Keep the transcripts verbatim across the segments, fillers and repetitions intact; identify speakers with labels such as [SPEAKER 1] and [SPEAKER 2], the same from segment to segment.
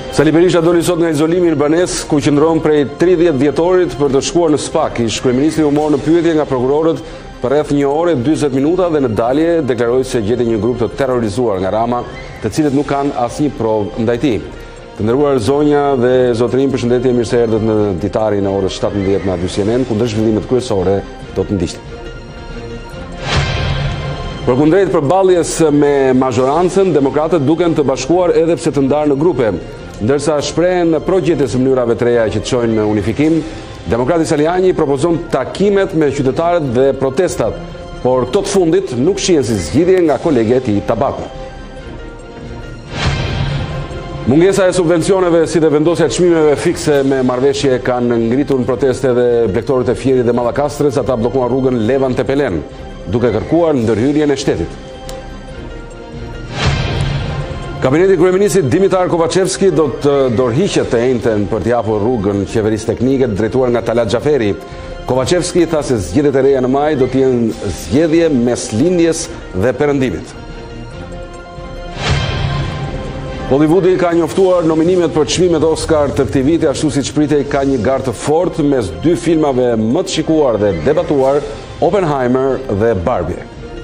[SPEAKER 1] Sali Berisha doli sot nga izolimi albanes, ku qëndron prej tridhjetë dhjetorit për të shkuar në SPAK. Ish kryeministri u mor në pyetje nga prokurorët për rreth një orë e dyzet minuta dhe në dalje deklaroi se gjeti një grup të terrorizuar nga Rama, të cilët nuk kanë asnjë provë ndaj tij. Të nderuar zonja dhe zotërin, përshëndetje, mirë se erdhët në ditarin e orës shtatëmbëdhjetë në aty C N N, ku ndër zhvillimet kryesore do të ndiqni. Përkundrejt përballjes me mazhorancën, demokratët duken të bashkuar edhe pse të ndarë në grupe. Ndërsa shprehen projekte së mënyrave të reja që të çojnë në unifikim, demokrati Saliani propozon takimet me qytetarët dhe protestat, por këto të fundit nuk shihen si zgjidhje nga kolegja e tij Tabaku. Mungesa e subvencioneve si dhe vendosja e çmimeve fikse me marrëveshje kanë ngritur në proteste dhe blegtorët e Fierit dhe Mallakastrës. Ata bllokuan rrugën Levan Tepelen, duke kërkuar ndërhyrjen e shtetit. Kabineti i kryeministit Dimitar Kovacevski do të dorëhiqet të njëjtën për të japur rrugën qeverisë teknike drejtuar nga Talat Xhaferi. Kovacevski tha se zgjedhjet e reja në maj do të jenë zgjedhje mes lindjes dhe perëndimit. Hollywoodi ka njoftuar nominimet për çmimet Oscar të këtij viti, ashtu siç pritej ka një garë të fortë mes dy filmave më të shikuar dhe debatuar, Oppenheimer dhe Barbie.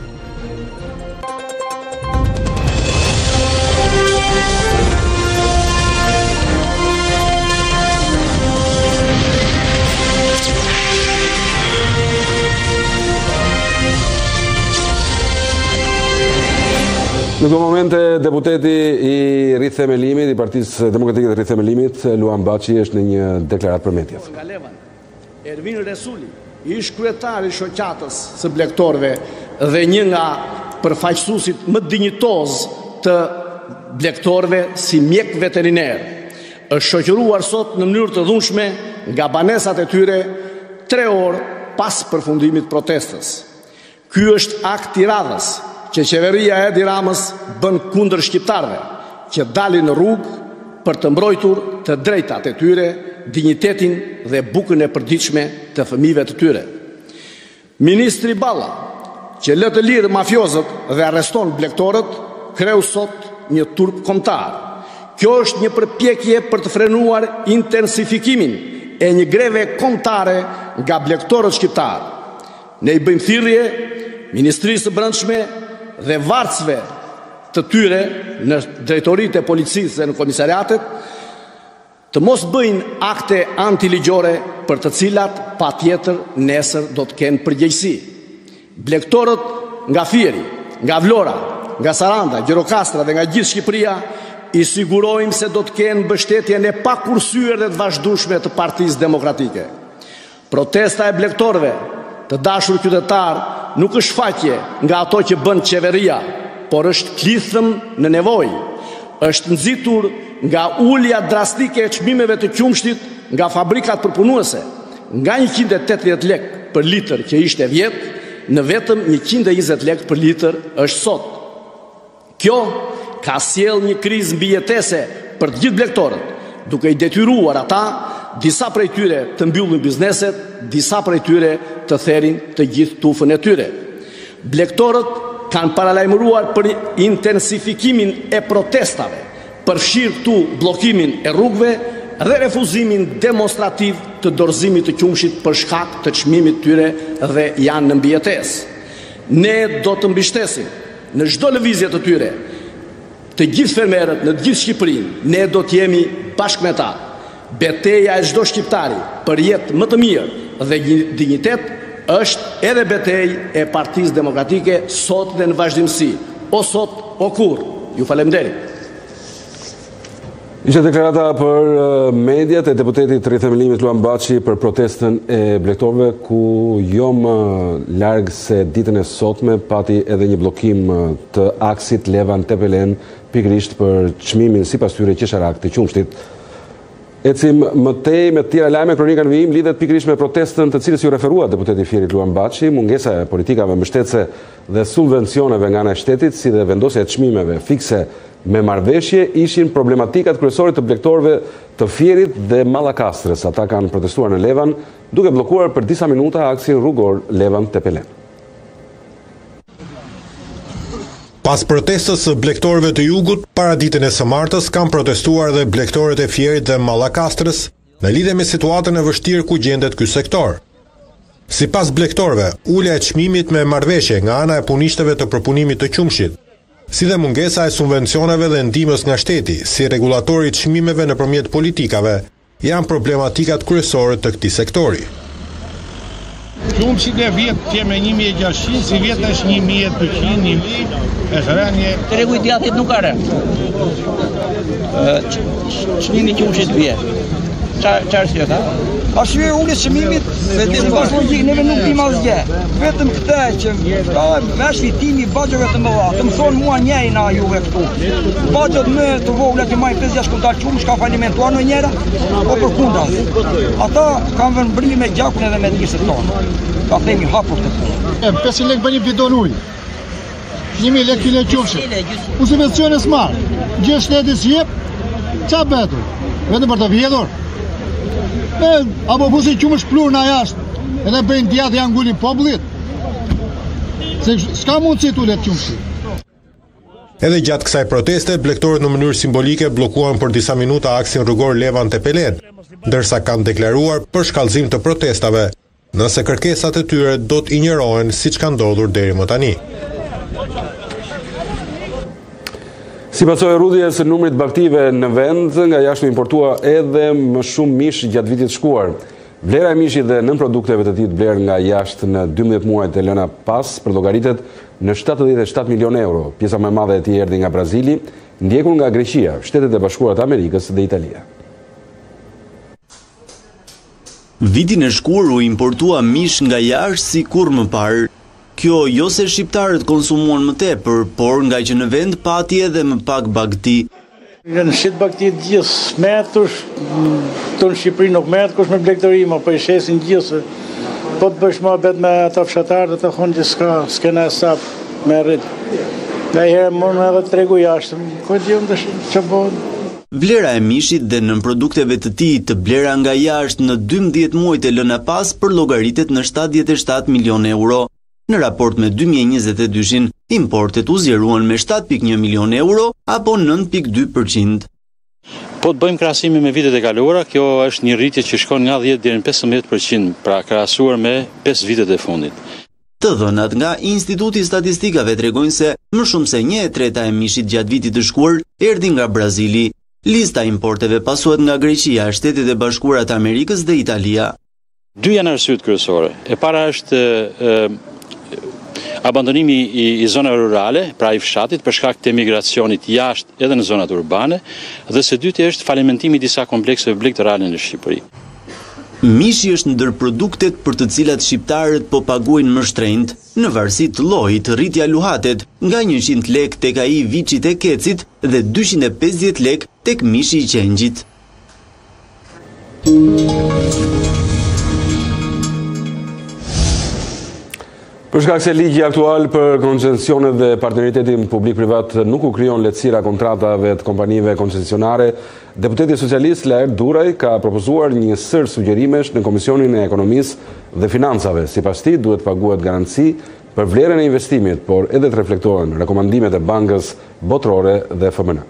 [SPEAKER 1] Në këto momente, deputeti i rithemelimit, i Partisë Demokratike të rithemelimit, Luan Baçi, është në një deklaratë për mediat.
[SPEAKER 2] Nga Levan, Ervin Resuli, ish kryetari i shoqatës së blegtorëve dhe një nga përfaqësuesit më dinjitoz të blegtorëve si mjek veteriner, është shoqëruar sot në mënyrë të dhunshme nga banesat e tyre tre orë pas përfundimit protestës. Ky është akt i radhës që qeveria e Edi Ramës bën kundër shqiptarëve, që dalin në rrugë për të mbrojtur të drejtat e tyre, dinjitetin dhe bukën e përditshme të fëmijëve të tyre. Ministri Balla, që lë të lirë mafiozët dhe arreston blegtorët, kreu sot një turp kombëtar. Kjo është një përpjekje për të frenuar intensifikimin e një greve kombëtare nga blegtorët shqiptarë. Ne i bëjmë thirrje Ministrisë së Brendshme dhe vartësve të tyre në drejtoritë e policisë dhe në komisariatet të mos bëjnë akte antiligjore për të cilat patjetër nesër do të kenë përgjegjësi. Blegtorët nga Fieri, nga Vlora, nga Saranda, Gjirokastra dhe nga gjithë Shqipëria i sigurojmë se do të kenë mbështetjen e pakursyer dhe të vazhdueshme të Partisë Demokratike. Protesta e blegtorëve, të dashur qytetar, nuk është faqe nga ato që bën qeveria, por është klithëm në nevojë. Është nxitur nga ulja drastike e çmimeve të qumshtit nga fabrikat përpunuese, nga njëqind e tetëdhjetë lekë për litër që ishte vjet, në vetëm njëqind e njëzet lekë për litër është sot. Kjo ka sjell një krizë mbijetese për të gjithë blegtorët, duke i detyruar ata, disa prej tyre të mbyllin bizneset, disa prej tyre të therin të gjithë tufën e tyre. Blegtorët kanë paralajmëruar për intensifikimin e protestave, përfshirë këtu bllokimin e rrugëve dhe refuzimin demonstrativ të dorëzimit të qumshit për shkak të çmimit tyre dhe janë në mbijetesë. Ne do të mbështesim në çdo lëvizje të tyre të gjithë fermerët në të gjithë Shqipërinë, ne do të jemi bashkë me ta. Beteja e çdo shqiptari për jetë më të mirë dhe dinjitet është edhe betejë e Partisë Demokratike sot dhe në vazhdimsi, o sot o kurrë. Ju falemnderit.
[SPEAKER 1] Ishte deklarata për mediat e deputetit të rithemelimit Luan Baçi për protestën e blegtorëve, ku jo më larg se ditën e sotme pati edhe një bllokim të aksit Levan Tepelen, pikërisht për çmimin sipas tyre qesharak të qumshtit. Ecim më tej me të tjera lajme. Kronika në vijim lidhet pikërisht me protestën të cilës ju referua deputeti i Fierit Luan Baçi. Mungesa e politikave mbështetëse dhe subvencioneve nga ana e shtetit, si dhe vendosja e çmimeve fikse me marrëveshje ishin problematikat kryesore të blegtorëve të Fierit dhe Mallakastrës. Ata kanë protestuar në Levan, duke bllokuar për disa minuta aksin rrugor Levan Tepelen.
[SPEAKER 3] Pas protestës së blegtorëve të Jugut, para ditën e së martës kanë protestuar dhe blegtorët e Fierit dhe Mallakastrës në lidhje me situatën e vështirë ku gjendet ky sektor. Sipas blegtorëve, ulja e çmimit me marrëveshje nga ana e punishtëve të përpunimit të qumshit, si dhe mungesa e subvencioneve dhe ndihmës nga shteti, si regulatori i çmimeve nëpërmjet politikave, janë problematikat kryesore të këtij sektori.
[SPEAKER 4] Qumshi dhe vjetë që me një mijë e gjashtëqind, si vjetë është një mijë e dyqind, një mijë, është rënje.
[SPEAKER 5] Tregu i djathit nuk ka rënë. Çmimi i qumshit vjetë. Çfarë arsye ka?
[SPEAKER 6] Arsye ulës çmimit, vetëm logjik, neve nuk dim asgjë. Vetëm këtë që ka me shfitimi baxheve të mëdha. Të më thonë mua njëri na juve këtu. Baxhet më të vogla që marrin pesë gjashtë kontar qumsh ka falimentuar në njëra, o përkundra. Ata kanë vënë brimbi me gjakun edhe me disët tonë. Ka themi hapur të punë.
[SPEAKER 7] pesë lekë bën një bidon ujë. një mijë lekë kilo qumshi. U subvencione s'marr. Gjë shteti s'jep. Ç'a bëhet? Vetëm për të vjedhur. E, apo busi qumësh plur na jashtë, edhe bëjnë djathë janë ngulin popullit. Se s'ka mundësi t'u let qumëshi.
[SPEAKER 3] Edhe gjatë kësaj proteste, blegtorët në mënyrë simbolike bllokuan për disa minuta aksin rrugor Levan te Pelen, ndërsa kanë deklaruar për shkallëzim të protestave, nëse kërkesat e tyre do të injorohen siç ka ndodhur deri më tani.
[SPEAKER 1] Si pasojë e rrudhjes së numrit baktive në vend, nga jashtë importua edhe më shumë mish gjatë vitit shkuar. Vlera e mishit dhe nën produkteve të tij bler nga jashtë në dymbëdhjetë muajt e lëna pas përllogaritet në shtatëdhjetë e shtatë milion euro. Pjesa më e madhe e tij erdhi nga Brazili, ndjekur nga Greqia, Shtetet e Bashkuara të Amerikës dhe Italia.
[SPEAKER 8] Vitin e shkuar u importua mish nga jashtë si kurrë më parë. Kjo jo se shqiptarët konsumuan më tepër, por nga që në vend pati edhe më pak bagti.
[SPEAKER 4] Në shqit bagti gjithë metush, të në Shqipëri nuk metë, kush me blegtori, ma po i shesin gjithë. Po të bësh ma bet me ata fshatarë dhe të thonë që s'ka, s'kena e sapë me rritë. Nga i herë mërë edhe të tregu jashtë, ko të jëmë të që bënë.
[SPEAKER 8] Vlera e mishit dhe nën produkteve të tij të blera nga jashtë në dymbëdhjetë muajt e lëna pas përllogaritet në shtatëdhjetë e shtatë milion euro. Në raport me dy mijë e njëzet e dy-shin, importet u zgjeruan me shtatë pikë një milion euro apo nëntë pikë dy përqind.
[SPEAKER 9] Po të bëjmë krahasime me vitet e kaluara, kjo është një rritje që shkon nga dhjetë deri në pesëmbëdhjetë përqind, pra krahasuar me pesë vitet e fundit.
[SPEAKER 8] Të dhënat nga Instituti i Statistikave tregojnë se më shumë se një e treta e mishit gjatë vitit të shkuar erdhi nga Brazili. Lista e importeve pasohet nga Greqia, Shtetet e Bashkuara të Amerikës dhe Italia.
[SPEAKER 9] Dy janë arsyet kryesore. E para është e, abandonimi i, i zonave rurale, pra i fshatit, për shkak të emigracionit jashtë edhe në zonat urbane, dhe së dyti është falimentimi i disa komplekseve blegtorale në Shqipëri.
[SPEAKER 8] Mishi është ndër produktet për të cilat shqiptarët po paguajnë më shtrenjtë, në varësi të llojit, rritja luhatet nga njëqind lekë tek ai viçit e kecit dhe dyqind e pesëdhjetë lekë tek mishi i qengjit.
[SPEAKER 1] Për shkak se ligji aktual për koncesionet dhe partneritetin publik-privat nuk u krijon lehtësira kontratave të kompanive koncesionare, deputeti socialist Laer Duraj ka propozuar një sër sugjerimesh në Komisionin e Ekonomisë dhe Financave. Sipas tij, duhet paguhet garanci për vlerën e investimit, por edhe të reflektohen rekomandimet e Bankës Botërore dhe F M N.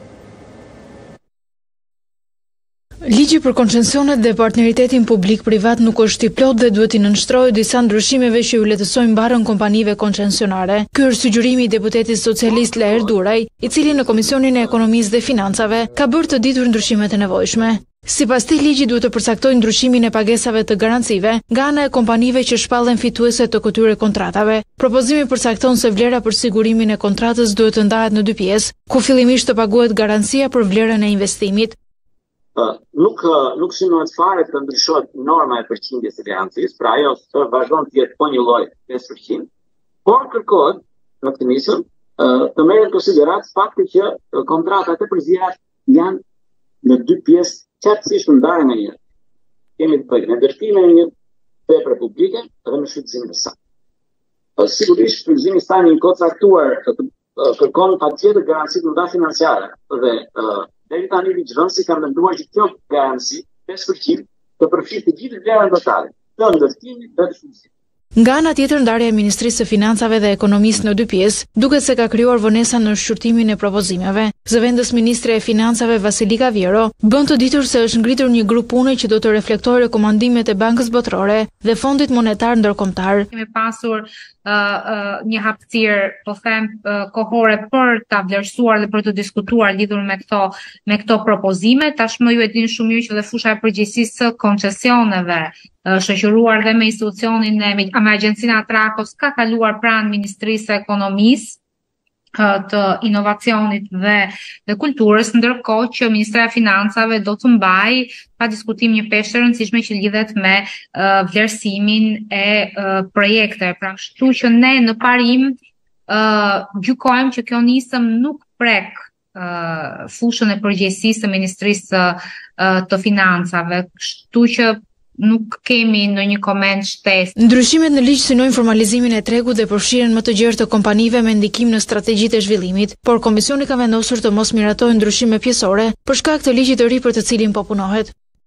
[SPEAKER 10] Ligji për koncesionet dhe partneritetin publik-privat nuk është i plot dhe duhet i nënshtrojë disa ndryshimeve që ju lehtësojnë barën kompanive koncesionare. Ky është sugjerimi i deputetit socialist Laer Duraj, i cili në Komisionin e Ekonomisë dhe Financave ka bërë të ditur ndryshimet e nevojshme. Sipas tij, ligji duhet të përcaktojë ndryshimin e pagesave të garancive nga ana e kompanive që shpallen fituese të këtyre kontratave. Propozimi përcakton se vlera për sigurimin e kontratës duhet të ndahet në dy pjesë, ku fillimisht të paguhet garancia për vlerën e investimit.
[SPEAKER 11] Uh, nuk, uh, nuk synohet fare të ndryshohet norma e përqindjes së garancisë, pra ajo të vazhdon të jetë po një lloj pesë përqind, por kërkohet në këtë nisëm uh, të merret në konsiderat fakti që uh, kontratat e përziera janë në dy pjesë qartësisht ndarë në një. Kemi të bëjmë me ndërtimin e një vepre publike dhe me shfrytëzimin e saj. Uh, sigurisht shfrytëzimi i saj në një kohë caktuar uh, uh, kërkon patjetër garanci të mëdha financiare dhe uh, deri tani ligjvënësi kanë menduar që kjo garanci pesë përqind të përfshirë të gjithë vlerën totale të ndërtimit dhe të shfrytëzimit.
[SPEAKER 10] Nga ana tjetër, ndarja e Ministrisë së Financave dhe Ekonomisë në dy pjesë duket se ka krijuar vonesa në shqyrtimin e propozimeve. Zëvendës Ministre e Financave Vasilika Vjero bën të ditur se është ngritur një grup pune që do të reflektojë rekomandimet e Bankës Botërore dhe Fondit Monetar Ndërkombëtar.
[SPEAKER 12] Kemi pasur uh, uh, një hapësirë, po them, uh, kohore për ta vlerësuar dhe për të diskutuar lidhur me këto me këto propozime. Tashmë ju e dini shumë mirë që dhe fusha e përgjegjësisë së koncesioneve shoqëruar dhe me institucionin e me Agjencinë Atrakos ka kaluar pranë Ministrisë së Ekonomisë të Inovacionit dhe dhe Kulturës, ndërkohë që Ministria e Financave do të mbajë pa diskutim një peshë e rëndësishme që lidhet me uh, vlerësimin e uh, projekteve. Pra, kështu që ne në parim uh, gjykojmë që kjo nisëm nuk prek uh, fushën e përgjegjësisë së Ministrisë uh, të Financave, kështu që nuk kemi ndonjë koment shtesë.
[SPEAKER 10] Ndryshimet në ligj synojnë formalizimin e tregut dhe përfshirjen më të gjerë të kompanive me ndikim në strategjitë e zhvillimit, por komisioni ka vendosur të mos miratojë ndryshime pjesore për shkak të ligjit të ri për të cilin po punohet.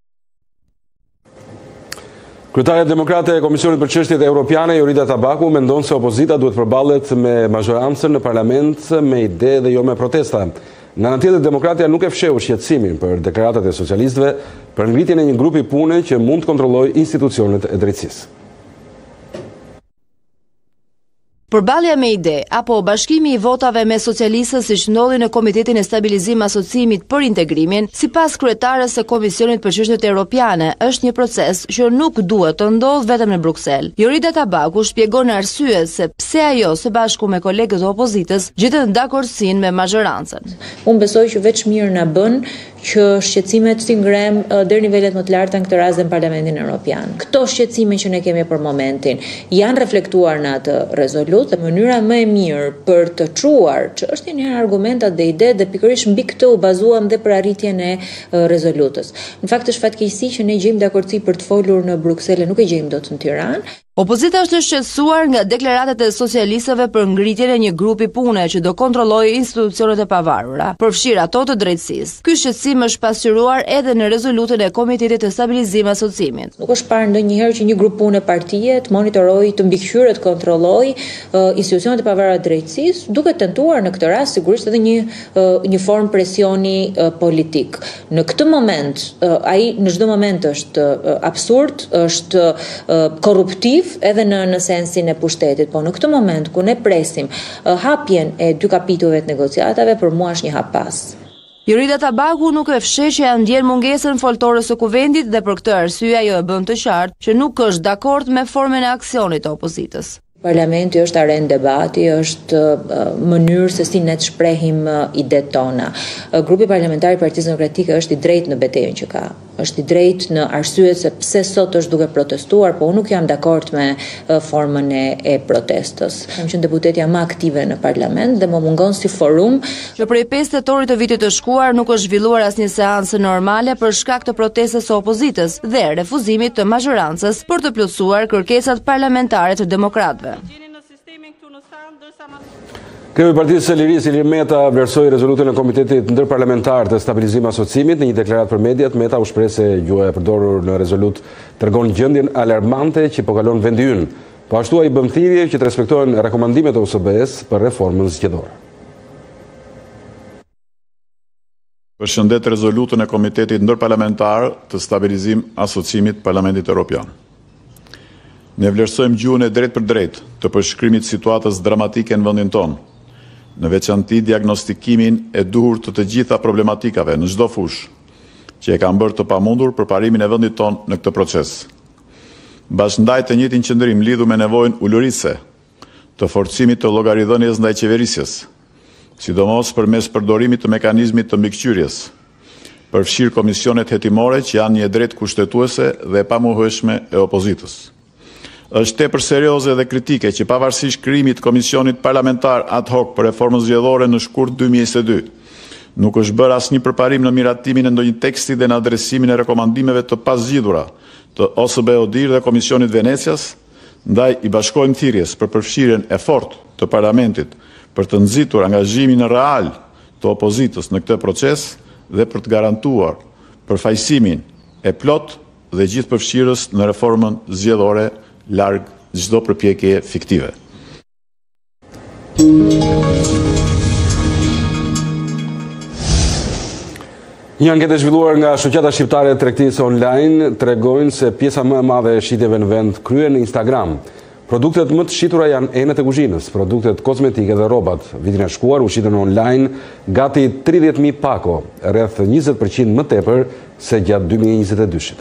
[SPEAKER 1] Kryetaria demokrate e Komisionit për Çështjet Europiane, Jorida Tabaku, mendon se opozita duhet përballet me mazhorancën në parlament me ide dhe jo me protesta. Në anën tjetër, demokratja nuk e fsheu shqetësimin për deklaratat e socialistëve për ngritjen e një grupi pune që mund të kontrollojë institucionet e drejtësisë.
[SPEAKER 13] Përballja me ide apo bashkimi i votave me socialistët siç ndodhi në Komitetin e Stabilizim Asociimit për Integrimin, sipas kryetarës së Komisionit për Çështjet Europiane, është një proces që nuk duhet të ndodhë vetëm në Bruksel. Jorida Tabaku shpjegon arsyet se pse ajo së bashku me kolegët e opozitës gjetën dakordsinë me mazhorancën.
[SPEAKER 14] Unë besoj që veç mirë na bën që shqetësimet t'i ngrem deri nivelet më të larta në këtë rast në Parlamentin Evropian. Këto shqetësime që ne kemi për momentin janë reflektuar në atë rezolutë dhe mënyra më e mirë për të çuar që është një argumentat dhe ide dhe pikërisht mbi këtë u bazuam dhe për arritjen e rezolutës. Në fakt është fatkeqësi që ne gjejmë dakordsi për të folur në Bruksel, nuk e gjejmë dot në Tiranë.
[SPEAKER 13] Opozita është shqetësuar nga deklaratat e socialistëve për ngritjen e një grupi pune që do kontrollojë institucionet e pavarura, përfshir ato të drejtësisë. Ky shqetësim është pasqyruar edhe në rezolutën e Komitetit të Stabilizim Asociimit.
[SPEAKER 14] Nuk është parë ndonjëherë që një grup pune partie të monitorojë, të mbikëqyrë, të kontrollojë uh, institucionet e pavarura të drejtësisë, duke tentuar në këtë rast sigurisht edhe një uh, një formë presioni uh, politik. Në këtë moment, uh, ai në çdo moment është uh, absurd, është uh, korruptiv edhe në, në sensin e pushtetit, po në këtë moment ku ne presim uh, hapjen e dy kapitujve të negociatave, për mua është një hap pas.
[SPEAKER 13] Jorida Tabaku nuk e fsheh që ja ndjen mungesën foltore së kuvendit dhe për këtë arsye ajo e bën të qartë që nuk është dakord me formën e aksionit të opozitës.
[SPEAKER 14] Parlamenti është arenë debati, është uh, mënyrë se si ne të shprehim uh, idetë tona. Uh, grupi parlamentar i Partisë Demokratike është i drejtë në betejën që ka. Është i drejtë në arsyet se pse sot është duke protestuar, po unë nuk jam dakord me uh, formën e, e protestës. Kam qenë deputetja më aktive në parlament dhe më mungon si forum.
[SPEAKER 13] Që prej pesë tetorit të vitit të shkuar nuk është zhvilluar asnjë seancë normale për shkak të protestës së opozitës dhe refuzimit të mazhorancës për të plotësuar kërkesat parlamentare të demokratëve.
[SPEAKER 1] Kreu i Partisë së Lirisë, Ilir Meta, vlerësoi rezolutën e Komitetit Ndërparlamentar të Stabilizim Asociimit. Në një deklaratë për mediat, Meta u shpreh se gjuha e përdorur në rezolut tregon gjendjen alarmante që po kalon vendi ynë. Po ashtu ai bën thirrje që të respektohen rekomandimet e U S B-s për reformën zgjedhore.
[SPEAKER 15] Përshëndet rezolutën e Komitetit Ndërparlamentar të Stabilizim Asociimit Parlamentit Evropian. Ne vlerësojmë gjuhën e drejt për drejt të përshkrimit situatës dramatike në vendin tonë, në veçanti diagnostikimin e duhur të të gjitha problematikave në çdo fushë, që e kanë bërë të pamundur për parimin e vendit tonë në këtë proces. Bashkëndaj të njëjtin qëndrim lidhur me nevojën ulërisë të forcimit të llogaridhënies ndaj qeverisjes, sidomos përmes përdorimit të mekanizmit të mbikëqyrjes, përfshir komisionet hetimore që janë një drejtë kushtetuese dhe e pamohueshme e opozitës. Është tepër serioze dhe kritike që pavarësisht krijimit të komisionit parlamentar ad hoc për reformën zgjedhore në shkurt dy mijë e njëzet e dy, nuk është bërë asnjë përparim në miratimin e ndonjë teksti dhe në adresimin e rekomandimeve të pazgjidhura të O S B O D I R dhe Komisionit Venecias, ndaj i bashkojmë thirrjes për përfshirjen e fortë të parlamentit për të nxitur angazhimin real të opozitës në këtë proces dhe për të garantuar përfaqësimin e plot dhe gjithë përfshirës në reformën zgjedhore larg çdo përpjekje fiktive.
[SPEAKER 1] Një anketë e zhvilluar nga shoqata shqiptare e tregtisë online tregojnë se pjesa më e madhe e shitjeve në vend kryen në Instagram. Produktet më të shitura janë enet e kuzhinës, produktet kozmetike dhe rrobat. Vitin e shkuar u shitën online gati tridhjetë mijë pako, rreth njëzet përqind më tepër se gjatë dy mijë e njëzet e dyshit.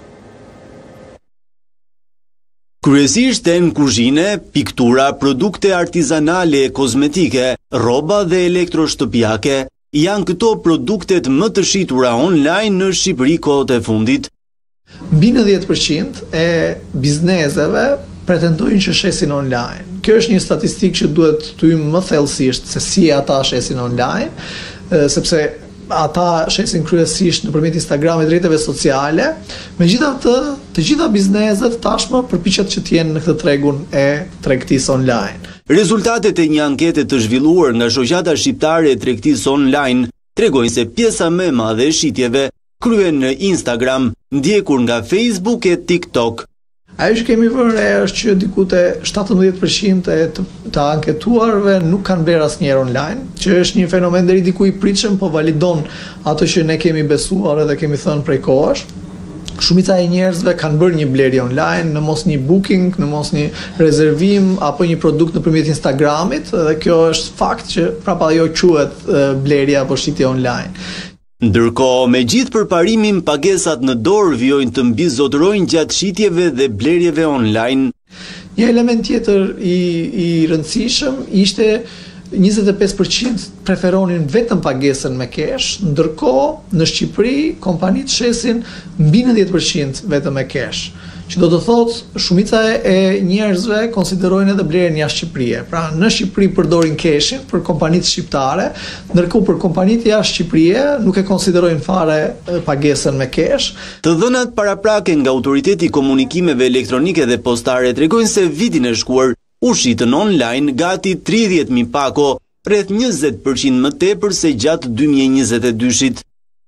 [SPEAKER 8] Kryesisht në kuzhine, piktura, produkte artizanale e kozmetike, rroba dhe elektroshtëpiake janë këto produktet më të shitura online në Shqipëri kohët e fundit.
[SPEAKER 16] Mbi nëntëdhjetë përqind e bizneseve pretendojnë që shesin online. Kjo është një statistikë që duhet të hyjmë më thellësisht se si ata shesin online, sepse ata shesin kryesisht nëpërmjet Instagramit, rrjeteve sociale. Megjithatë, të gjitha bizneset tashmë përpiqet që të jenë në këtë tregun e tregtisë online.
[SPEAKER 8] Rezultatet e një ankete të zhvilluar nga shoqata shqiptare e tregtisë online tregojnë se pjesa më e madhe e shitjeve kryen në Instagram, ndjekur nga Facebook e TikTok.
[SPEAKER 16] Ajo që kemi vënë re është që diku te shtatëmbëdhjetë përqind e të, të anketuarve nuk kanë bler asnjëherë online, që është një fenomen deri diku i pritshëm, po validon ato që ne kemi besuar edhe kemi thënë prej kohësh. Shumica e njerëzve kanë bërë një blerje online, në mos një booking, në mos një rezervim apo një produkt nëpërmjet Instagramit, dhe kjo është fakt që prapa ajo quhet blerje apo shitje online.
[SPEAKER 8] Ndërkohë, me gjithë përparimin, pagesat në dorë vijojnë të mbizotërojnë gjatë shitjeve dhe blerjeve online.
[SPEAKER 16] Një element tjetër i, i rëndësishëm ishte njëzet e pesë përqind preferonin vetëm pagesën me kesh, ndërkohë në Shqipëri kompanitë shesin mbi nëntëdhjetë përqind vetëm me kesh. Që do të thotë shumica e njerëzve konsiderojnë edhe blerjen jashtë Shqipërisë. Pra në Shqipëri përdorin keshin për kompanitë shqiptare, ndërkohë për kompanitë jashtë Shqipërisë nuk e konsiderojnë fare pagesën me kesh.
[SPEAKER 8] Të dhënat paraprake nga Autoriteti i Komunikimeve Elektronike dhe Postare tregojnë se vitin e shkuar u shitën online gati tridhjetë mijë pako, rreth njëzet përqind më tepër se gjatë dy mijë e njëzet e dyshit.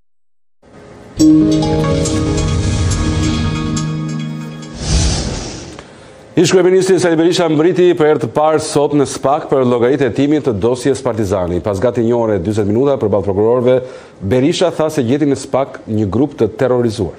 [SPEAKER 1] Ish-kryeministri Sali Berisha mbriti për herë të parë sot në SPAK për llogaritë e hetimit të dosjes Partizani. Pas gati një ore e dyzet minuta përballë prokurorëve, Berisha tha se gjeti në SPAK një grup të terrorizuar.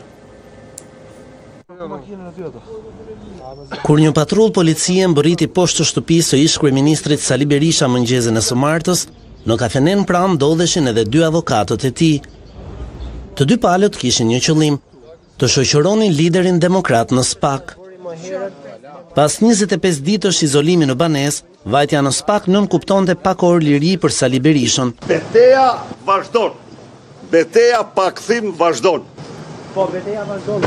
[SPEAKER 17] Kur një patrull policie mbërriti poshtë të shtëpisë së ish-kryeministrit Sali Berisha mëngjesin e së martës, në kafenen pranë ndodheshin edhe dy avokatët e tij. Të dy palët kishin një qëllim: të shoqëronin liderin demokrat në SPAK. Pas njëzet e pesë ditësh izolimi në banesë, vajtja në SPAK nën kuptonte pak orë liri për Sali Berishën.
[SPEAKER 18] Beteja vazhdon. Beteja pa kthim vazhdon.
[SPEAKER 17] Po beteja vazhdon.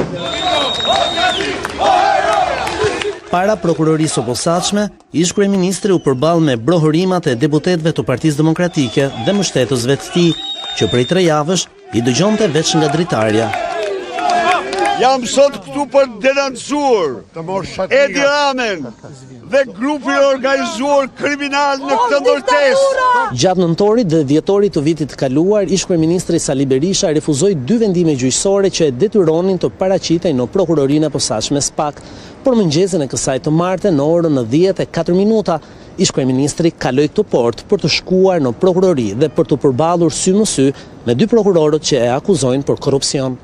[SPEAKER 17] Para prokurorisë së posaçme, ish-kryeministri u përball me brohërimat e deputetëve të Partisë Demokratike dhe mbështetësve të tij, që prej tre javësh i dëgjonte veç nga dritarja.
[SPEAKER 18] Jam sot këtu për denoncuar Edi Ramen dhe grupin organizuar kriminal në këtë ndërtesë.
[SPEAKER 17] Gjatë nëntorit dhe dhjetorit të vitit të kaluar, ish-kryeministri Sali Berisha refuzoi dy vendime gjyqësore që e detyronin të paraqitej në prokurorinë e posaçme SPAK. Por mëngjesin e kësaj të martë në orën në dhjetë e katër minuta, ish-kryeministri kaloi këtë portë për të shkuar në prokurori dhe për të përballur sy në sy me dy prokurorët që e akuzojnë për korrupsion.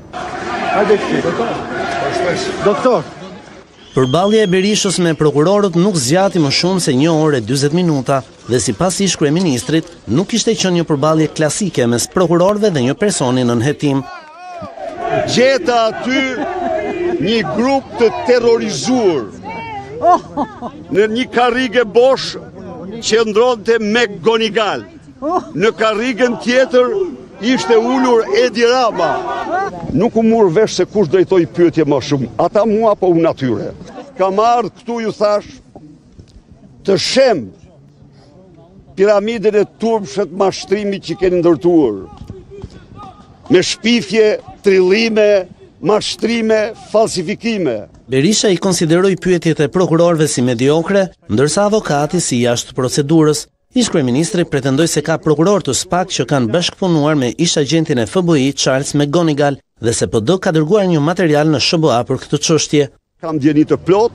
[SPEAKER 17] Doktor. Përballja e Berishës me prokurorët nuk zgjati më shumë se një orë e dyzet minuta dhe sipas ish-kryeministrit nuk kishte qenë një përballje klasike mes prokurorëve dhe një personi nën hetim.
[SPEAKER 18] Gjeta aty një grup të terrorizuar në një karrige bosh që ndronte me Gonigal. Në karrigën tjetër ishte ulur Edi Rama. Nuk u mur vesh se kush drejtoi pyetje më shumë, ata mua apo unë atyre. Kam ardhur këtu ju thash të shem piramidën e turpshët mashtrimit që keni ndërtuar. Me shpifje, trillime, mashtrime, falsifikime.
[SPEAKER 17] Berisha i konsideroi pyetjet e prokurorëve si mediokre, ndërsa avokati si jashtë procedurës. Ish-kryeministri pretendoi se ka prokuror të SPAK që kanë bashkëpunuar me ish-agentin e F B I Charles McGonigal dhe se P D ka dërguar një material në S B A për këtë çështje.
[SPEAKER 18] Kam dieni të plot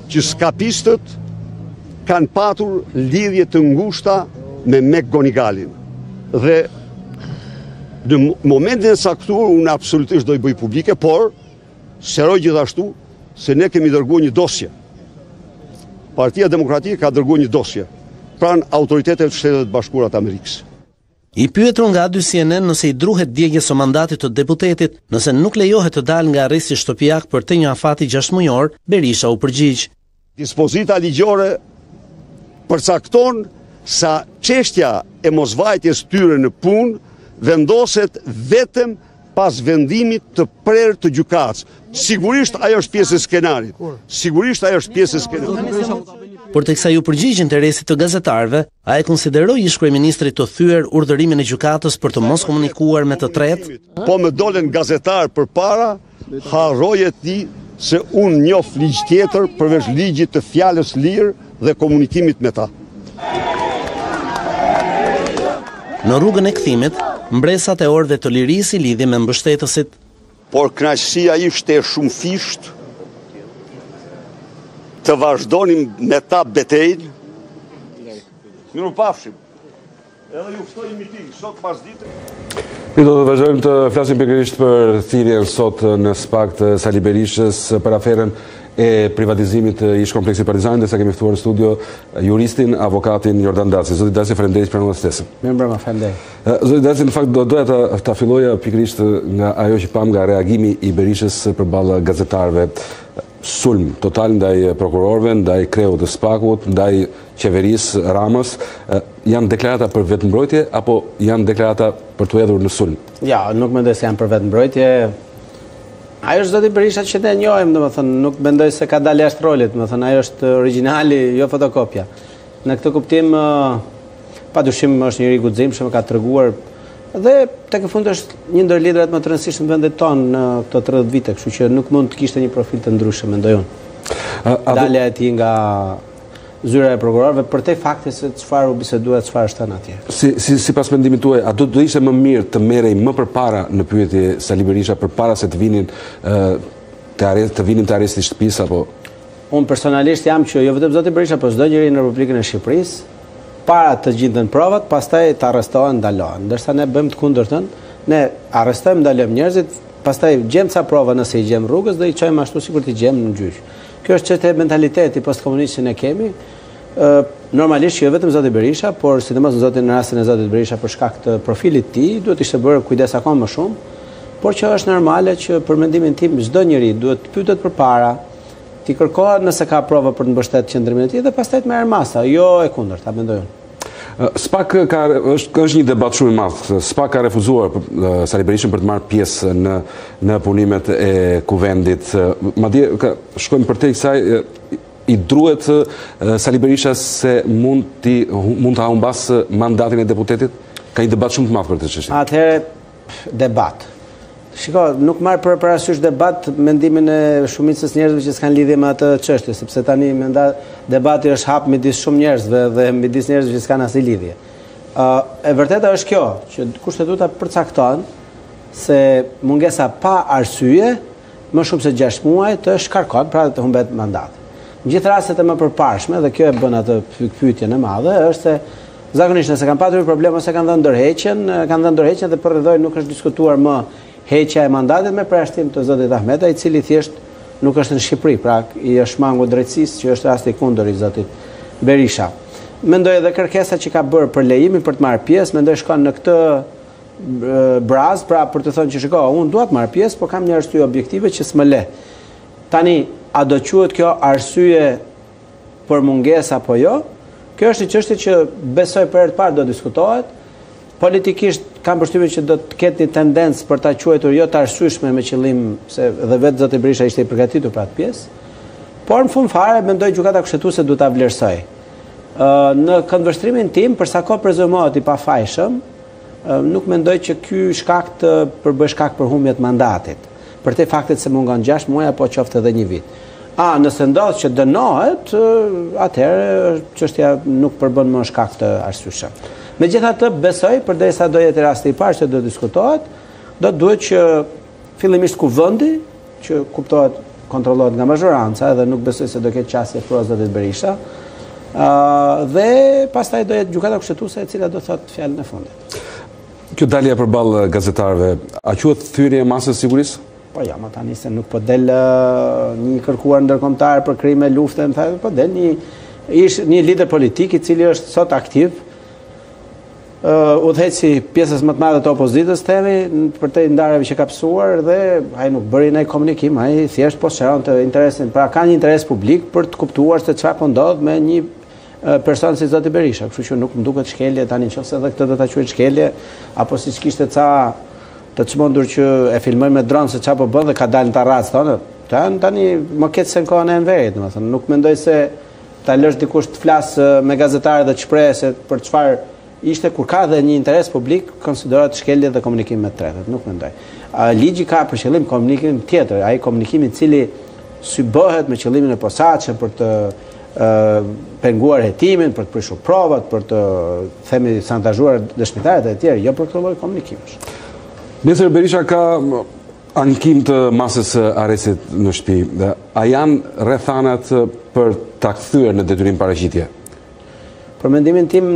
[SPEAKER 18] që skapistët kanë patur lidhje të ngushta me McGonigalin. Dhe në momentin e caktuar unë absolutisht do i bëj publike, por sqaroj gjithashtu se ne kemi dërguar një dosje. Partia Demokratike ka dërguar një dosje pranë autoriteteve të Shtetit Bashkuar të Amerikës.
[SPEAKER 17] I pyetur nga dy C N N nëse i druhet djegjes së mandatit të deputetit, nëse nuk lejohet të dalë nga arresti shtëpiak për të një afati gjashtë mujor, Berisha u përgjigj.
[SPEAKER 18] Dispozita ligjore përcakton sa çështja e mosvajtjes tyre në punë vendoset vetëm pas vendimit të prerë të gjykatës. Sigurisht ajo është pjesë e skenarit. Sigurisht ajo është pjesë e skenarit.
[SPEAKER 17] Por teksa ju përgjigj interesit të gazetarëve, ai konsideroi ish-kryeministrit të thyer urdhërimin e gjykatës për të mos komunikuar me të tretë.
[SPEAKER 18] Po më dolen gazetar përpara, harroje ti se unë njoh ligj tjetër përveç ligjit të fjalës lirë dhe komunikimit me ta.
[SPEAKER 17] Në rrugën e kthimit, mbresat e orëve të lirisë i lidhi me mbështetësit.
[SPEAKER 18] Por kënaqësia ishte shumë fisht të vazhdonim me ta betejnë. Mirupafshim. Edhe ju ftoj një miting sot pas dite.
[SPEAKER 1] Ne do të vazhdojmë të flasim pikërisht për thirrjen sot në SPAK të Sali Berishës për aferën e privatizimit të ish kompleksit Partizani, dhe sa kemi ftuar në studio juristin, avokatin Jordan Daci. Zoti Daci, faleminderit për pranuar ftesën.
[SPEAKER 19] Mirëmbrëma, faleminderit.
[SPEAKER 1] Zoti Daci, në fakt do doja ta, ta filloja pikërisht nga ajo që pam nga reagimi i Berishës përballë gazetarëve. Sulm total ndaj prokurorëve, ndaj kreut të SPAK-ut, ndaj qeverisë Ramës. Janë deklarata për vetëmbrojtje apo janë deklarata për të hedhur në sulm?
[SPEAKER 19] Ja, nuk mendoj se janë për vetëmbrojtje. Ajo është zoti Berisha që ne njohim, domethënë, nuk mendoj se ka dalë jashtë rolit, domethënë ajo është origjinali, jo fotokopja. Në këtë kuptim, padyshim është njëri i guximshëm, ka treguar dhe tek në fund është një ndër liderat më të rëndësishëm në vendet tonë në këto tridhjetë vite, kështu që nuk mund të kishte një profil të ndryshëm, mendoj unë. Dalja e tij nga zyra e prokurorëve për te fakti se çfarë u bisedua, çfarë është thënë atje.
[SPEAKER 1] Si si sipas mendimit tuaj, a do të ishte më mirë të merrej më përpara në pyetje Sali Berisha përpara se të vinin të arrest të vinin të arresti shtëpisë apo?
[SPEAKER 19] Unë personalisht jam që jo vetëm zoti Berisha, por çdo njeri në Republikën e Shqipërisë para të gjenden provat, pastaj të arrestohen, ndalohen. Ndërsa ne bëjmë të kundërtën, ne arrestojmë, ndalojmë njerëzit, pastaj gjejmë ca prova nëse i gjejmë rrugës dhe i çojmë ashtu sikur t'i gjejmë në gjyq. Kjo është çështje mentaliteti postkomunist që ne kemi. Ë normalisht jo vetëm zoti Berisha, por sidomos në zotin në rastin e zotit Berisha për shkak të profilit të tij, duhet ishte bërë kujdes akoma më shumë, por që është normale që për mendimin tim çdo njeri duhet të pyetet përpara, ti kërkohet nëse ka prova për të mbështetur qendrimin e tij dhe pastaj të merr masa, jo e kundërta, mendoj unë.
[SPEAKER 1] SPAK ka është është një debat shumë i madh. SPAK ka refuzuar Sali Berishën për të marrë pjesë në në punimet e kuvendit. Madje shkojmë për te kësaj i druhet Sali Berisha se mund ti mund ta humbas mandatin e deputetit? Ka një debat shumë të madh për këtë çështje.
[SPEAKER 19] Atëherë debat. Shiko, nuk marr për parasysh debat mendimin e shumicës njerëzve që s'kan lidhje me atë çështje, sepse tani menda debati është hap midis shumë njerëzve dhe midis njerëzve që s'kan asnjë lidhje. Ë e vërteta është kjo, që kushtetuta përcakton se mungesa pa arsye më shumë se gjashtë muaj të shkarkon, pra të humbet mandati. Në gjithë rastet e më përparshme, dhe kjo e bën atë pyetjen e madhe, është se zakonisht nëse kanë patur problem ose kanë dhënë ndërheqjen, kanë dhënë ndërheqjen dhe për rrethoj nuk është diskutuar më heqja e mandatit me përjashtim të zotit Ahmeta, i cili thjesht nuk është në Shqipëri, pra i është mangu drejtësisë, që është rasti kundër i zotit Berisha. Mendoj edhe kërkesa që ka bërë për lejimin për të marrë pjesë, mendoj shkon në këtë braz, pra për të thënë që shiko, unë dua të marr pjesë, por kam një arsye objektive që s'më le. Tani, a do quhet kjo arsye për mungesë apo jo? Kjo është një çështje që besoj për herë të parë do diskutohet. Politikisht kam përshtypjen që do të ketë një tendencë për ta quajtur jo të arsyeshme me qëllim se dhe vetë zoti Berisha ishte i përgatitur për atë pjesë. Por në fund fare mendoj gjykata kushtetuese duhet ta vlerësoj. Ë në këndvështrimin tim për sa kohë prezumohet i pafajshëm, nuk mendoj që ky shkak të përbëj shkak për humbje të mandatit. Për te faktet se mungon gjashtë muaj apo qoftë edhe një vit. A, nëse ndodh që dënohet, atëherë çështja nuk përbën më shkak të arsyeshëm. Megjithatë, besoj, përderisa do jetë rasti i parë që do diskutohet, do duhet që fillimisht kuvendi, që kuptohet kontrollohet nga mazhoranca dhe nuk besoj se do ketë qasje pros Zotit Berisha. Dhe pastaj do jetë gjykata kushtetuese e cila do thotë fjalën e fundit.
[SPEAKER 1] Kjo dalje përballë gazetarëve, a quhet thyrje e masës sigurisë?
[SPEAKER 19] Po ja, ma tani se nuk po del një kërkuar ndërkombëtar për krime, lufte, më thënë, po del një ish një lider politik i cili është sot aktiv, uh, udhëheqësi pjesës më të madhe të opozitës themi për të ndarjeve që ka pësuar dhe ai nuk bëri ndaj komunikim, ai thjesht po shëronte interesin, pra ka një interes publik për të kuptuar se çfarë po ndodh me një uh, person si Zoti Berisha, kështu që nuk më duket shkelje tani nëse edhe këtë do ta quajë shkelje apo siç kishte ca të çmendur që e filmoj me dron se çfarë po bën dhe ka dalë në tarrac thonë. Tani tani më ketë se në kohën e Enverit, domethënë nuk mendoj se ta lësh dikush të flasë me gazetarë dhe të shprehë se për çfarë ishte kur ka dhe një interes publik, konsiderohet shkelje dhe komunikim me tretët, nuk mendoj. Ligji ka për qëllim komunikim tjetër, ai komunikimi i cili sybohet me qëllimin e posaçëm për të uh, penguar hetimin, për të prishur provat, për të themi santazhuar dëshmitarët e tjerë, jo për këtë lloj komunikimesh.
[SPEAKER 1] Nesër Berisha ka ankim të masës arrestit në shtëpi. A janë rrethanat për ta kthyer në detyrim paraqitje?
[SPEAKER 19] Për mendimin tim,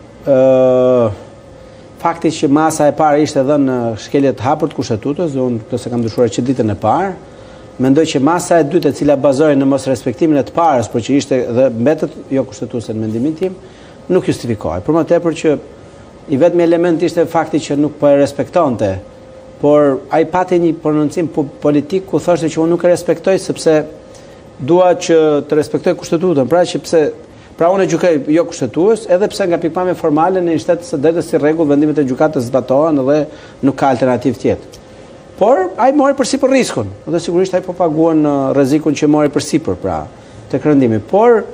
[SPEAKER 19] ë fakti që masa e parë ishte dhënë në shkelje të hapur të kushtetutës, dhe unë këtë se kam dyshuar që ditën e parë, mendoj që masa e dytë e cila bazohej në mos respektimin e të parës, por që ishte dhe mbetet jo kushtetuese në mendimin tim, nuk justifikohej. Për më tepër që i vetmi element ishte fakti që nuk po e respektonte, por ai pati një prononcim politik ku thoshte që unë nuk e respektoj sepse dua që të respektoj kushtetutën, pra që pse pra unë e gjykoj jo kushtetues, edhe pse nga pikpamja formale në një shtet së drejtës si rregull vendimet e gjykatës zbatohen dhe nuk ka alternativë tjetër. Por ai mori përsipër riskun, dhe sigurisht ai po paguan rrezikun që mori përsipër pra tek rëndimi, por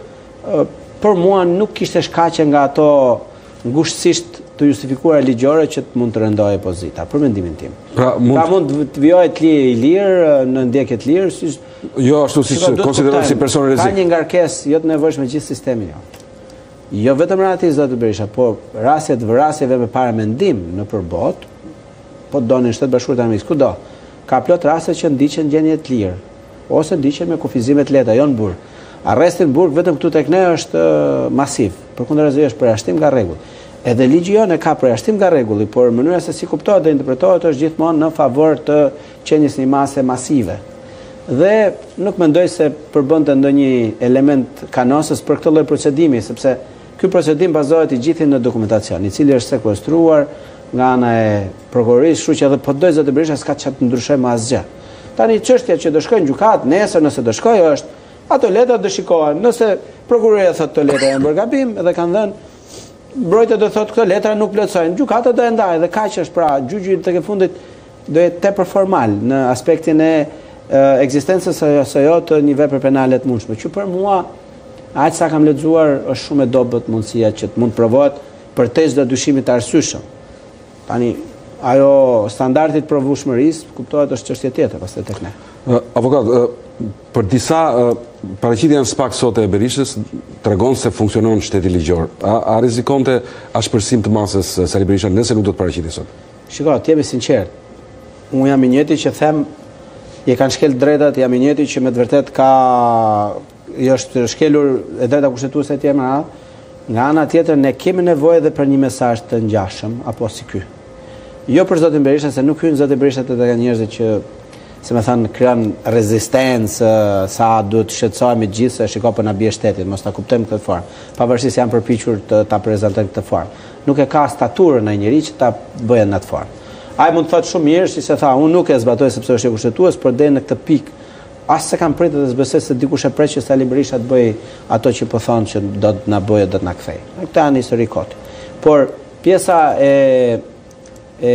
[SPEAKER 19] për mua nuk kishte shkaqe nga ato ngushtësisht të justifikuara ligjore që të mund të rëndojë opozita, për mendimin tim.
[SPEAKER 1] Pra mund,
[SPEAKER 19] pra mund të vijojë të lirë i lirë, në ndjekje të lirë, si
[SPEAKER 1] jo ashtu siç konsiderohet si person rrezik.
[SPEAKER 19] Ka një ngarkesë jo të nevojshme gjithë sistemi jo. Jo vetëm rasti i Zotit Berisha, po rastet vrasjeve me paramendim në përbot, po donin Shtetet Bashkuara të Amerikës, kudo. Ka plot raste që ndiqen gjendje të lirë, ose ndiqen me kufizime të lehta, jo në burg. Arresti në burg vetëm këtu tek ne është masiv, përkundërzi është përjashtim nga rregull. Edhe ligji jonë ka përjashtim nga rregulli, por mënyra se si kuptohet dhe interpretohet është gjithmonë në favor të qenies një mase masive. Dhe nuk mendoj se përbënte ndonjë element kanosës për këtë lloj procedimi, sepse ky procedim bazohet i gjithë në dokumentacion, i cili është sekuestruar nga ana e prokurorisë, kështu që edhe po doj Zoti Berisha s'ka çfarë të ndryshojë më asgjë. Tani çështja që do shkojnë në gjykatë nesër, nëse do shkojë është ato letra do shikohen. Nëse prokuroria thotë të letra janë bërë gabim dhe kanë dhënë mbrojtja do thotë këto letra nuk plotësojnë, gjykata do e ndajë dhe kaq është, pra gjyqi tek e fundit do jetë tepër formal në aspektin e ekzistencës së jo të një vepre penale të mundshme, që për mua aq sa kam lexuar është shumë e dobët mundësia që të mund provohet për te çdo dyshimi të arsyeshëm. Tani ajo standardi i provueshmërisë kuptohet është çështje tjetër pastaj tek ne.
[SPEAKER 1] Avokat, për disa paraqitja në spak sot e Berishës tregon se funksionon shteti ligjor. A, a rrezikonte ashpërsim të masës Sali Berisha nëse nuk do të paraqitej sot?
[SPEAKER 19] Shiko, të jemi sinqert. Unë jam i njëjti që them i kanë shkel drejtat, jam i njëjti që me të vërtet ka i është shkelur e drejta kushtetuese e tjera. Nga ana tjetër ne kemi nevojë edhe për një mesazh të ngjashëm apo si ky. Jo për Zotin Berisha, se nuk hyn Zoti Berisha te ata njerëzit që se me thënë krijon rezistencë, sa duhet të shqetësohemi gjithë se shiko po na bie shtetit, mos ta kuptojmë këtë formë. Pavarësisht se janë përpiqur të ta prezantojnë këtë formë. Nuk e ka staturën e njeriu që ta bëjë në atë formë. Ai mund të thotë shumë mirë, si se tha, unë nuk e zbatoj sepse është e kushtetues, por deri në këtë pikë as se kam pritur të zbesoj se dikush e pret që Sali Berisha të bëjë ato që po thonë që do të na bëjë, do të na kthej. Këtë janë histori kot. Por pjesa e e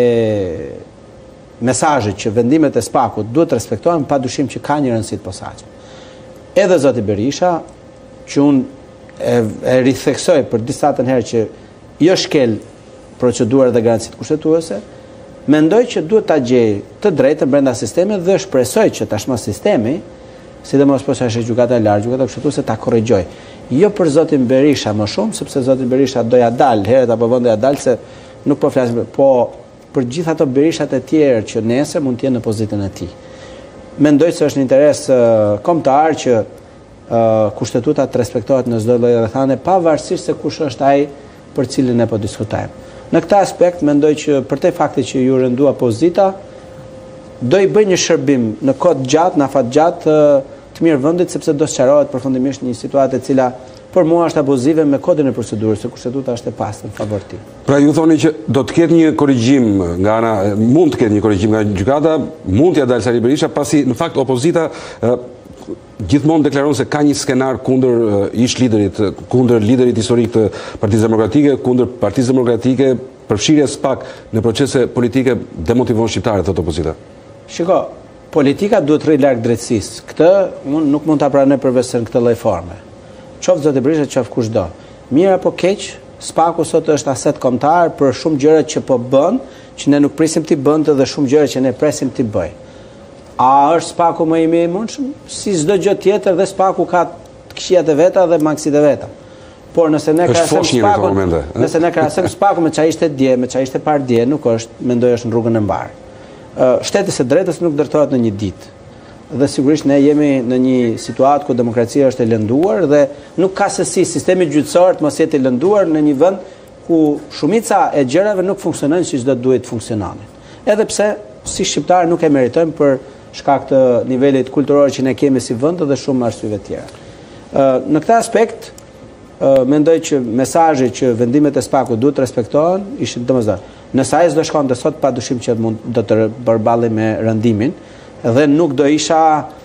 [SPEAKER 19] mesazhet që vendimet e spakut duhet të respektohen, padyshim që ka një rëndësi të posaçme. Edhe Zoti Berisha, që unë e, e ritheksoj për disa të herë që jo shkel procedurat dhe garancitë kushtetuese, mendoj që duhet ta gjej të drejtën brenda sistemit dhe shpresoj që tashmë sistemi, sidomos po sa është gjykata e lartë, gjykata kushtetuese ta korrigjoj. Jo për Zotin Berisha më shumë, sepse Zoti Berisha doja dal herët apo vendoja dal se nuk po flasim, po për gjithë ato Berishat e tjerë që nesër mund të jenë në pozitën e tij. mendoj se është në interes kombëtar që kushtetuta të respektohet në çdo lloj rrethane, pavarësisht se kush është ai për cilin ne po diskutojmë. Në këtë aspekt mendoj që për te fakti që ju rëndua pozita, do i bëj një shërbim në kohë gjatë, në afat gjatë të mirë vendit, sepse do sqarohet përfundimisht një situatë e cila për mua është abuzive me kodin e procedurës, se kushtetuta është e pastër në favor të tij.
[SPEAKER 1] Pra ju thoni që do të ketë një korrigjim nga ana, mund të ketë një korrigjim nga gjykata, mund t'ia dalë Sali Berisha, pasi në fakt opozita gjithmonë deklaron se ka një skenar kundër ish liderit, kundër liderit historik të Partisë Demokratike, kundër Partisë Demokratike, përfshirjes pak në procese politike demotivon shqiptarët, thotë opozita.
[SPEAKER 19] Shiko, politika duhet rri larg drejtësisë. Këtë unë nuk mund ta pranoj përveç në këtë lloj forme. Qoftë zoti Berisha, qoftë kushdo. Mirë apo keq, SPAK-u sot është aset kombëtar për shumë gjëra që po bën, që ne nuk prisim ti bënte dhe shumë gjëra që ne presim ti bëj. A është SPAK-u më i mirë i mundshëm? Si çdo gjë tjetër, dhe SPAK-u ka këqijat e veta dhe mangësitë e veta. Por nëse ne krahasojmë SPAK-un, nëse ne krahasojmë SPAK-un me çfarë ishte dje, me çfarë ishte parë dje, nuk është, mendoj është në rrugën e mbar. Shteti së drejtës nuk ndërtohet në një ditë. Dhe sigurisht ne jemi në një situatë ku demokracia është e lënduar dhe nuk ka se si sistemi gjyqësor të mos jetë i lënduar në një vend ku shumica e gjërave nuk funksionojnë siç do duhet të funksiononin. Edhe pse si shqiptarë nuk e meritojmë për shkak të nivelit kulturor që ne kemi si vend dhe shumë arsyeve tjera. Në këtë aspekt mendoj që mesazhi që vendimet e SPAK-ut duhet të respektohen ishin domosdoshmë. Nëse ai s'do shkonte sot, padyshim që mund do të përballej me rëndimin dhe nuk do isha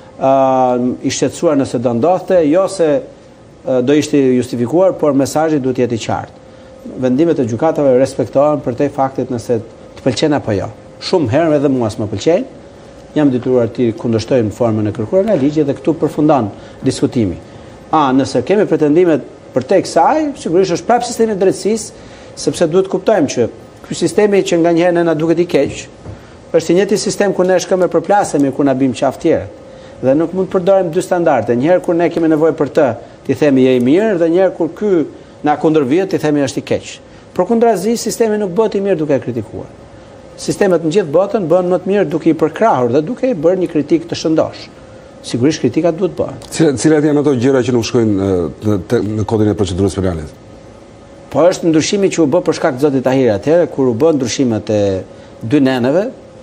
[SPEAKER 19] i shqetësuar nëse do ndodhte, jo se do ishte justifikuar, por mesazhi duhet jetë i qartë. Vendimet e gjykatave respektohen për te faktit nëse të pëlqen apo jo. Shumë herë edhe mua s'më pëlqejnë, jam detyruar të kundërshtoj në formën e kërkuar nga ligji dhe këtu përfundon diskutimi. A, nëse kemi pretendimet për te kësaj, sigurisht është prapë sistemi i drejtësisë, sepse duhet kuptojmë që ky sistemi që nganjëherë ne na duket i keq, është i njëjti sistem ku ne shkojmë e përplasemi kur na bim qafë tjerë. Dhe nuk mund të përdorim dy standarde. Njëherë kur ne kemi nevojë për të, ti themi je i mirë, dhe njëherë kur ky na kundërvjet, ti themi është i keq. Përkundrazi, sistemi nuk bëhet i mirë duke e kritikuar. Sistemet në gjithë botën bëhen më të mirë duke i përkrahur dhe duke i bërë një kritikë të shëndosh. Sigurisht kritikat duhet bëhen.
[SPEAKER 1] Cilat janë ato gjëra që nuk shkojnë në kodin e procedurës penale?
[SPEAKER 19] Po është ndryshimi që u bë për shkak të zotit Tahiri atëherë kur u bën ndryshimet e dy neneve.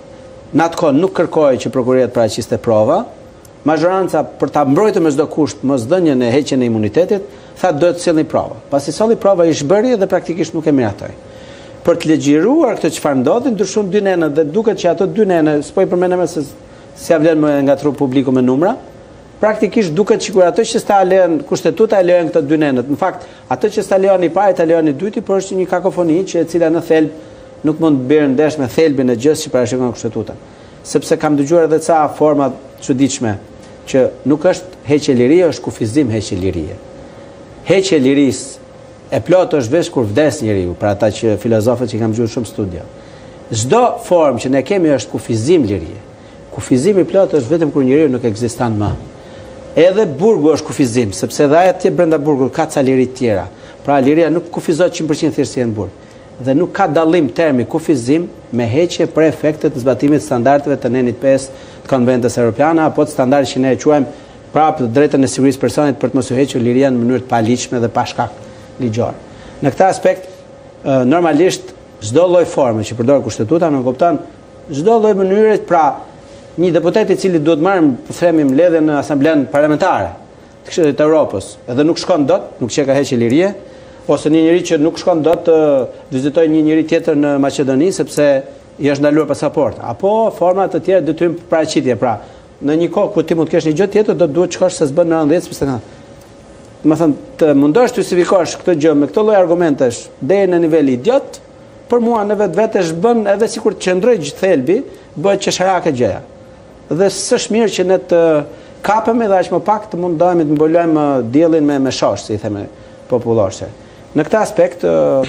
[SPEAKER 19] Në atë kohë nuk kërkoi që prokuroria të paraqiste prova. Majoranca për ta mbrojtur me çdo kusht mosdhënien e heqjen e imunitetit, tha do të sillni prova. Pasi solli prova i shbëri dhe praktikisht nuk e miratoi. Për të legjiruar këtë çfarë ndodhi, ndryshon dy nena dhe duket që ato dy nena, s'po i përmendem se s'ia vlen më ngatru publiku me numra. Praktikisht duket sikur ato që sta lejon kushtetuta e lejon këto dy nenët. Në fakt, ato që sta lejon i pari, ta lejon i dyti, por është një kakofoni që e cila në thelb nuk mund të bërë ndesh me thelbin e gjës që parashikon kushtetuta. Sepse kam dëgjuar edhe ca forma çuditshme që nuk është heqje lirie, është kufizim heqje lirie. Heqje lirisë e plot është veç kur vdes njeriu, për ata që filozofët që kam gjuar shumë studia. Çdo formë që ne kemi është kufizim lirie. Kufizimi plot është vetëm kur njeriu nuk ekziston më. Edhe burgu është kufizim, sepse edhe ai atje brenda burgut ka ca liri të tjera. Pra liria nuk kufizohet cent për cent thjesht si në burg. Dhe nuk ka dallim termi kufizim me heqje për efektet të zbatimit standardeve të nenit pesë të Konventës Evropiane apo të standardit që ne e quajmë prapë drejtën e sigurisë personit për të mos u hequr liria në mënyrë të paligjshme dhe pa shkak ligjor. Në këtë aspekt, normalisht çdo lloj forme që përdor kushtetuta nuk kupton çdo lloj mënyre, pra një deputet i cili duhet marrë, po themi, mbledhje në asamblen parlamentare të Këshillit të Evropës, edhe nuk shkon dot, nuk çka heqje lirie, ose një njeri që nuk shkon dot të vizitojë një njeri tjetër në Maqedoni sepse i është ndaluar pasaporta, apo forma të tjera detyrim për paraqitje. Pra, në një kohë ku ti mund të kesh një gjë tjetër, do duhet të shkosh se s'bën në nëntëdhjetë sepse ka. Do të thënë, të mundosh të justifikosh këtë gjë me këtë lloj argumentesh deri në nivel idiot, për mua në vetvetes bën edhe sikur të qëndroj gjithë thelbi, bëhet qesharake gjëja. Dhe s'është mirë që ne të kapemi dhe aq më pak të mundohemi të mbulojmë diellin me me shosh, si i themi popullorse. Në këtë aspekt,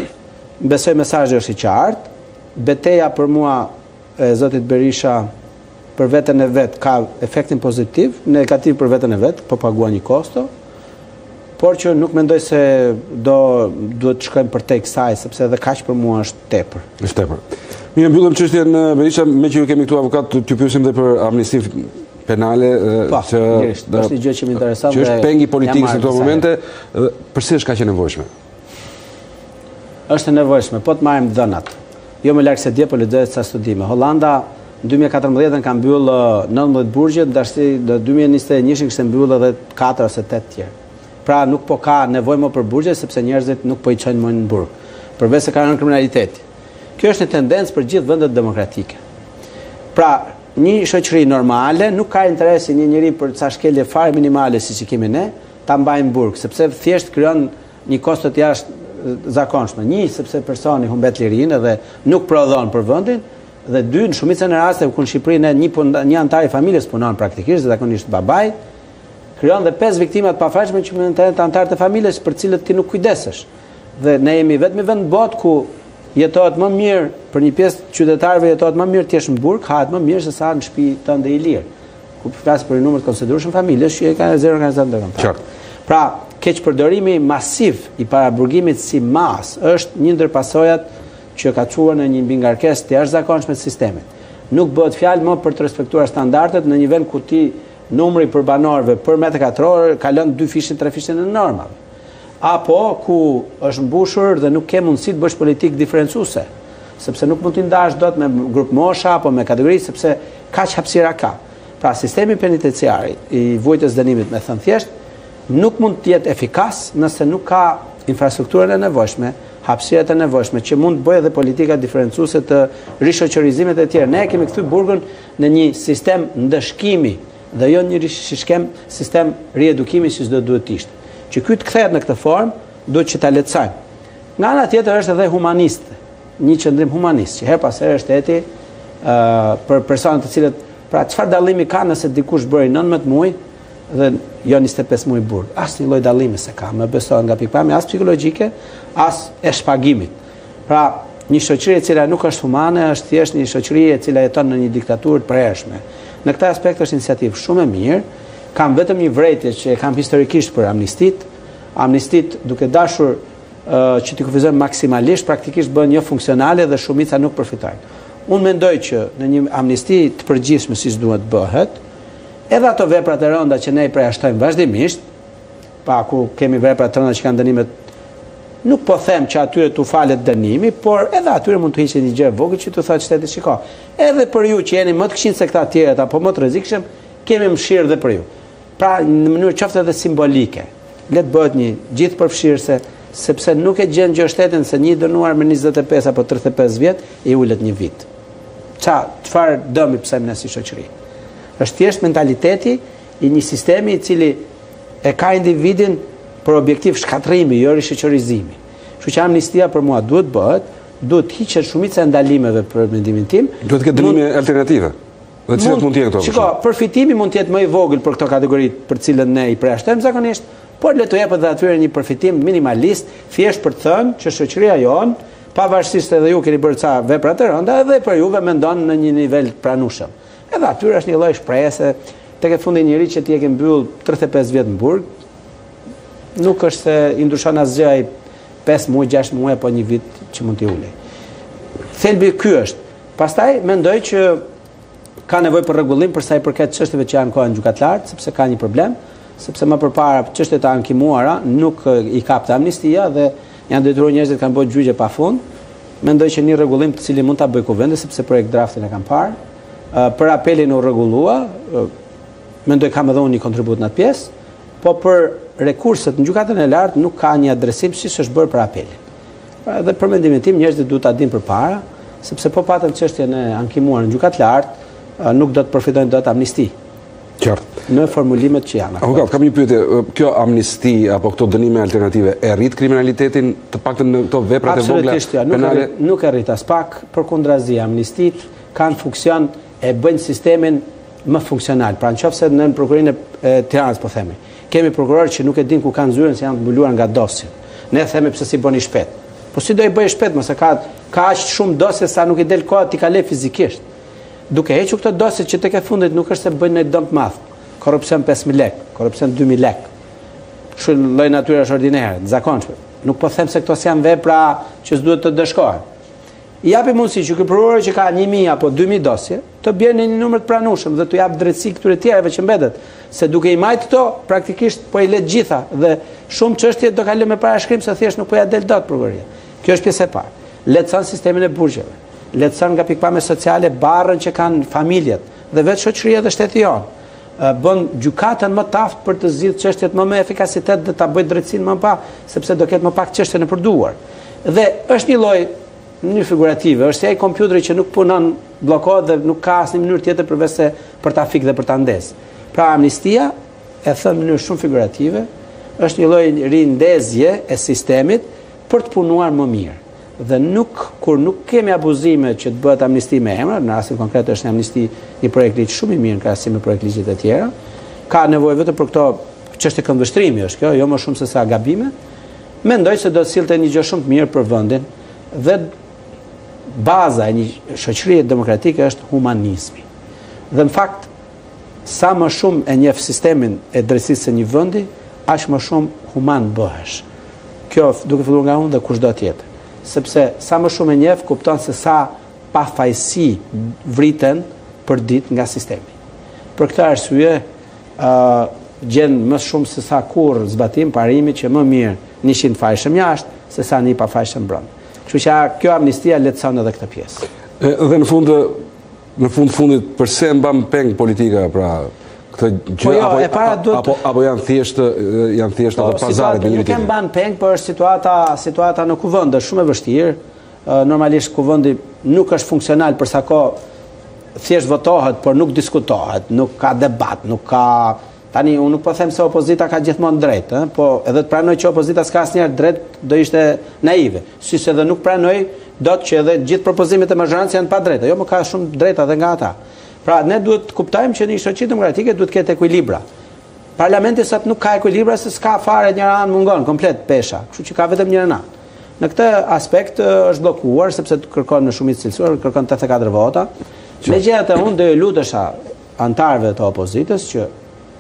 [SPEAKER 19] besoj mesazhi është i qartë. Beteja për mua e zotit Berisha për veten e vet ka efektin pozitiv, negativ për veten e vet, po paguan një kosto, por që nuk mendoj se do duhet të shkojmë për te kësaj, sepse edhe kaq për mua është tepër.
[SPEAKER 1] Është tepër. Mirë, mbyllim çështjen Berisha, me që ju kemi këtu avokat, t'ju pyesim dhe për amnistin penale
[SPEAKER 19] që është një gjë që më intereson
[SPEAKER 1] që është pengi politikës në këto momente, përse është kaq e nevojshme?
[SPEAKER 19] Është e nevojshme, po të marrim dhënat. Jo më larg se dje, po lexoj ca studime. Holanda në dy mijë e katërmbëdhjetë ka mbyll nëntëmbëdhjetë burgje, ndërsa në dy mijë e njëzet e një kishte mbyll edhe katër ose tetë tjerë. Pra nuk po ka nevojë më për burgje sepse njerëzit nuk po i çojnë më në burg, përveç se ka rënë kriminaliteti. Kjo është një tendencë për gjithë vendet demokratike. Pra, një shoqëri normale nuk ka interes i një njeri për ca shkelje fare minimale siç i kemi ne, ta mbajnë burg, sepse thjesht krijon një kosto të jashtëzakonshme. Një, sepse personi humbet lirinë dhe nuk prodhon për vendin, dhe dy, në shumicën e rasteve ku në Shqipëri ne një, një antar i familjes punon praktikisht, zakonisht babai, krijon dhe pesë viktima të pafajshme që mund të jenë antarë të familjes për cilët ti nuk kujdesesh. Dhe ne jemi vetëm vend në botë ku jetohet më mirë për një pjesë qytetarëve jetohet më mirë ti jesh në burg, hahet më mirë se sa në shtëpi tënde i lirë. Ku flas për një numër të konsiderueshëm familjesh që kanë zero organizat ndërkombëtar. Pra, keqpërdorimi masiv i paraburgimit si mas është një ndër pasojat që ka çuar në një mbingarkesë të jashtëzakonshme të sistemit. Nuk bëhet fjalë më për të respektuar standardet në një vend ku ti numri për banorëve për metër katror kalon dy fishin, tre fishin e normal. Apo ku është mbushur dhe nuk ke mundësi të bësh politikë diferencuese, sepse nuk mund të ndash dot me grup mosha apo me kategori sepse kaq hapësira ka. Pra sistemi penitenciar i vujtës dënimit, me thënë thjesht, nuk mund të jetë efikas nëse nuk ka infrastrukturën e nevojshme, hapësirat e nevojshme që mund të bëjë edhe politika diferencuese të rishoqërizimit e tjerë. Ne kemi kthy burgun në një sistem ndëshkimi dhe jo një rishiskem sistem riedukimi si çdo duhet të ishte. Që ky të kthehet në këtë formë, duhet që ta lehtësojmë. Nga ana tjetër është edhe humanist, një qëndrim humanist, që her pas here shteti uh, për personat të cilët, pra çfarë dallimi ka nëse dikush bëri nëntëmbëdhjetë muaj dhe jo njëzet e pesë muaj burg. Asnjë lloj dallimi se ka, më beson nga pikpamja as psikologjike, as e shpagimit. Pra, një shoqëri e cila nuk është humane, është thjesht një shoqëri e cila jeton në një diktaturë të përhershme. Në këtë aspekt është iniciativë shumë e mirë. Kam vetëm një vërejtje që e kam historikisht për amnistit. Amnistit duke dashur uh, që t'i kufizojmë maksimalisht, praktikisht bën jo funksionale dhe shumica nuk përfitojnë. Unë mendoj që në një amnisti të përgjithshme siç duhet bëhet, edhe ato veprat e rënda që ne i përjashtojmë vazhdimisht, pa ku kemi vepra të rënda që kanë dënimet, nuk po them që atyre t'u falet dënimi, por edhe atyre mund të hiqet një gjë e vogël që t'u thotë shteti shiko. Edhe për ju që jeni më të këqij se këta të tjerët apo më të rrezikshëm, kemi mëshirë dhe për ju. Pra në mënyrë qoftë edhe simbolike, le të bëhet një gjithë përfshirëse, sepse nuk e gjen gjë shtetin se një dënuar me njëzet e pesë apo tridhjetë e pesë vjet i ulet një vit. Ça, çfarë dëmi pse ne si shoqëri? Është thjesht mentaliteti i një sistemi i cili e ka individin për objektiv shkatrimi, jo rishoqërizimi. Kështu që amnistia për mua duhet bëhet, duhet hiqet shumica e ndalimeve për mendimin tim.
[SPEAKER 1] Duhet të ketë dënime alternative. Dhe cilat mund të jenë këto?
[SPEAKER 19] Shiko, përfitimi mund të jetë më i vogël për këto kategori për të cilën ne i përjashtojmë zakonisht, por le të jepet edhe atyre një përfitim minimalist, thjesht për të thënë që shoqëria jon, pavarësisht edhe ju keni bërë ca vepra të rënda, edhe për juve mendon në një nivel pranueshëm. Edhe atyre është një lloj shprehje tek e fundi njëri që ti e ke mbyll tridhjetë e pesë vjet në burg, nuk është se i ndryshon asgjë ai pesë muaj, gjashtë muaj apo një vit që mund t'i ulej. Thelbi ky është. Pastaj mendoj që ka nevojë për rregullim për sa i përket çështjeve që janë kohën gjykatlarë, sepse ka një problem, sepse më përpara çështjet e ankimuara nuk i kapte amnistia dhe janë detyruar njerëzit kanë bërë gjyqje pafund. Mendoj që një rregullim të cili mund ta bëj kuvendi sepse projekt draftin e kam parë. Për apelin u rregullua, mendoj kam edhe unë një kontribut në atë pjesë, po për rekurset në gjykatën e lartë nuk ka një adresim siç është bërë për apelin. Dhe për mendimin tim njerëzit duhet ta dinë përpara, sepse po patën çështjen e ankimuar në gjykatë lartë, nuk do të përfitojnë dot amnisti.
[SPEAKER 1] Qartë.
[SPEAKER 19] Në formulimet që janë.
[SPEAKER 1] Avokat, kam një pyetje, kjo amnisti apo këto dënime alternative e rrit kriminalitetin të paktën në këto veprat e vogla penale?
[SPEAKER 19] Nuk e rrit as pak, përkundrazi amnistit kanë funksion e bëjnë sistemin më funksional. Pra nëse në prokurorinë e Tiranës po themi, kemi prokurorë që nuk e din ku kanë zyrën se janë mbuluar nga dosjet. Ne themi pse si bëni shpejt. Po si do i bëj shpejt, mos e ka ka aq shumë dosje sa nuk i del koha ti kalë fizikisht. Duke hequr këto dosje që tek e fundit nuk është se bëjnë një dëm të madh. Korrupsion pesë mijë lekë, korrupsion dy mijë lekë. Kështu lloj natyre është ordinare, të zakonshme. Nuk po them se këto janë vepra që s'duhet të dëshkohen. I japi mundësi që ky prokuror që ka një mijë apo dy mijë dosje, të bjerë në një numër të pranueshëm dhe të jap drejtësi këtyre tjerëve që mbetet, se duke i marrë këto, praktikisht po i let gjitha dhe shumë çështje do kalojnë me parashkrim se thjesht nuk po ja del dot prokuroria. Kjo është pjesë e parë. Lehtëson sistemin e burgjeve. Lehtëson nga pikpamje sociale barrën që kanë familjet dhe vetë shoqëria dhe shteti jonë. Bën gjykatën më taft për të zgjidhur çështjet më me efikasitet dhe ta bëjë drejtësinë më pa, sepse do ketë më pak çështje në përduar. Dhe është një lloj në mënyrë figurative, është si ai kompjuteri që nuk punon, bllokohet dhe nuk ka asnjë mënyrë tjetër përveç se për ta fikë dhe për ta ndesë. Pra amnistia, e thënë në mënyrë shumë figurative, është një lloj rindezje e sistemit për të punuar më mirë. Dhe nuk, kur nuk kemi abuzime që të bëhet amnisti me emra, në rastin konkret është një amnisti një projekt ligj shumë i mirë në krahasim me projekt ligjit e tjera, ka nevojë vetëm për këto çështje këndvështrimi është kjo, jo më shumë se sa gabime. Mendoj se do të sillte një gjë shumë të mirë për vendin dhe baza e një shoqërie demokratike është humanizmi. Dhe në fakt sa më shumë e njeh sistemin e drejtësisë së një vendi, aq më shumë human bëhesh. Kjo duke filluar nga unë dhe kushdo tjetër. Sepse sa më shumë e njeh, kupton se sa pafajësi vriten për ditë nga sistemi. Për këtë arsye, uh, gjen më shumë se sa kur zbatim parimi që më mirë njëqind fajshëm jashtë, se sa një pafajshëm brenda. Kështu që kjo amnistia lehtëson edhe këtë pjesë.
[SPEAKER 1] Dhe në fund në fund fundit përse mban peng politika pra këtë gjë
[SPEAKER 19] po jo,
[SPEAKER 1] apo,
[SPEAKER 19] e para duhet...
[SPEAKER 1] apo apo janë thjesht janë thjesht ato pazaret me njëri tjetrin.
[SPEAKER 19] Nuk e mban peng, por është situata situata në kuvend është shumë e vështirë. Normalisht kuvendi nuk është funksional për sa kohë thjesht votohet, por nuk diskutohet, nuk ka debat, nuk ka tani unë nuk po them se opozita ka gjithmonë drejt, ëh, po edhe të pranoj që opozita s'ka asnjëherë drejt do ishte naive. Si se edhe nuk pranoj dot që edhe gjithë propozimet e majorancës janë pa drejta. Jo, më ka shumë drejta edhe nga ata. Pra ne duhet të kuptojmë që një shoqëri demokratike duhet të ketë ekuilibra. Parlamenti sot nuk ka ekuilibra se s'ka fare, njëra anë mungon komplet pesha, kështu që ka vetëm një anë. Në këtë aspekt është bllokuar sepse kërkon në shumicë cilësore, kërkon tetëdhjetë e katër vota. Megjithatë unë do i lutesha antarëve të opozitës që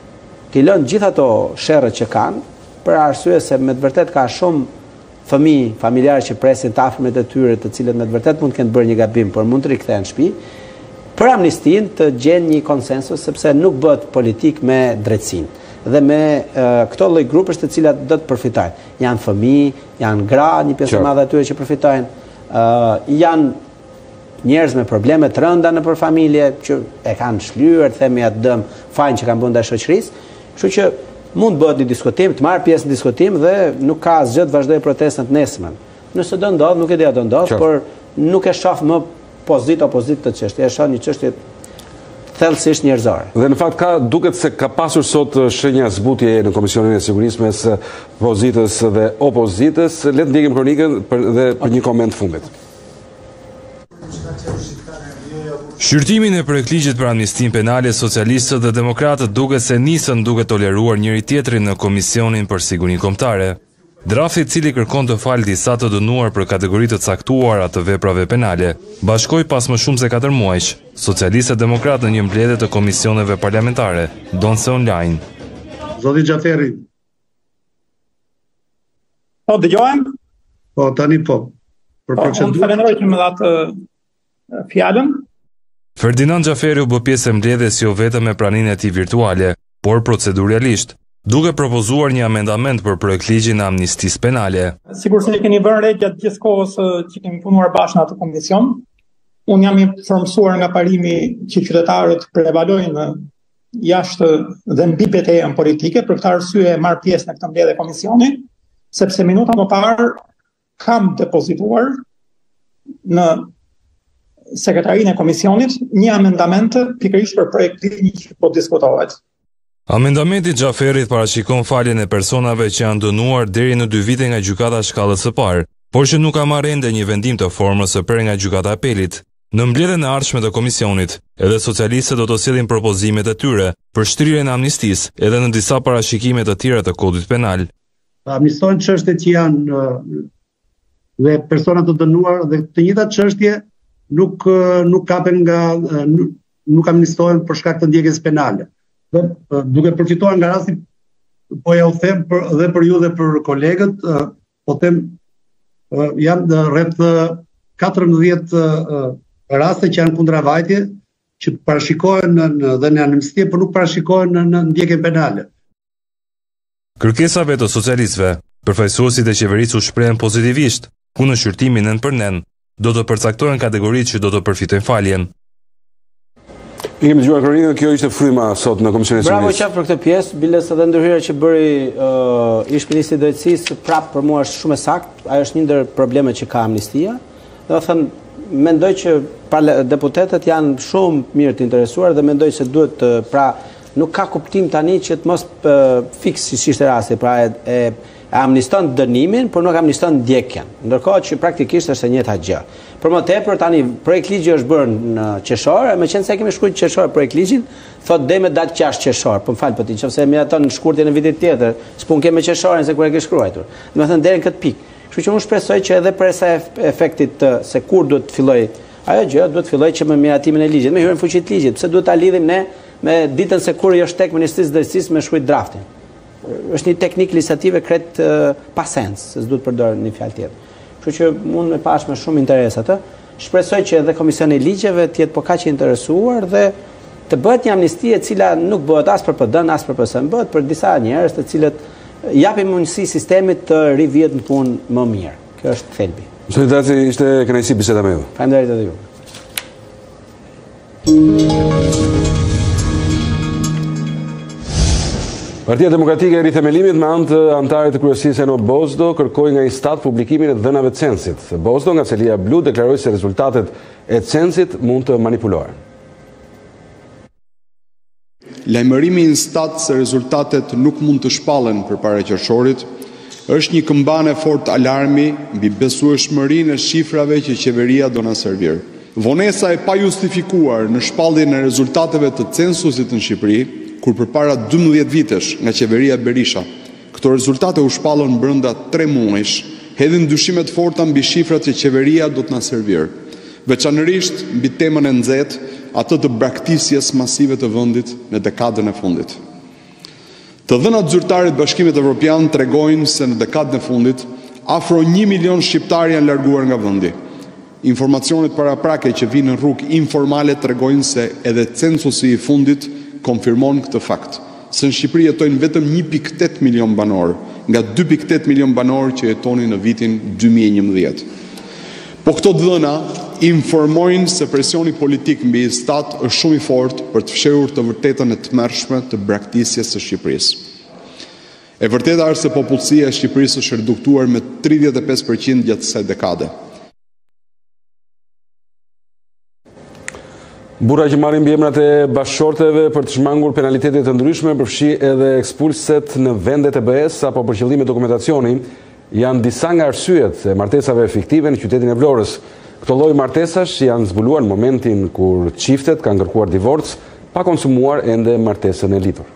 [SPEAKER 19] t'i lënë gjithë ato sherrët që kanë, për arsye se me të vërtet ka shumë fëmijë, familjarë që presin të afërmit e tyre, të cilët me të vërtet mund të kenë bërë një gabim, por mund të rikthehen në shtëpi, për amnistin të gjenë një konsensus, sepse nuk bëhet politik me drejtësinë dhe me uh, këto lloj grupesh të cilat do të përfitojnë. Janë fëmijë, janë gra, një pjesë e madhe atyre që përfitojnë, uh, janë njerëz me probleme të rënda nëpër familje që e kanë shlyer, themi atë dëm fajin që kanë bërë ndaj shoqërisë. Kështu që mund bëhet një diskutim, të marr pjesë në diskutim dhe nuk ka asgjë të vazhdojë protestën të nesërmen. Nëse do ndodh, nuk e di a do ndodh, por nuk e shoh më pozit opozit të çështje, e shoh një çështje thellësisht njerëzore.
[SPEAKER 1] Dhe në fakt ka duket se ka pasur sot shenja zbutje në Komisionin e Sigurisë mes pozitës dhe opozitës. Le të ndjekim kronikën për dhe për një koment fundit.
[SPEAKER 20] Shqyrtimin e projektligjit për amnistin penale, socialistët dhe demokratët duket se nisën duke toleruar njëri tjetrin në Komisionin për Sigurinë Kombëtare. Drafti i cili kërkon të falë disa të dënuar për kategori të caktuara të veprave penale, bashkoi pas më shumë se katër muajsh, socialistët demokratë në një mbledhje të komisioneve parlamentare, donse online.
[SPEAKER 21] Zoti Xhaferi.
[SPEAKER 22] Po, dëgjojmë?
[SPEAKER 21] Po, tani po. Për procedurë.
[SPEAKER 22] Unë falenderoj që më dhatë fjalën.
[SPEAKER 20] Ferdinand Xhaferi u bë pjesë e mbledhjes jo vetëm me praninë e tij virtuale, por proceduralisht, duke propozuar një amendament për projektligjin e amnistisë penale.
[SPEAKER 22] Sigur se ne keni vënë re gjatë gjithë kohës që kemi punuar bashkë në atë komision. Unë jam i formsuar nga parimi që qytetarët prevalojnë jashtë dhe mbi betejën politike, për këtë arsye marr pjesë në këtë mbledhje komisioni, sepse minuta më parë kam depozituar në sekretarinë e komisionit një amendament pikërisht për projektin që po diskutohet.
[SPEAKER 20] Amendamenti Xhaferit parashikon faljen e personave që janë dënuar deri në dy vite nga gjykata shkallës së parë, por që nuk ka marrë ende një vendim të formës së parë nga gjykata e apelit. Në mbledhjen e ardhshme të komisionit, edhe socialistët do të sjellin propozimet e tyre për shtrirjen e amnistisë edhe në disa parashikime të tjera të kodit penal.
[SPEAKER 21] Amnistojnë çështjet që janë dhe persona të dënuar dhe të njëjtat çështje nuk nuk kapen nga nuk, nuk amnistohen për shkak të ndjekjes penale. Dhe duke përfituar nga rasti, po ja u them për, dhe për ju dhe për kolegët, po them janë rreth katërmbëdhjetë raste që janë kundravajtje, që parashikohen dhe në amnistie, por nuk parashikohen në ndjekjen penale.
[SPEAKER 20] Kërkesave të socialistëve, përfaqësuesit e qeverisë u shprehen pozitivisht, ku në shqyrtimin nën për nën do të përcaktohen kategoritë që do të përfitojnë faljen.
[SPEAKER 1] I kemi dëgjuar Klorinën, kjo ishte fryma sot në Komisionin e
[SPEAKER 19] Bravo
[SPEAKER 1] Sigurisë.
[SPEAKER 19] qaf për këtë pjesë, biles edhe ndërhyrja që bëri uh, ish ministri i drejtësisë, prap për mua është shumë e saktë, ajo është një ndër problemet që ka amnistia. Do të thënë, mendoj që deputetët janë shumë mirë të interesuar dhe mendoj se duhet uh, pra nuk ka kuptim tani që të mos uh, fiks si ishte rasti, pra e, e, e amniston dënimin, por nuk amniston ndjekjen. Ndërkohë që praktikisht është e njëjta gjë. Për më tepër tani projekt ligji është bërë në qershor, me qenë se kemi shkruar qershor projekt ligjin, thotë deri me datë gjashtë qershor. Po m'fal po ti, nëse miraton në shkurtin e vitit tjetër, s'pun kemë qershorin se kur e ke shkruar. Do të thënë deri në këtë pikë. Kështu që unë shpresoj që edhe për sa efektit të, se kur duhet të filloj ajo gjë, duhet të filloj që me miratimin e ligjit, me hyrjen fuqi të ligjit. Pse duhet ta lidhim ne me ditën se kur jo është tek Ministrisë së Drejtësisë me shkruajt draftin. Është një teknikë legislative krejt uh, pa sens, se s'duhet përdorur një fjalë tjetër. Kështu që mund me pash me shumë interes atë. Shpresoj që edhe Komisioni i Ligjeve të jetë po kaq i interesuar dhe të bëhet një amnistie e cila nuk bëhet as për P D-n, as për P S-n, bëhet për disa njerëz të cilët japin mundësi sistemit të rivihet në punë më mirë. Kjo është thelbi.
[SPEAKER 1] Zoti Daci, ishte kënaqësi biseda me ju.
[SPEAKER 19] Faleminderit edhe ju.
[SPEAKER 1] Partia Demokratike e Rithemelimit me anë të antarit të kryesisë Eno Bozdo kërkoi nga Instat publikimin e dhënave të censit. Bozdo nga Celia Blu deklaroi se rezultatet e censit mund të manipulohen.
[SPEAKER 2] Lajmërimi i Instat se rezultatet nuk mund të shpallen përpara qershorit është një këmbane fort alarmi mbi besueshmërinë e shifrave që qeveria do na servir. Vonesa e pajustifikuar në shpalljen e rezultateve të censusit në Shqipëri, kur përpara dymbëdhjetë vitesh nga qeveria Berisha, këto rezultate u shpallën brenda tre muajsh, hedhin dyshime të forta mbi shifrat që qeveria do të na servir, veçanërisht mbi temën e nxehtë, atë të braktisjes masive të vendit në dekadën e fundit. Të dhënat zyrtare të Bashkimit Evropian tregojnë se në dekadën e fundit afro një milion shqiptar janë larguar nga vendi. Informacionet paraprake që vinë në rrugë informale tregojnë se edhe censusi i fundit konfirmon këtë fakt, se në Shqipëri jetojnë vetëm një pikë tetë milion banor, nga dy pikë tetë milion banor që jetonin në vitin dy mijë e njëmbëdhjetë. Po këto dhëna informojnë se presioni politik mbi Instat është shumë i fortë për të fshehur të vërtetën e tmerrshme të braktisjes së Shqipërisë. E vërteta është se popullsia e Shqipërisë është reduktuar me tridhjetë e pesë përqind gjatë kësaj dekade.
[SPEAKER 1] Burra që marrin mbiemrat e bashkëshorteve për të shmangur penalitetet të ndryshme përfshi edhe ekspulset në vendet e B E S apo për qëllime dokumentacioni janë disa nga arsyet e martesave fiktive në qytetin e Vlorës. Këto lloj martesash janë zbuluar në momentin kur çiftet kanë kërkuar divorc pa konsumuar ende martesën e lidhur.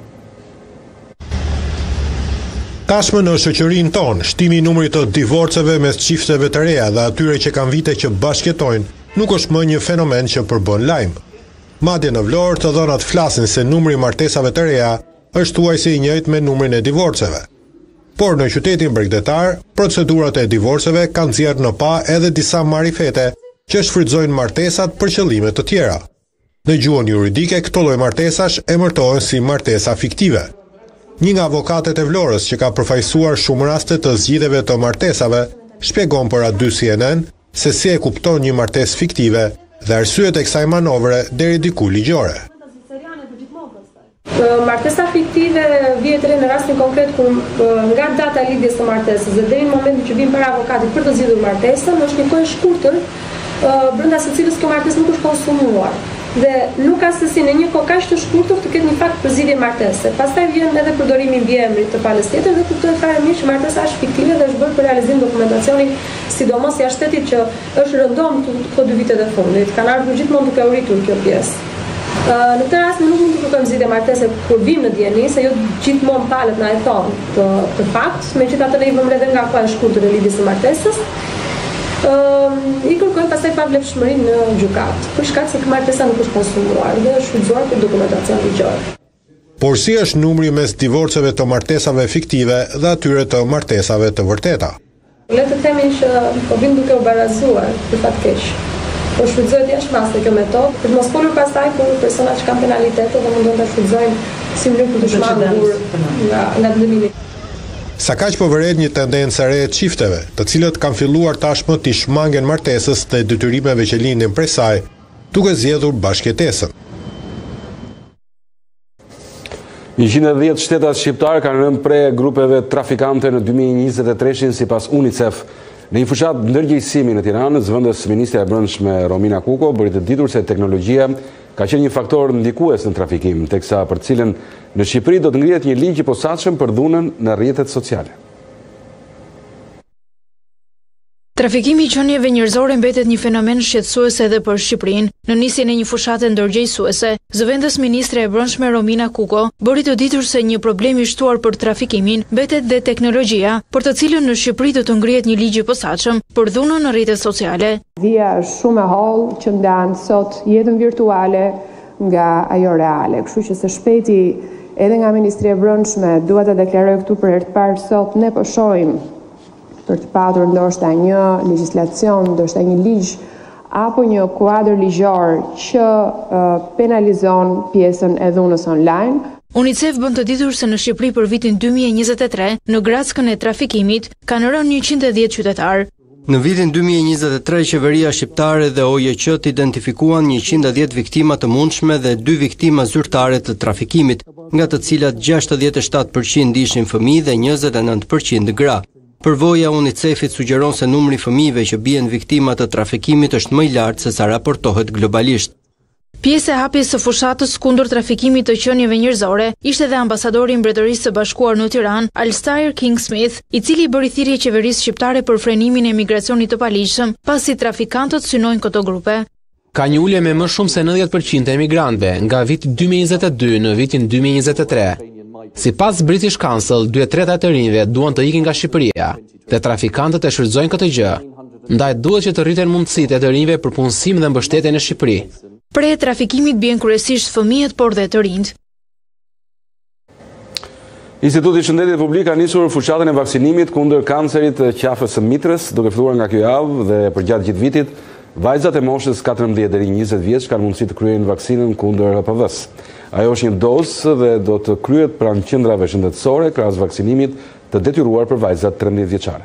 [SPEAKER 3] Tashmë në shoqërinë tonë, shtimi i numrit të divorceve mes çifteve të reja dhe atyre që kanë vite që bashkëjetojnë nuk është më një fenomen që përbën lajm. Madje në Vlorë të dhënat flasin se numri i martesave të reja është thuajse i njëjtë me numrin e divorceve. Por në qytetin bregdetar, procedurat e divorceve kanë nxjerrë në pa edhe disa marifete që shfrytëzojnë martesat për qëllime të tjera. Në gjuhën juridike, këto lloj martesash emërtohen si martesa fiktive. Një nga avokatet e Vlorës që ka përfaqësuar shumë raste të zgjidhjeve të martesave, shpjegon për A dy C N N se si e kupton një martesë fiktive dhe arsyet e kësaj manovre deri diku ligjore.
[SPEAKER 5] Martesa fiktive vjet re në rastin konkret kur nga data e lidhjes së martesës dhe deri në momentin që vin para avokatit për të zgjidhur martesën, është një kohë e shkurtër brenda së cilës kjo martesë nuk është konsumuar. Dhe nuk ka se si në një kohë kaq të shkurtër të ketë një fakt për zgjidhje martese. Pastaj vjen edhe përdorimi i mbiemrit të palës tjetër dhe kuptohet fare mirë që martesa është fiktive dhe është bërë për realizim dokumentacioni, sidomos jashtë shtetit që është rëndomë këto dy vitet e fundit. Kanë ardhur gjithmonë duke u rritur kjo pjesë. Në këtë rast nuk mund të kërkojmë zgjidhje martese kur vim në dieni, se jo gjithmonë palët na e thonë të, të fakt, megjithatë ne i vëmë edhe nga koha e shkurtër e lidhjes së martesës. Uh, i kërkojnë pastaj pavlefshmërinë në gjykat, për shkak se martesa nuk është konsumuar dhe është shfrytzuar për dokumentacion ligjor.
[SPEAKER 3] Por si është numri mes divorceve të martesave fiktive dhe atyre të martesave të vërteta?
[SPEAKER 5] Le të themi që po vim duke u barazuar për fat keq. Po shfrytëzohet jashtëmase kjo metodë, për mos folur pastaj për persona që kanë penalitete dhe mundon ta shfrytëzojnë si mënyrë për të shmangur nga nga dënimi.
[SPEAKER 3] Sa kaq po vëret një tendencë e re e çifteve, të cilët kanë filluar tashmë të shmangen martesës dhe detyrimeve që lindin prej saj, duke zgjedhur bashkëjetesën.
[SPEAKER 1] njëqind e dhjetë shtetat shqiptar kanë rënë pre grupeve trafikante në dy mijë e njëzet e tre sipas UNICEF. Në një fushat ndërgjegjësimi në Tiranë, zëvendës ministra e Brendshme Romina Kuko bëri të ditur se teknologjia ka qenë një faktor ndikues në trafikim, teksa për cilën në Shqipëri do të ngrihet një ligj i posaçëm për dhunën në rrjetet sociale.
[SPEAKER 10] Trafikimi i qenieve njerëzore mbetet një fenomen shqetësues edhe për Shqipërinë. Në nisjen e një fushate ndërgjegjësuese, zëvendës ministre e Brendshme Romina Kuko bëri të ditur se një problem i shtuar për trafikimin mbetet dhe teknologjia, për të cilën në Shqipëri do të ngrihet një ligj i posaçëm për dhunën në rrjetet sociale.
[SPEAKER 6] Dhia është shumë e hollë që ndan sot jetën virtuale nga ajo reale, kështu që së shpejti edhe nga Ministria e Brendshme dua ta deklaroj këtu për herë të parë sot ne po shohim për të patur ndoshta një legjislacion, ndoshta një ligj apo një kuadër ligjor që uh, penalizon pjesën e dhunës online.
[SPEAKER 10] UNICEF bën të ditur se në Shqipëri për vitin dy mijë e njëzet e tre, në grackën e trafikimit, kanë rënë njëqind e dhjetë qytetar.
[SPEAKER 7] Në vitin dy mijë e njëzet e tre, qeveria shqiptare dhe O J Q identifikuan njëqind e dhjetë viktima të mundshme dhe dy viktima zyrtare të trafikimit, nga të cilat gjashtëdhjetë e shtatë përqind ishin fëmijë dhe njëzet e nëntë përqind gra. Përvoja UNICEF-it sugjeron se numri fëmijëve që bien viktima të trafikimit është më i lartë se sa raportohet globalisht.
[SPEAKER 10] Pjesë e hapjes së fushatës kundër trafikimit të qenieve njerëzore ishte dhe ambasadori i Mbretërisë së Bashkuar në Tiranë, Alistair King Smith, i cili bëri thirrje qeverisë shqiptare për frenimin e emigracionit të paligjshëm, pasi trafikantët synojnë këto grupe.
[SPEAKER 23] Ka një ulje me më shumë se nëntëdhjetë përqind të emigrantëve nga viti dy mijë e njëzet e dy në vitin dy mijë e njëzet e tre. Si pas British Council, dy e treta të rinjve duan të ikin nga Shqipëria, dhe trafikantët e shfrytëzojnë këtë gjë. Ndaj duhet që të rriten mundësitë e të rinjve për punësim dhe mbështetje në Shqipëri.
[SPEAKER 10] Pre trafikimit bien kryesisht fëmijët, por dhe të rinjt.
[SPEAKER 1] Instituti i Shëndetit Publik ka nisur fushatën e vaksinimit kundër kancerit të qafës së mitrës, duke filluar nga kjo javë dhe përgjatë gjithë vitit. Vajzat e moshës katërmbëdhjetë deri njëzet vjeç kanë mundësi të kryejnë vaksinën kundër H P V-s. Ajo është një dozë dhe do të kryhet pranë qendrave shëndetësore krahas vaksinimit të detyruar për vajzat trembëdhjetë vjeçare.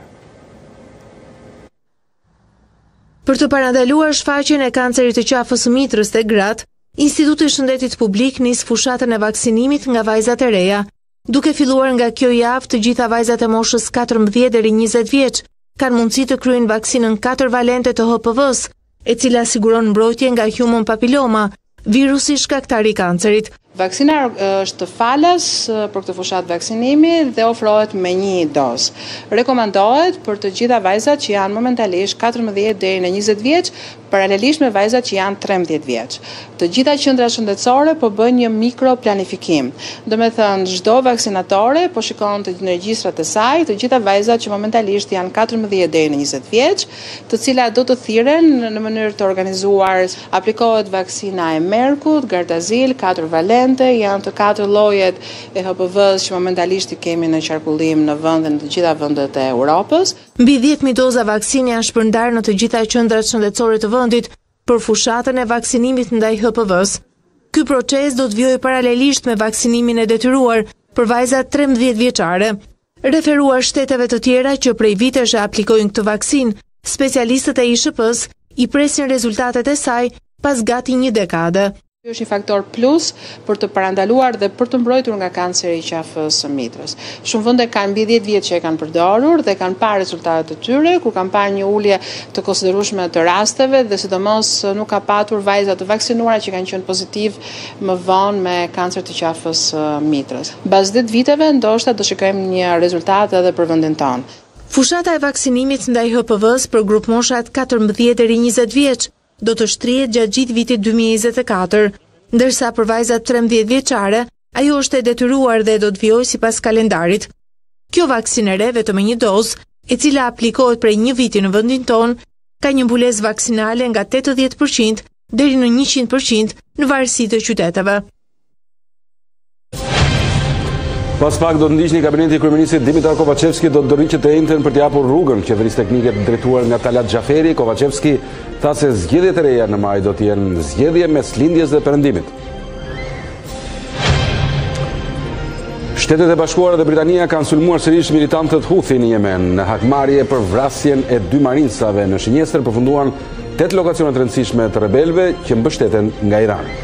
[SPEAKER 24] Për të parandaluar shfaqjen e kancerit të qafës së mitrës te gratë, Instituti i Shëndetit Publik nis fushatën e vaksinimit nga vajzat e reja. Duke filluar nga kjo javë, të gjitha vajzat e moshës katërmbëdhjetë deri njëzet vjeç kanë mundësi të kryejnë vaksinën katër valente të H P V-s, e cila siguron mbrojtje nga human papiloma, virusi shkaktari i kancerit.
[SPEAKER 25] Vaksina është falas për këtë fushat vaksinimi dhe ofrohet me një dozë. Rekomandohet për të gjitha vajzat që janë momentalisht katërmbëdhjetë deri në njëzet vjeç, paralelisht me vajzat që janë trembëdhjetë vjeç. Të gjitha qendrat shëndetësore po bëjnë një mikroplanifikim. Do me thënë, çdo vaksinatore po shikon të regjistrat e saj, të gjitha vajzat që momentalisht janë katërmbëdhjetë deri në njëzet vjeç, të cilat do të thirren në mënyrë të organizuar. Aplikohet vaksina e Merkut, Gardasil, katër valente, janë të katër llojet e H P V-s që momentalisht i kemi në qarkullim në vende në të gjitha vendet e Europës.
[SPEAKER 24] Mbi dhjetë mijë doza vaksine janë shpërndarë në të gjitha qendrat shëndetësore të vendit për fushatën e vaksinimit ndaj H P V-s. Ky proces do të vijojë paralelisht me vaksinimin e detyruar për vajzat trembëdhjetë vjeçare. Referuar shteteve të tjera që prej vitesh e aplikojnë këtë vaksinë, specialistët e I S H P-s i presin rezultatet e saj pas gati një dekade.
[SPEAKER 25] Kjo është një faktor plus për të parandaluar dhe për të mbrojtur nga kanceri i qafës së mitrës. Shumë vende kanë mbi dhjetë vjet që e kanë përdorur dhe kanë parë rezultatet e tyre, kur kanë parë një ulje të konsiderueshme të rasteve dhe sidomos nuk ka patur vajza të vaksinuara që kanë qenë pozitiv më vonë me kancer të qafës së mitrës. Mbas dhjetë viteve ndoshta do shikojmë një rezultat edhe për vendin tonë.
[SPEAKER 24] Fushata e vaksinimit ndaj H P V-s për grup moshat katërmbëdhjetë deri njëzet vjeç do të shtrihet gjatë gjithë vitit dy mijë e njëzet e katër, ndërsa për vajzat trembëdhjetë vjeçare, ajo është e detyruar dhe do të vijojë sipas kalendarit. Kjo vaksinë e re vetëm me një dozë, e cila aplikohet prej një viti në vendin tonë, ka një mbulesë vaksinale nga tetëdhjetë përqind deri në njëqind përqind në varësi të qyteteve.
[SPEAKER 1] Pas pak do të ndiqni kabineti i kryeministrit Dimitar Kovacevski do të dorëhiqet të njëjtën për t'i hapur rrugën qeverisë teknike të drejtuar nga Talat Xhaferi. Kovacevski tha se zgjedhjet e reja në maj do të jenë zgjedhje mes lindjes dhe perëndimit. Shtetet e Bashkuara dhe Britania kanë sulmuar sërish militantët Houthi në Yemen në hakmarrje për vrasjen e dy marinsave. Në Shinjestër përfunduan tetë lokacione të rëndësishme të rebelëve që mbështeten nga Irani.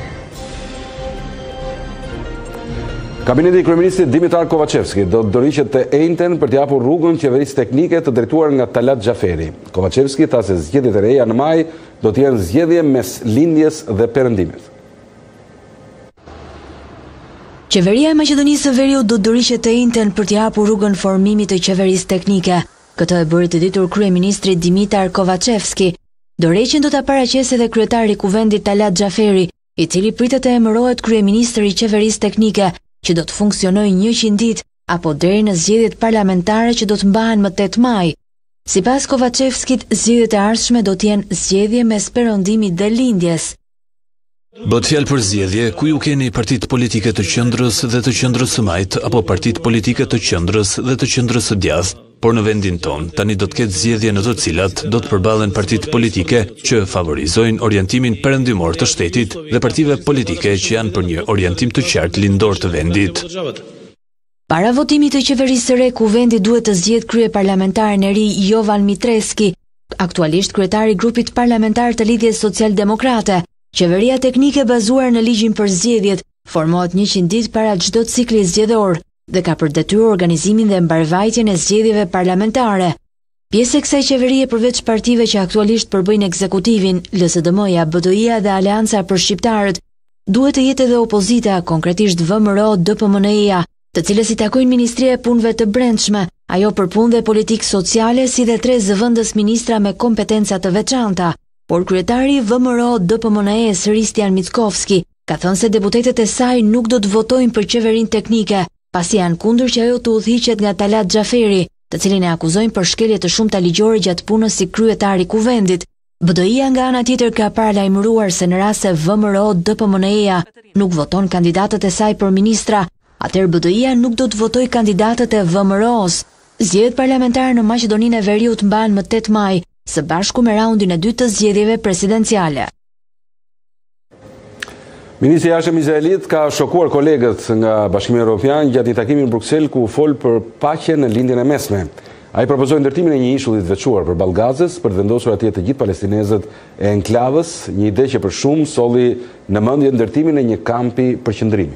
[SPEAKER 1] Kabineti i kryeministrit Dimitar Kovacevski do të dorëhiqet të njëjtën për t'i hapur rrugën qeverisë teknike të drejtuar nga Talat Xhaferi. Kovacevski tha se zgjedhjet e reja në maj do të jenë zgjedhje mes lindjes dhe perëndimit.
[SPEAKER 4] Qeveria e Maqedonisë së Veriut do të dorëhiqet të njëjtën për t'i hapur rrugën formimit të qeverisë teknike. Këtë e bëri të ditur kryeministri Dimitar Kovacevski. Dorëheqjen do ta paraqesë edhe kryetari i kuvendit Talat Xhaferi, i cili pritet të emërohet kryeministër i qeverisë teknike, që do të funksionojë njëqind ditë apo deri në zgjedhjet parlamentare që do të mbahen më tetë maj. Sipas Kovacevskit, zgjedhjet e ardhshme do të jenë zgjedhje mes perëndimit dhe lindjes.
[SPEAKER 9] Bëhet fjalë për zgjedhje ku ju keni partitë politike të qendrës dhe të qendrës së majt apo partitë politike të qendrës dhe të qendrës së djathtë. Por në vendin ton, tani do të ketë zgjedhje në të cilat do të përballen partitë politike që favorizojnë orientimin perëndimor të shtetit dhe partive politike që janë për një orientim të qartë lindor të vendit.
[SPEAKER 4] Para votimit të qeverisë së re, kuvendi duhet të zgjedhë kryeparlamentaren e ri Jovan Mitreski, aktualisht kryetari i grupit parlamentar të Lidhjes Social-Demokrate. Qeveria teknike bazuar në ligjin për zgjedhjet formohet njëqind ditë para çdo cikli zgjedhor dhe ka për detyrë organizimin dhe mbarvajtjen e zgjedhjeve parlamentare. Pjesë e kësaj qeverie përveç partive që aktualisht përbëjnë ekzekutivin, L S D M-ja, B D I-ja dhe Aleanca për Shqiptarët, duhet të jetë edhe opozita, konkretisht V M R O D P M N E-ja, të cilës i takojnë Ministria e Punëve të Brendshme, ajo për punë dhe politikë sociale, si dhe tre zëvendës ministra me kompetenca të veçanta. Por kryetari i V M R O D P M N E, Kristian Mickovski, ka thënë se deputetët e saj nuk do të votojnë për qeverinë teknike, pasi janë kundër që ajo të udhëhiqet nga Talat Xhaferi, të cilin e akuzojnë për shkelje të shumta ligjore gjatë punës si kryetari i kuvendit. B D I-ja nga ana tjetër ka paralajmëruar se në rast se V M R O D P M N E-ja nuk voton kandidatët e saj për ministra, atëherë B D I-ja nuk do të votojë kandidatët e V M R O-s. Zgjedhjet parlamentare në Maqedoninë e Veriut mbahen më tetë maj, së bashku me raundin e dytë të zgjedhjeve presidenciale.
[SPEAKER 1] Ministri i Jashtëm izraelit ka shokuar kolegët nga Bashkimi Evropian gjatë një takimi në Bruksel ku u fol për paqen në lindjen e mesme. Ai propozoi ndërtimin e një ishulli të veçuar përballë Gazës për të vendosur atje të gjithë palestinezët e enklavës, një ide që për shumë solli në mendje ndërtimin e një kampi përqendrimi.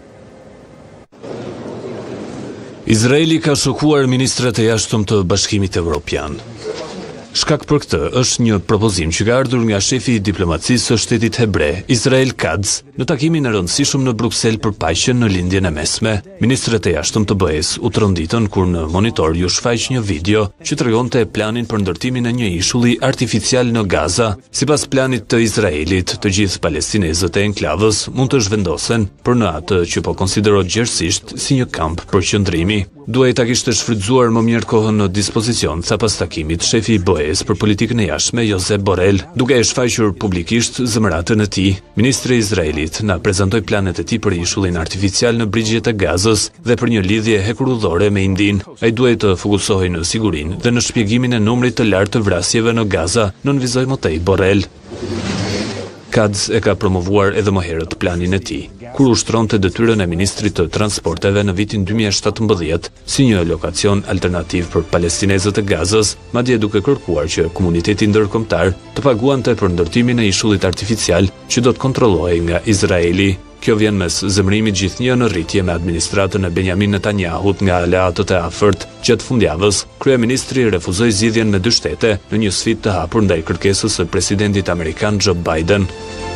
[SPEAKER 9] Izraeli ka shokuar ministrat e jashtëm të Bashkimit Evropian. Shkak për këtë është një propozim që ka ardhur nga shefi i diplomacisë së shtetit hebre, Israel Katz, në takimin e rëndësishëm në Bruksel për paqen në lindjen e mesme. Ministrat e jashtëm të B E-s u tronditën kur në monitor ju shfaq një video që tregonte planin për ndërtimin e një ishulli artificial në Gaza. Sipas planit të Izraelit, të gjithë palestinezët e enklavës mund të zhvendosen për në atë që po konsiderohet gjerësisht si një kamp përqendrimi. Duhej ta kishte shfrytzuar më mirë kohën në dispozicion, tha pas takimit shefi i B E S për politikën e jashtme Josep Borrell, duke e shfaqur publikisht zëmratën e tij. Ministri i Izraelit na prezantoi planet e tij për ishullin artificial në brigjet e Gazës dhe për një lidhje hekurudhore me Indin. Ai duhej të fokusohej në sigurinë dhe në shpjegimin e numrit të lartë të vrasjeve në Gaza, nënvizoi mëtej Borrell. Katz e ka promovuar edhe më herët planin e tij, kur ushtronte detyrën e ministrit të transporteve në vitin dy mijë e shtatëmbëdhjetë si një lokacion alternativ për palestinezët e Gazës, madje duke kërkuar që komuniteti ndërkombëtar të paguante për ndërtimin e ishullit artificial që do të kontrollohej nga Izraeli. Kjo vjen mes zemrimit gjithnjë në rritje me administratën e Benjamin Netanyahut nga aleatët e afërt. Gjatë fundjavës, kryeministri refuzoi zgjidhjen me dy shtete në një sfidë të hapur ndaj kërkesës së presidentit amerikan Joe Biden.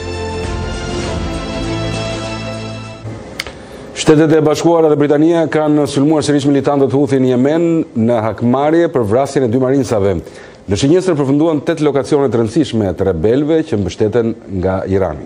[SPEAKER 1] Shtetet e Bashkuara dhe Britania kanë sulmuar sërish militantët Houthi në Yemen në hakmarrje për vrasjen e dy marinsave. Në Shinjestër përfunduan tetë lokacione të rëndësishme të rebelëve që mbështeten nga Irani.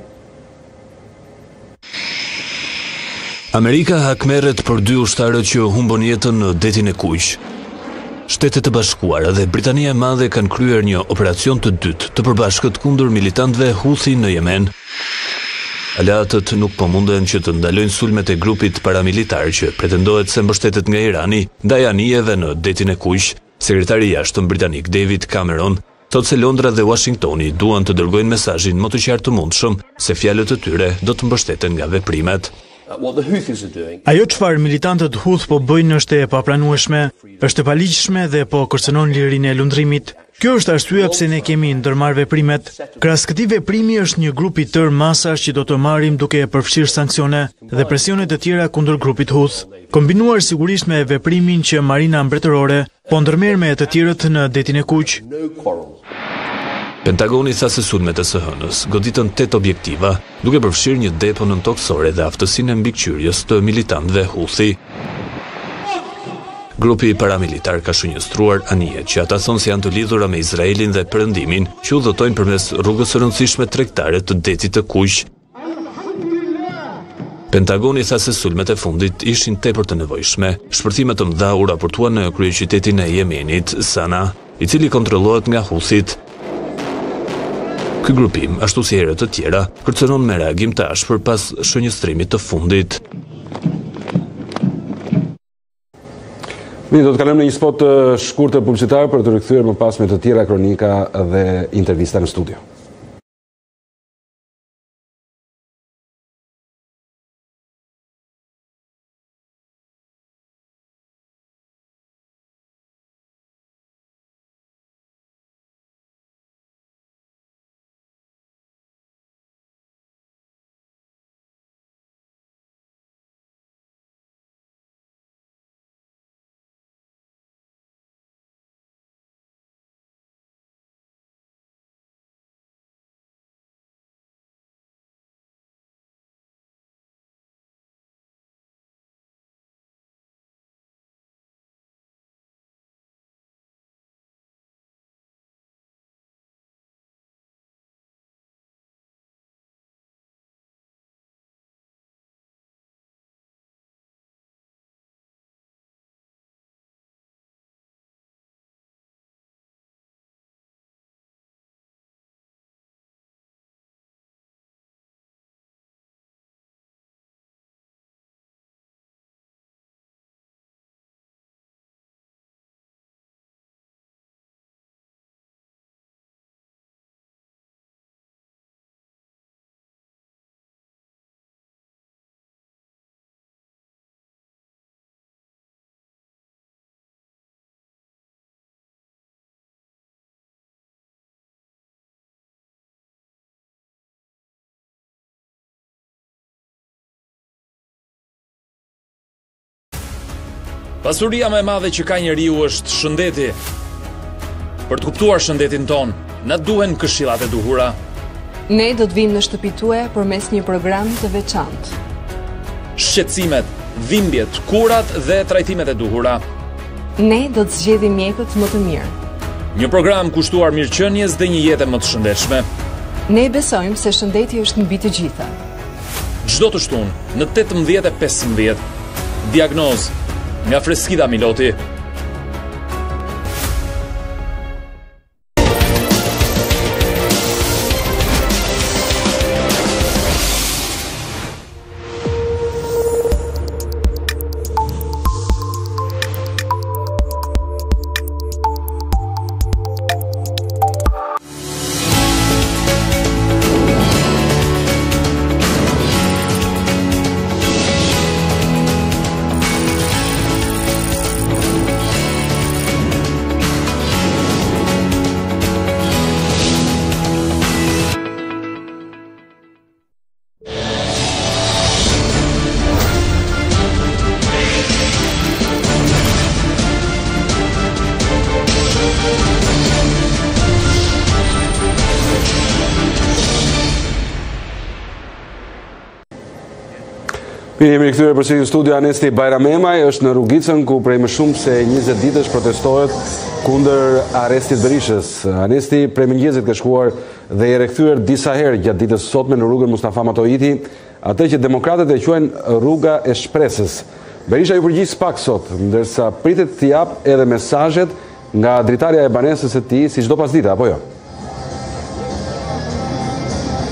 [SPEAKER 9] Amerika hakmerret për dy ushtarët që humbën jetën në detin e Kuq. Shtetet e Bashkuara dhe Britania e Madhe kanë kryer një operacion të dytë të përbashkët kundër militantëve Houthi në Yemen. Aleatët nuk po munden që të ndalojnë sulmet e grupit paramilitar që pretendohet se mbështetet nga Irani ndaj anijeve në detin e Kuq. Sekretari i jashtëm britanik David Cameron thotë se Londra dhe Washingtoni duan të dërgojnë mesazhin më të qartë të mundshëm se fjalët e tyre do të mbështeten nga veprimet.
[SPEAKER 11] Ajo çfarë militantët Houthi po bëjnë është e papranueshme, është e paligjshme dhe po kërcënon lirinë e lundrimit. Kjo është arsyeja pse ne kemi ndërmarrë veprimet. Krahas këtij veprimi është një grup i tërë masash që do të marrim duke e përfshirë sanksione dhe presione të tjera kundër grupit Houthi, kombinuar sigurisht me veprimin që Marina Mbretërore po ndërmerr me të tjerët në detin e Kuq.
[SPEAKER 9] Pentagoni tha se sulmet e së hënës goditën tetë objektiva, duke përfshirë një depo nëntokësore dhe aftësinë e mbikëqyrjes të militantëve Houthi. Grupi paramilitar ka shënjestruar anijet që ata thonë se janë të lidhura me Izraelin dhe Perëndimin, që udhëtojnë përmes rrugës së rëndësishme tregtare të detit të Kuq. Pentagoni tha se sulmet e fundit ishin tepër të nevojshme. Shpërthime të mëdha u raportuan në kryeqytetin e Yemenit, Sana, i cili kontrollohet nga Houthit. Ky grupim, ashtu si herët të tjera, kërcënon me reagim të ashpër pas shënjestrimit të fundit.
[SPEAKER 1] Mirë, do të kalojmë në një spot shkurtër publicitar për të rikthyer më pas me të tjera kronika dhe intervista në studio.
[SPEAKER 12] Pasuria më e madhe që ka njeriu është shëndeti. Për të kuptuar shëndetin ton, na duhen këshillat e duhura.
[SPEAKER 13] Ne do të vim në shtëpi tuaja përmes një programi të veçantë.
[SPEAKER 12] Shqetësimet, dhimbjet, kurat dhe trajtimet e duhura.
[SPEAKER 13] Ne do të zgjedhim mjekët më të mirë.
[SPEAKER 12] Një program kushtuar mirëqenies dhe një jetë më të shëndetshme.
[SPEAKER 13] Ne besojmë se shëndeti është mbi të gjitha.
[SPEAKER 12] Çdo të shtunë në tetëmbëdhjetë e pesëmbëdhjetë. Diagnozë nga Freskida Miloti.
[SPEAKER 1] Mirë, jemi rikthyer përsëri në studio. Anesti Bajramemaj është në Rrugicën, ku prej më shumë se njëzet ditësh protestohet kundër arrestit Berishës. Anesti, prej mëngjesit ka shkuar dhe i rikthyer disa herë gjatë ditës sotme në rrugën Mustafa Matoiti, atë që demokratët e quajnë rruga e shpresës. Berisha ju përgjigj pak sot, ndërsa pritet të jap edhe mesazhet nga dritarja e banesës së tij si çdo pasdite, apo jo?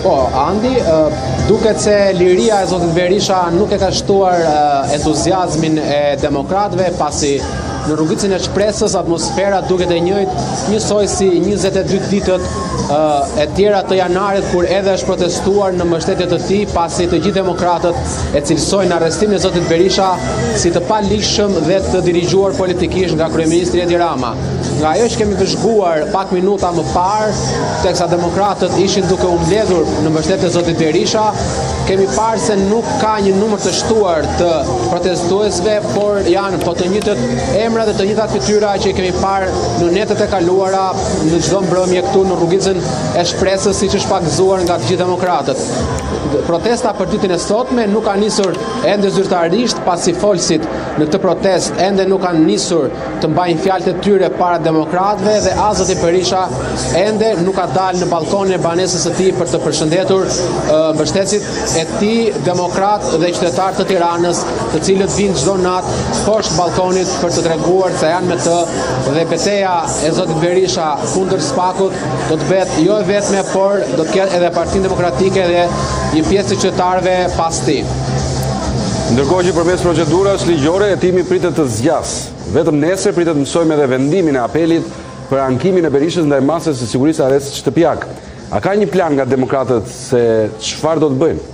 [SPEAKER 23] Po, Andi, duket se liria e zotit Berisha nuk e ka shtuar entuziazmin e demokratëve, pasi në rrugicën e Shpresës atmosfera duket e njëjtë, njësoj si njëzet e dy ditët e tjera të janarit, kur edhe është protestuar në mbështetje të tij, pasi të gjithë demokratët e cilësojnë arrestimin e zotit Berisha si të palishëm dhe të dirigjuar politikisht nga kryeministri Edi Rama. Nga ajo që kemi vëzhguar pak minuta më parë, teksa demokratët ishin duke u mbledhur në mbështetje të zotit Berisha, kemi parë se nuk ka një numër të shtuar të protestuesve, por janë po të njëjtët emra dhe të njëjtat fytyra që kemi parë në netët e kaluara në çdo mbrëmje këtu në rrugicën e Shpresës, siç është pakëzuar nga të gjithë demokratët. Protesta për ditën e sotme nuk ka nisur ende zyrtarisht, pasi folësit në këtë protest ende nuk kanë nisur të mbajnë fjalët e tyre para demokratëve dhe as zoti Berisha ende nuk ka dalë në balkonin e banesës së tij për të përshëndetur mbështetësit e tij demokrat dhe qytetarë të Tiranës, të cilët vinë çdo natë poshtë balkonit për të treguar se janë me të, dhe betejë e zotit Berisha kundër Spakut do të bëhet jo e vetme, por do të ketë edhe Partinë Demokratike dhe një pjesë të qytetarëve pas tij.
[SPEAKER 1] Ndërkohë që përmes procedurës ligjore hetimi pritet të zgjasë. Vetëm nesër pritet mësojmë edhe vendimin e apelit për ankimin e Berishës ndaj masës së sigurisë arrest shtëpiak. A ka një plan nga demokratët se çfarë do të bëjnë?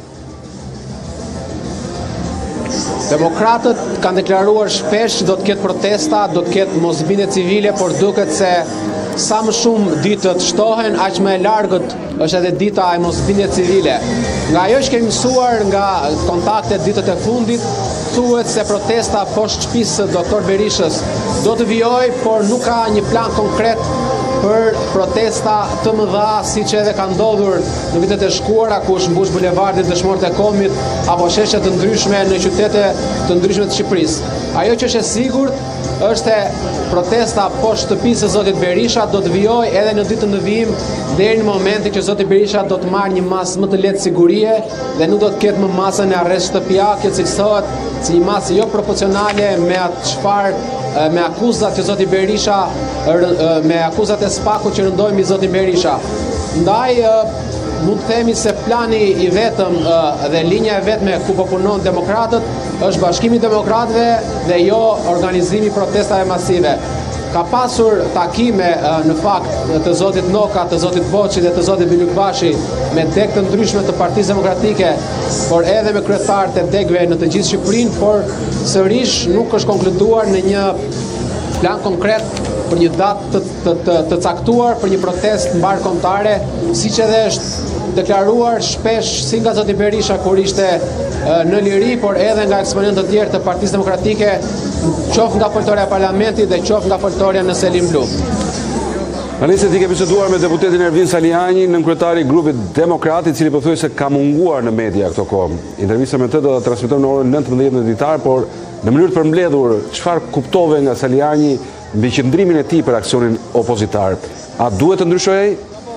[SPEAKER 23] Demokratët kanë deklaruar shpesh që do të ketë protesta, do të ketë mosbindje civile, por duket se sa më shumë ditët shtohen, aq më e largët është edhe dita e mosbindjes civile. Nga ajo që kemi mësuar nga kontaktet ditët e fundit, thuhet se protesta poshtë shtëpisë së doktor Berishës do të vijojë, por nuk ka një plan konkret për protesta të mëdha, siç edhe ka ndodhur në vitet e shkuara, ku është mbush bulevardit Dëshmorët e Kombit apo sheshe të ndryshme në qytete të ndryshme të Shqipërisë. Ajo që është e sigurt është protesta poshtë shtëpisë së zotit Berisha do të vijojë edhe në ditën e vijim, deri në momentin që zoti Berisha do të marrë një masë më të lehtë sigurie dhe nuk do të ketë më masën e arrest shtëpiak, që cilësohet si një masë jo proporcionale me atë çfarë me akuzat që zoti Berisha me akuzat e Spakut që rëndojnë mbi zotin Berisha. Ndaj mund të themi se plani i vetëm dhe linja e vetme ku po punojnë demokratët është bashkimi i demokratëve dhe jo organizimi protestave masive. Ka pasur takime në fakt të zotit Noka, të zotit Boçi dhe të zotit Bilukbashi me degë të ndryshme të Partisë Demokratike, por edhe me kryetarët e degëve në të gjithë Shqipërinë, por sërish nuk është konkluduar në një plan konkret për një datë të, të, të, të caktuar për një protestë mbarkombëtare, siç edhe është deklaruar shpesh si nga zoti Berisha kur ishte në liri, por edhe nga eksponentë të tjerë të Partisë Demokratike, qoftë nga foltorja e Parlamentit dhe qoftë nga foltorja në Selim Blu.
[SPEAKER 1] Anise, ti ke biseduar me deputetin Ervin Saliani, nënkryetari i grupit Demokrat, i cili pothuajse ka munguar në media këto kohë. Intervista me të do ta transmetojmë në orën nëntëmbëdhjetë në ditar, por në mënyrë të përmbledhur, çfarë kuptove nga Saliani mbi qëndrimin e tij për aksionin opozitar? A duhet të ndryshojë?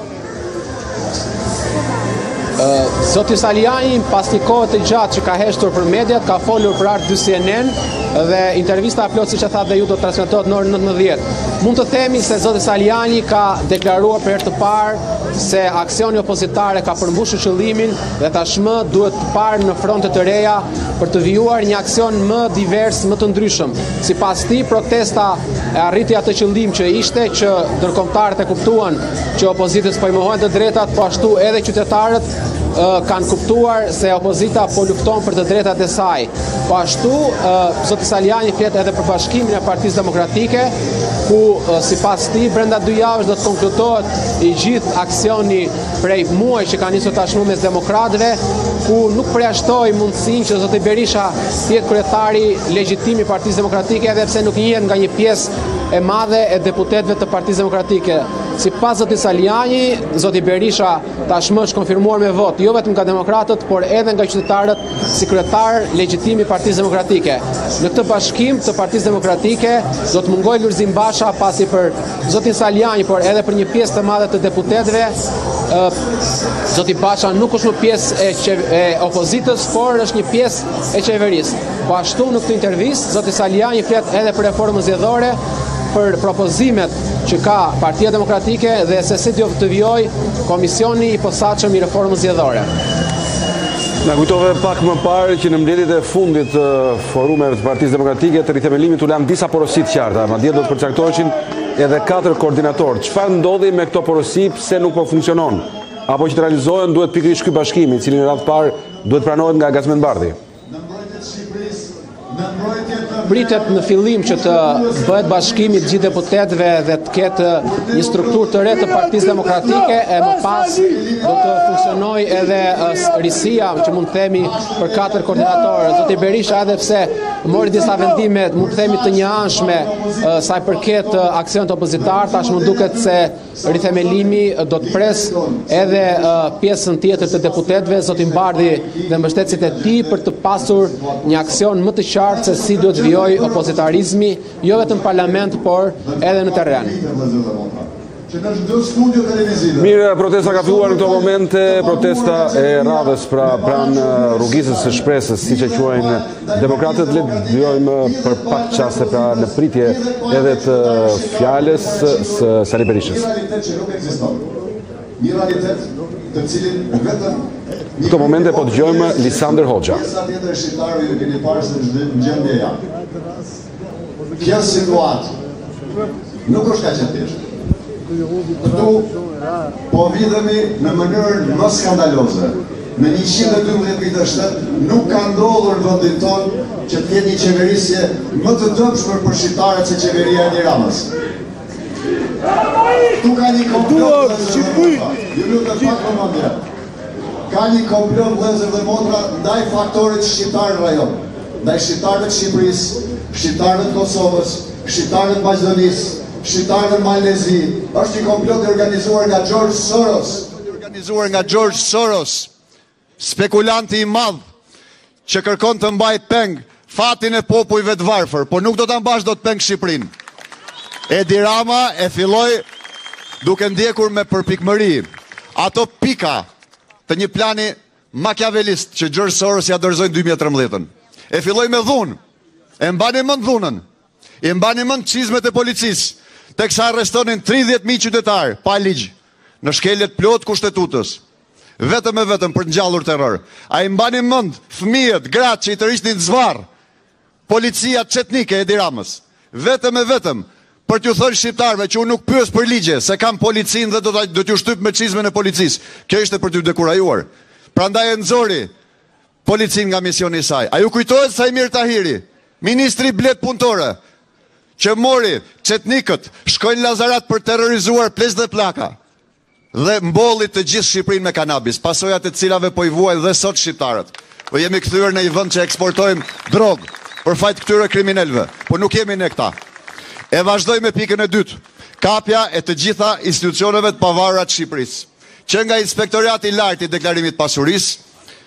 [SPEAKER 23] Uh, Zoti Saliani, pas një kohë të gjatë që ka heshtur për mediat, ka folur për art dy C N N dhe intervista plot, siç e thatë dhe ju, do të transmetohet në orën nëntëmbëdhjetë. Mund të themi se zoti Saliani ka deklaruar për herë të parë se aksioni opozitare ka përmbushur qëllimin dhe tashmë duhet të parë në fronte të reja për të vijuar një aksion më divers, më të ndryshëm. Sipas tij, protesta e arriti atë qëllim që ishte, që ndërkombëtarët e kuptuan që opozitës po i mohohen të drejtat, po ashtu edhe qytetarët kanë kuptuar se opozita po lufton për të drejtat e saj. Po ashtu, zoti Saliani flet edhe për bashkimin e Partisë Demokratike, ku sipas tij brenda dy javësh do të konkludohet i gjithë aksioni prej muaj që ka nisur tashmë mes demokratëve, ku nuk përjashtoi mundësinë që zoti Berisha të jetë kryetari legjitim i Partisë Demokratike, edhe pse nuk njihet nga një pjesë e madhe e deputetëve të Partisë Demokratike. Sipas zoti Saliani, zoti Berisha tashmë është konfirmuar me votë, jo vetëm nga demokratët, por edhe nga qytetarët si kryetar legjitim i Partisë Demokratike. Në këtë bashkim të Partisë Demokratike do të mungojë Lulzim Basha, pasi për zotin Saliani, por edhe për një pjesë të madhe të deputetëve, zoti Basha nuk është më pjesë e, e opozitës, por është një pjesë e qeverisë. Po ashtu në këtë intervistë zoti Saliani flet edhe për reformën zgjedhore, për propozimet që ka Partia Demokratike dhe se si të vijoj Komisioni i posaçëm i reformës zgjedhore.
[SPEAKER 1] Na kujtove pak më parë që në mbledhjet e fundit të forumeve të Partisë Demokratike të rithemelimit u lanë disa porosi të qarta, madje do të përcaktoheshin edhe katër koordinatorë. Çfarë ndodhi me këto porosi, pse nuk po funksionon? Apo që të realizohen duhet pikërisht ky bashkim, i cili në radhë parë duhet pranohet nga Gazmend Bardhi?
[SPEAKER 23] Pritet në fillim që të bëhet bashkimi të gjithë deputetëve dhe të ketë një strukturë të re të Partisë Demokratike, e më pas do të funksionojë edhe risia që mund të themi për katër koordinatorë. Zoti Berisha, edhe pse mori disa vendime mund të themi të njëanshme sa i përket aksionit opozitar, tashmë duket se rithemelimi do të pres edhe pjesën tjetër të deputetëve, zoti Bardhi dhe mbështetësit e tij, për të pasur një aksion më të qartë se si duhet vijoj opozitarizmi, jo vetëm në parlament, por edhe në terren.
[SPEAKER 1] Mirë, protesta ka filluar në këto momente, protesta e radhës pra pranë rrugisës së Shpresës, siç e quajnë demokratët. Le të dëgjojmë për pak çaste pra në pritje edhe të fjalës së Sali Berishës.
[SPEAKER 8] Një realitet të cilin vetëm
[SPEAKER 1] në këto momente po dëgjojmë Lisander Hoxha.
[SPEAKER 8] Sa tjetër e shqiptarëve ju keni parë se në gjendje janë. Kjo situatë nuk është kaq e thjeshtë. Këtu po vidhemi në mënyrë më skandaloze. Në njëqind e dymbëdhjetë vite shtet nuk ka ndodhur në vendin tonë që të ketë një qeverisje më të dëmshme për shqiptarët se qeveria e Edi Ramës. Tu ka një komplot ju lutem pak vëmendje. Ka një komplot vëllezër dhe motra ndaj faktorit shqiptar në rajon, ndaj shqiptarëve të Shqipërisë, shqiptarëve të Kosovës, shqiptarëve të Maqedonisë, shqiptarëve të Malezi. Është një komplot i organizuar nga George Soros, organizuar nga George Soros, spekulanti i madh që kërkon të mbaj peng fatin e popujve të varfër, por nuk do ta mbash dot peng Shqipërinë. Edi Rama e filloi duke ndjekur me përpikmëri ato pika të një plani makiavelist që George Soros ja dorëzoi në dy mijë e trembëdhjetë. E filloi me dhunë. E mbani mend dhunën. E mbani mend çizmet e policisë, teksa arrestonin tridhjetë mijë qytetar pa ligj në shkeljet plot kushtetutës. Vetëm e vetëm për ngjallur terror. A i mbani mend fëmijët, gratë që i tërhiqnin zvarr policia çetnike e Edi Ramës. Vetëm e vetëm për t'ju thënë shqiptarëve që unë nuk pyes për ligje, se kam policinë dhe do ta do t'ju shtyp me çizmen e policisë. Kjo ishte për t'ju dekurajuar. Prandaj e nxori policinë nga misioni i saj. A ju kujtohet Sajmir Tahiri, ministri i blet punëtore, që mori çetnikët, shkojnë Lazarat për terrorizuar plesë dhe plaka dhe mbolli të gjithë Shqipërinë me kanabis, pasojat e cilave po i vuajnë dhe sot shqiptarët. Po jemi kthyer në një vend që eksportojmë drogë për fajt këtyre kriminalëve, por nuk jemi ne këta. E vazhdoj me pikën e dytë, kapja e të gjitha institucioneve të pavarura të Shqipërisë, që nga Inspektorati i Lartë i Deklarimit të Pasurisë,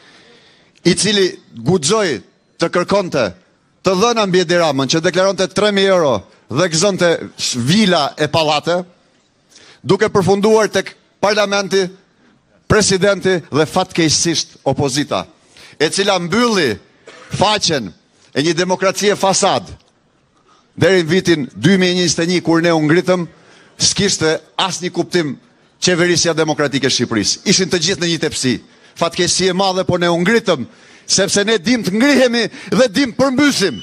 [SPEAKER 8] i cili guxoi të kërkonte të dhëna mbi Edi Ramën, që deklaronte tre mijë euro dhe gëzonte vila e pallate, duke përfunduar tek parlamenti, presidenti dhe fatkeqësisht opozita, e cila mbylli faqen e një demokracie fasad. Deri në vitin dy mijë e njëzet e një, kur ne u ngritëm, s'kishte asnjë kuptim qeverisja demokratike e Shqipërisë. Ishin të gjithë në një tepsi. Fatkeqësi e madhe, por ne u ngritëm, sepse ne dim të ngrihemi dhe dim përmbysim.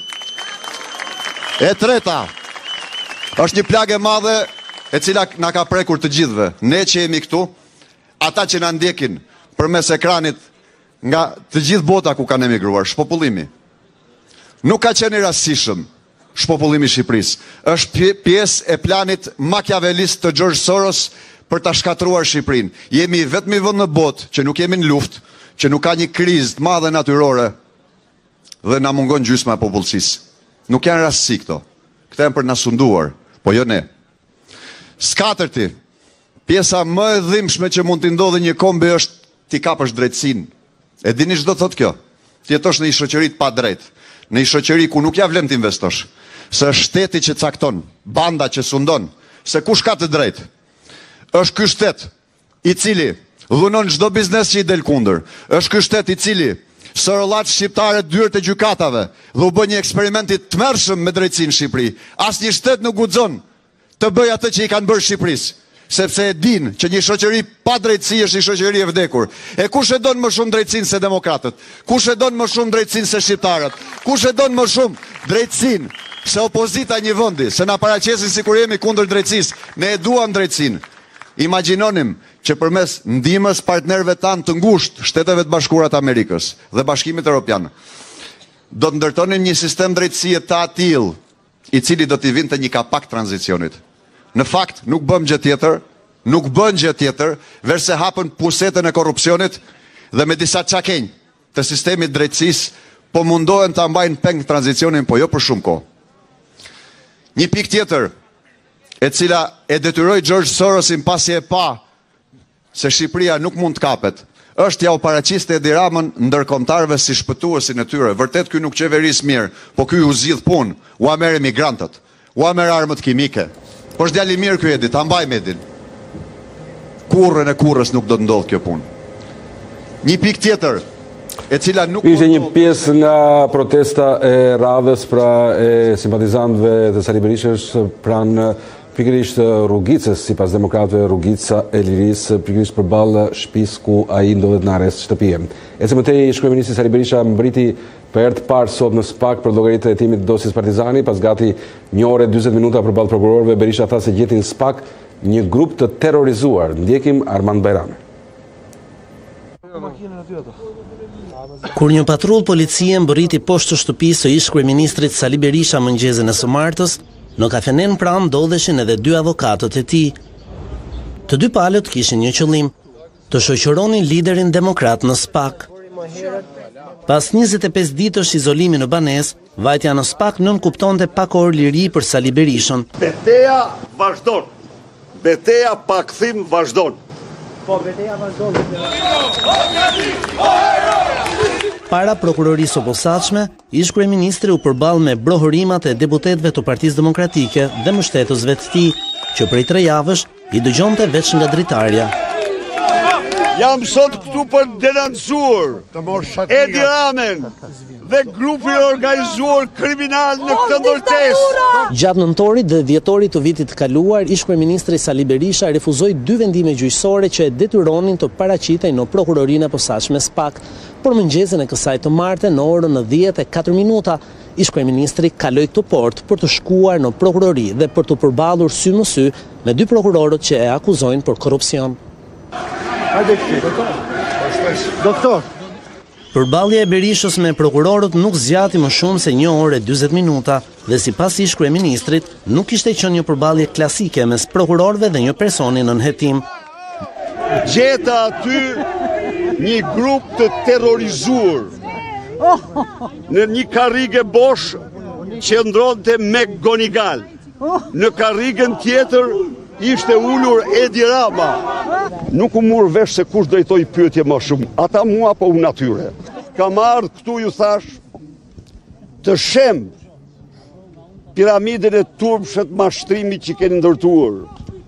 [SPEAKER 8] E treta, është një plagë e madhe e cila na ka prekur të gjithëve. Ne që jemi këtu, ata që na ndjekin përmes ekranit nga të gjithë bota ku kanë emigruar, shpopullimi. Nuk ka qenë i rastësishëm shpopullimi i Shqipërisë. Është pjesë e planit makiavelist të George Soros për ta shkatruar Shqipërinë. Jemi vetëm i vend në botë që nuk jemi në luftë, që nuk ka një krizë të madhe natyrore dhe na mungon gjysma e popullsisë. Nuk janë rastësi këto. Këto janë për na sunduar, po jo ne. Skatërti, pjesa më e dhimbshme që mund t'i ndodhë një kombi është t'i kapësh drejtësinë. E dini ç'do thotë kjo? Ti jetosh në një shoqëri të padrejtë, në një shoqëri ku nuk ja vlen të investosh, se është shteti që cakton, banda që sundon, se kush ka të drejtë. Është ky shtet i cili dhunon çdo biznes që i del kundër. Është ky shtet i cili sorollaç shqiptare dyert e gjykatave dhe u bë një eksperiment i tmerrshëm me drejtësinë në Shqipëri. Asnjë shtet nuk guxon
[SPEAKER 14] të bëj atë që i kanë bërë Shqipërisë, sepse e din që një shoqëri pa drejtësi është një shoqëri e vdekur. E kush e don më shumë drejtësinë se demokratët? Kush e don më shumë drejtësinë se shqiptarët? Kush e don më shumë drejtësinë se opozita një vendi, se na paraqesin sikur jemi kundër drejtësisë? Ne e duam drejtësinë. Imagjinonim që përmes ndihmës partnerëve tanë të ngushtë, Shteteve të Bashkuara të Amerikës dhe Bashkimit Evropian, do të ndërtonim një sistem drejtësie të atill, i cili do t'i vinte një kapak tranzicionit. Në fakt, nuk bëm gjë tjetër, nuk bën gjë tjetër, verse hapën pusetën e korrupsionit dhe me disa çakenj të sistemit drejtësisë, po mundohen ta mbajnë peng tranzicionin, po jo për shumë kohë. Një pikë tjetër, e cila e detyroi George Sorosin pasi e pa se Shqipëria nuk mund të kapet, është ja u paraqiste Edi Ramën ndërkombëtarëve si shpëtuesin e tyre. Vërtet ky nuk qeveris mirë, po ky u zgjidh punë, u merr emigrantët, u merr armët kimike. Po është djali mirë ky Edi, ta mbajmë Edin. Kurrën e kurrës nuk do të ndodhë kjo punë. Një pikë tjetër, e cila nuk...
[SPEAKER 1] Ishte një pjesë nga protesta e radhës pra e simpatizantëve të Sali Berishës pranë pikërisht Rrugicës, sipas demokratëve Rrugica e Lirisë, pikërisht përballë shtëpisë ku ai ndodhet në arrest shtëpie. Ecë më tej kryeministri Sali Berisha mbriti për herë të parë sot në SPAK për llogaritë e hetimit të dosjes Partizani, pas gati një orë e dyzet minuta përballë prokurorëve. Berisha tha se gjetin në SPAK një grup të terrorizuar. Ndjekim Armand Bajrami.
[SPEAKER 15] Kur një patrull policie mbërriti poshtë të shtëpisë së ish kryeministrit Sali Berisha mëngjesin e së martës, në kafenen pranë ndodheshin edhe dy avokatët e tij. Të dy palët kishin një qëllim, të shoqëronin liderin demokrat në SPAK. Pas njëzet e pesë ditësh izolimi në banesë, vajtja në SPAK nën kuptonte pak orë liri për Sali Berishën.
[SPEAKER 16] Beteja vazhdon. Beteja pa kthim vazhdon.
[SPEAKER 15] Po beteja vazhdon. Para prokurorisë së posaçme, ish kryeministri u përball me brohërimat e deputetëve të Partisë Demokratike dhe mbështetësve të tij, që prej tre javësh i dëgjonte veç nga dritarja.
[SPEAKER 16] Jam sot këtu për denoncuar Edi Ramën dhe grupin organizuar kriminal në këtë ndërtesë.
[SPEAKER 15] Gjatë nëntorit dhe dhjetorit të vitit të kaluar, ish kryeministri Sali Berisha refuzoi dy vendime gjyqësore që e detyronin të paraqitej në prokurorinë e posaçme SPAK. Por mëngjesin e kësaj të martë në orën në dhjetë e katër minuta, ish kryeministri kaloi këtë portë për të shkuar në prokurori dhe për të përballur sy në sy me dy prokurorët që e akuzojnë për korrupsion.
[SPEAKER 16] Doktor.
[SPEAKER 15] Përballja e Berishës me prokurorët nuk zgjati më shumë se një orë e dyzet minuta dhe sipas ish kryeministrit nuk kishte qenë një përballje klasike mes prokurorëve dhe një personi në hetim.
[SPEAKER 16] Gjeta aty një grup të terrorizuar në një karrige bosh që ndronte me Gonigal. Në karrigën tjetër ishte ulur Edi Rama. Nuk u mur vesh se kush drejtoi pyetje më shumë, ata mua apo unë atyre. Kam ardhur këtu ju thash të shem piramidën e turpshët mashtrimit që keni ndërtuar.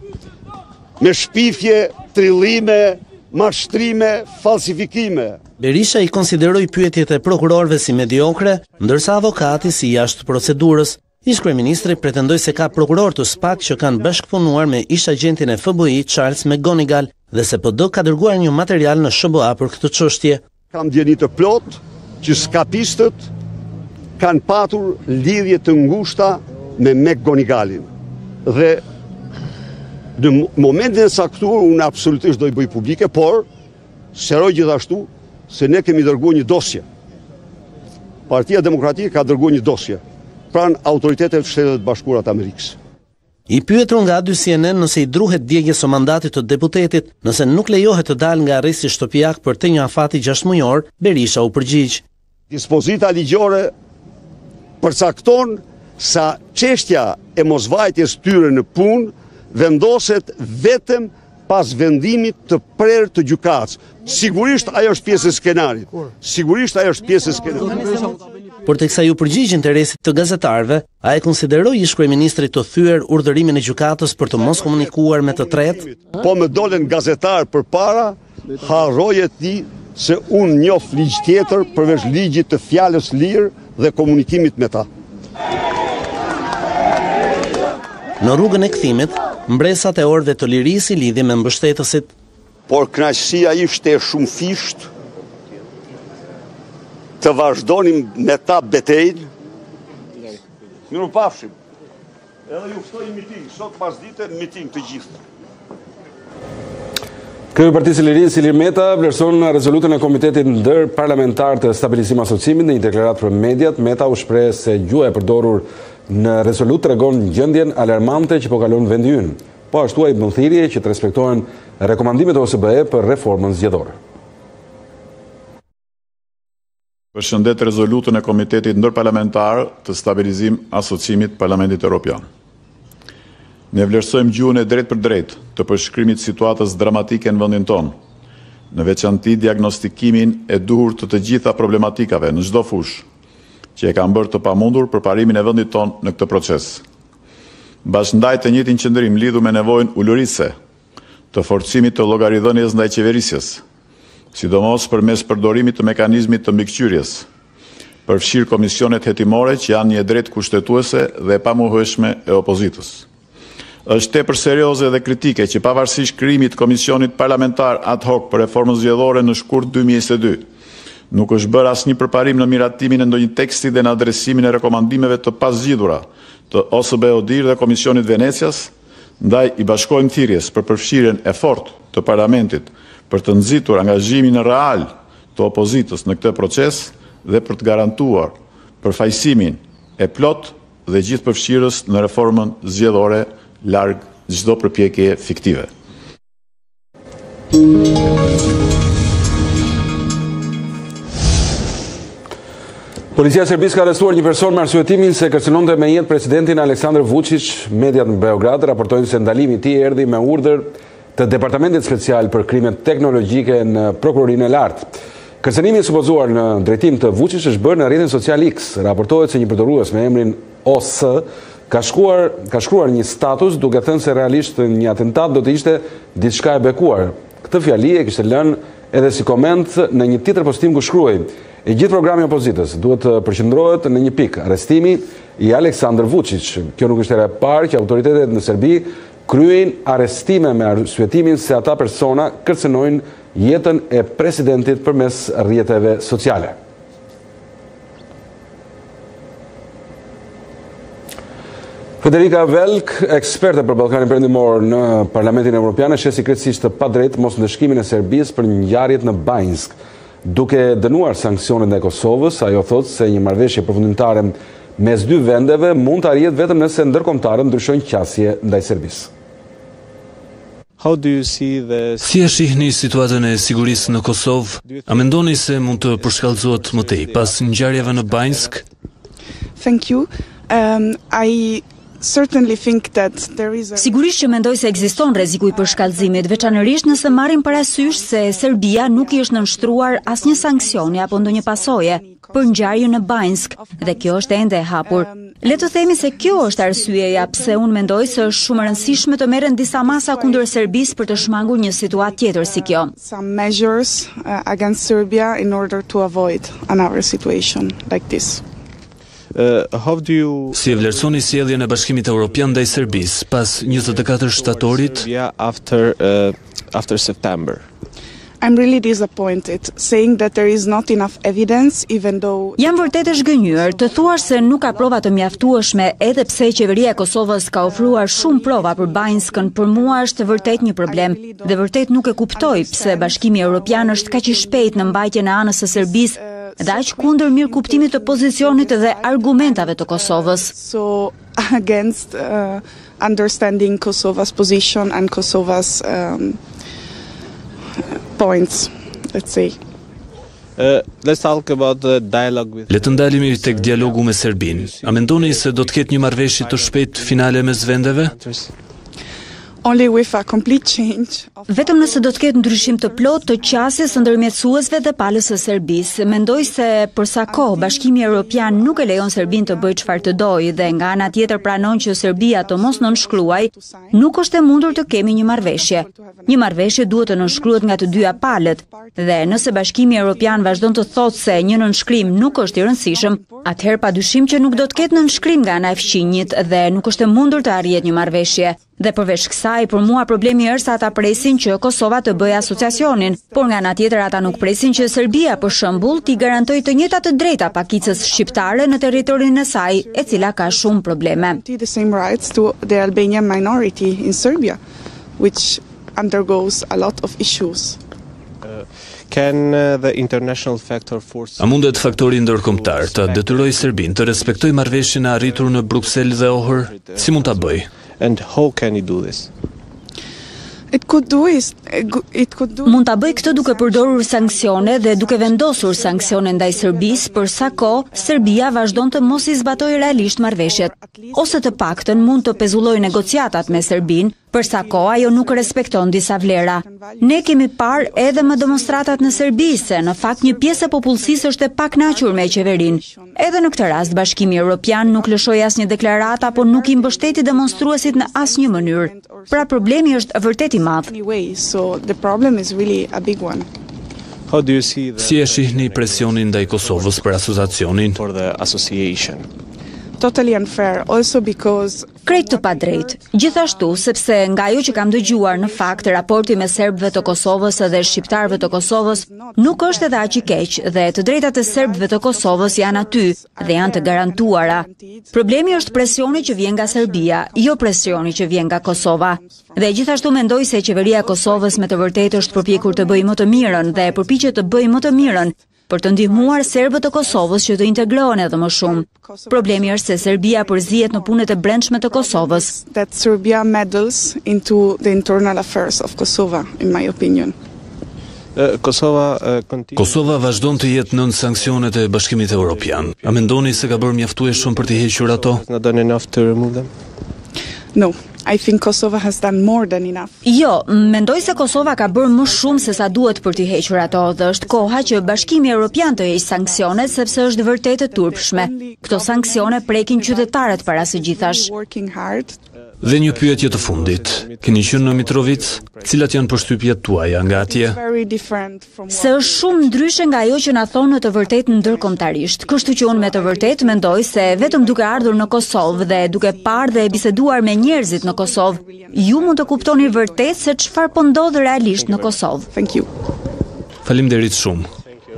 [SPEAKER 16] Me shpifje, trillime, mashtrime, falsifikime.
[SPEAKER 15] Berisha i konsideroi pyetjet e prokurorëve si mediokre, ndërsa avokati si jashtë procedurës. Ish kryeministri pretendoi se ka prokuror të SPAK që kanë bashkëpunuar me ish agentin e F B I Charles McGonigal dhe se P D ka dërguar një material në S B A për këtë çështje.
[SPEAKER 16] Kam djeni të plot që skapistët kanë patur lidhje të ngushta me McGonigalin. Dhe në momentin e caktuar unë absolutisht do i bëj publike, por sqaroj gjithashtu se ne kemi dërguar një dosje. Partia Demokratike ka dërguar një dosje pranë autoriteteve të Shtetit Bashkuar të Amerikës.
[SPEAKER 15] I pyetur nga dy C N N nëse i druhet djegjes së mandatit të deputetit, nëse nuk lejohet të dalë nga arresti shtëpiak për të një afati gjashtë mujor, Berisha u përgjigj.
[SPEAKER 16] Dispozita ligjore përcakton sa çështja e mosvajtjes tyre në punë vendoset vetëm pas vendimit të prerë të gjykatës. Sigurisht ajo është pjesë e skenarit. Sigurisht ajo është pjesë e skenarit.
[SPEAKER 15] Por teksa ju përgjigj interesit të gazetarëve, ai konsideroi ish kryeministri të thyer urdhërimin e gjykatës për të mos komunikuar me të tretë.
[SPEAKER 16] Po më dolen gazetar përpara, harroje ti se unë njoh ligj tjetër përveç ligjit të fjalës lirë dhe komunikimit me ta.
[SPEAKER 15] Në rrugën e kthimit, mbresat e orëve të lirisë i lidhi me mbështetësit.
[SPEAKER 16] Por kënaqësia ishte shumë fisht të vazhdonim me ta betejën. Mirupafshim. Edhe ju ftoj miting, sot pasdite miting të gjithë.
[SPEAKER 1] Kryeministri i Partisë së Lirisë Ilir Meta vlerëson rezolutën e Komitetit Ndërparlamentar të Stabilizimit Asociimit në një deklaratë për mediat. Meta u shpreh se gjuha e përdorur në rezolut tregon gjendjen alarmante që po kalon vendi ynë. Po ashtu ai bën thirrje që të respektohen rekomandimet e O S B E për reformën zgjedhore.
[SPEAKER 17] Përshëndet rezolutën e Komitetit Ndërparlamentar të Stabilizim Asociimit Parlamentit Evropian. Ne vlerësojmë gjuhën e drejt për drejt të përshkrimit situatës dramatike në vendin tonë, në veçanti diagnostikimin e duhur të të gjitha problematikave në çdo fushë, që e kanë bërë të pamundur për parimin e vendit tonë në këtë proces. Bashkëndaj të njëjtin qëndrim lidhur me nevojën ulërise të forcimit të llogaridhënies ndaj qeverisjes, sidomos përmes përdorimit të mekanizmit të mbikëqyrjes, përfshir komisionet hetimore që janë një drejtë kushtetuese dhe e pamohueshme e opozitës. Është tepër serioze dhe kritike që pavarësisht krijimit të komisionit parlamentar ad hoc për reformën zgjedhore në shkurt dy mijë e njëzet e dy, nuk është bërë asnjë përparim në miratimin e ndonjë teksti dhe në adresimin e rekomandimeve të pazgjidhura të O S B E ODIHR dhe Komisionit Venecias, ndaj i bashkojmë thirrjes për përfshirjen e fortë të Parlamentit për të nxitur angazhimin real të opozitës në këtë proces dhe për të garantuar përfaqësimin e plot dhe gjithë përfshirës në reformën zgjedhore larg çdo përpjekje fiktive.
[SPEAKER 1] Policia e Serbisë ka arrestuar një person me arsyetimin se kërcënonte me jetë presidentin Aleksandar Vučić. Mediat në Beograd raportojnë se ndalimi i tij erdhi me urdhër të Departamentit Special për Krimet Teknologjike në Prokurorinë e Lartë. Kërcënimi i supozuar në drejtim të Vučić është bërë në rrjetin social X. Raportohet se një përdorues me emrin O S ka shkruar ka shkruar një status duke thënë se realisht një atentat do të ishte diçka e bekuar. Këtë fjali e kishte lënë edhe si koment në një tjetër postim ku shkruaj: e gjithë programi i opozitës duhet të përqendrohet në një pikë, arrestimi i Aleksandar Vučić. Kjo nuk është hera e parë që autoritetet në Serbi kryejnë arrestime me arsyetimin se ata persona kërcënojnë jetën e presidentit përmes rrjeteve sociale. Federica Velk, eksperte për Ballkanin Perëndimor në Parlamentin Evropian, e sheh sikletësisht të padrejtë mosndëshkimin e Serbisë për ngjarjet në Banjsk. Duke dënuar sanksionet ndaj Kosovës, ajo thotë se një marrëveshje përfundimtare mes dy vendeve mund të arrihet vetëm nëse ndërkombëtarët ndryshojnë qasje ndaj Serbisë.
[SPEAKER 9] Si e shihni situatën e sigurisë në Kosovë? A mendoni se mund të përshkallëzohet më tej pas ngjarjeve në Banjsk?
[SPEAKER 18] Thank you. Um, I certainly think that there is a...
[SPEAKER 4] Sigurisht që mendoj se ekziston rreziku i përshkallëzimit, veçanërisht nëse marrim parasysh se Serbia nuk i është nënshtruar asnjë sanksioni apo ndonjë pasoje për ngjarjen në Banjsk, dhe kjo është ende e hapur. Le të themi se kjo është arsyeja pse unë mendoj se është shumë e rëndësishme të merren disa masa kundër Serbisë për të shmangur një situatë tjetër si kjo.
[SPEAKER 18] Some measures uh, against Serbia in order to avoid another situation like this.
[SPEAKER 9] Uh, how do you... Si e vlerësoni sjelljen e Bashkimit Evropian ndaj Serbisë pas njëzet e katër shtatorit?
[SPEAKER 18] After uh, after September. I'm really disappointed, saying that there is not enough evidence, even though...
[SPEAKER 4] Jam vërtet e zhgënjur të thuar se nuk ka prova të mjaftueshme, edhe pse qeveria e Kosovës ka ofruar shumë prova për Banjskën. Për mua është vërtet një problem, dhe vërtet nuk e kuptoj pse Bashkimi Evropian është kaq i shpejt në mbajtjen e anës së Serbisë dhe aq kundër mirë kuptimit të pozicionit dhe argumentave të Kosovës.
[SPEAKER 18] So against uh, understanding Kosova's position and Kosova's um, points, let's say.
[SPEAKER 9] Uh, let's talk about the dialogue with... Le të ndalemi tek dialogu me Serbinë. A mendoni se do të ketë një marrëveshje të shpejtë finale mes vendeve?
[SPEAKER 18] Only with a complete change.
[SPEAKER 2] Vetëm nëse do të ketë ndryshim të plotë të qasjes së ndërmjetësuesve dhe palës së Serbisë. Mendoj se për sa kohë Bashkimi Evropian nuk e lejon Serbinë të bëjë çfarë të dojë dhe nga ana tjetër pranon që Serbia të mos nënshkruaj, nuk është e mundur të kemi një marrëveshje. Një marrëveshje duhet të nënshkruhet nga të dyja palët dhe nëse Bashkimi Evropian vazhdon të thotë se një nënshkrim nuk është i rëndësishëm, atëherë padyshim që nuk do të ketë nënshkrim nga ana e fqinjit dhe nuk është e mundur të arrihet një marrëveshje. Dhe përveç kësaj, për mua problemi është se ata presin që Kosova të bëjë asociacionin, por nga ana tjetër ata nuk presin që Serbia, për shembull, t'i garantojë të njëjtat të drejta pakicës shqiptare në territorin e saj, e cila ka shumë probleme.
[SPEAKER 18] The same rights to the Albanian minority in Serbia, which undergoes a lot of issues.
[SPEAKER 19] Can the international factor force...
[SPEAKER 9] A mundet faktori ndërkombëtar të detyrojë Serbinë të respektojë marrëveshjen e arritur në Bruksel dhe Ohër? Si mund ta bëjë?
[SPEAKER 19] And how can he do this?
[SPEAKER 18] It could do is, it could do...
[SPEAKER 2] Mund ta bëj këtë duke përdorur sanksione dhe duke vendosur sanksione ndaj Serbisë për sa kohë Serbia vazhdon të mos i zbatojë realisht marrëveshjet, ose të paktën mund të pezullojë negociatat me Serbinë për sa kohë ajo nuk respekton disa vlera. Ne kemi parë edhe me demonstratat në Serbi se në fakt një pjesë e popullsisë është e pakënaqur me qeverinë. Edhe në këtë rast Bashkimi Evropian nuk lëshoi asnjë deklaratë apo nuk i mbështeti demonstruesit në asnjë mënyrë. Pra problemi është vërtet i madh.
[SPEAKER 18] So the problem is really a big one.
[SPEAKER 19] How do you see the...
[SPEAKER 9] Si e shihni presionin ndaj Kosovës për asociacionin?
[SPEAKER 19] For the association.
[SPEAKER 18] Totally unfair, also because...
[SPEAKER 2] Krejt të padrejt. Gjithashtu, sepse nga ajo që kam dëgjuar në fakt, raporti me serbëve të Kosovës dhe shqiptarëve të Kosovës nuk është edhe aq i keq dhe të drejtat e serbëve të Kosovës janë aty dhe janë të garantuara. Problemi është presioni që vjen nga Serbia, jo presioni që vjen nga Kosova. Dhe gjithashtu mendoj se qeveria e Kosovës me të vërtetë është përpjekur të bëjë më të mirën dhe përpiqet të bëjë më të mirën për të ndihmuar serbët e Kosovës që të integrohen edhe më shumë. Problemi është se Serbia përzihet në punët e brendshme të Kosovës.
[SPEAKER 18] That Serbia meddles into the internal affairs of Kosovo, in my opinion.
[SPEAKER 19] Kosova uh,
[SPEAKER 9] Kosova vazhdon të jetë nën sanksionet e Bashkimit Evropian. A mendoni se ka bërë mjaftueshëm për të hequr ato?
[SPEAKER 19] Not done enough to remove them?
[SPEAKER 18] No. I think Kosovo has done more than enough.
[SPEAKER 2] Jo, mendoj se Kosova ka bërë më shumë se sa duhet për t'i hequr ato dhe është koha që Bashkimi Evropian të heqë sanksionet sepse është vërtet e turpshme. Këto sanksione prekin qytetarët para së gjithash.
[SPEAKER 9] Dhe një pyetje të fundit. Keni qenë në Mitrovic? Cilat janë përshtypjet tuaja nga atje?
[SPEAKER 2] Se është shumë ndryshe nga ajo që na thonë në të vërtetë ndërkombëtarisht. Kështu që unë me të vërtetë mendoj se vetëm duke ardhur në Kosovë dhe duke parë dhe biseduar me njerëzit në Kosovë, ju mund të kuptoni vërtet se çfarë po ndodh realisht në Kosovë.
[SPEAKER 18] Thank you.
[SPEAKER 9] Faleminderit shumë.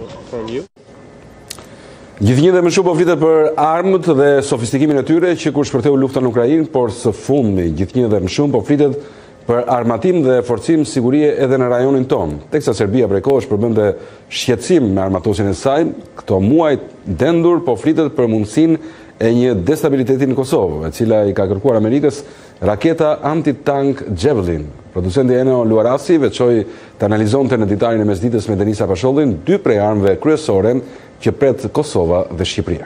[SPEAKER 1] Gjithnjë dhe më shumë po flitet për armët dhe sofistikimin e tyre që kur shpërtheu lufta në Ukrainë, por së fundmi gjithnjë dhe më shumë po flitet për armatim dhe forcim sigurie edhe në rajonin tonë. Teksa Serbia prej kohësh përbënte shqetësim me armatosin e saj, këto muaj dendur po flitet për mundësinë e një destabiliteti në Kosovë, e cila i ka kërkuar Amerikës raketa anti-tank Javelin. Producenti Eno Luarasi veçoi të analizonte në ditarin e mesditës me Denisa Pashollin dy prej armëve kryesore që pret Kosova dhe Shqipëria.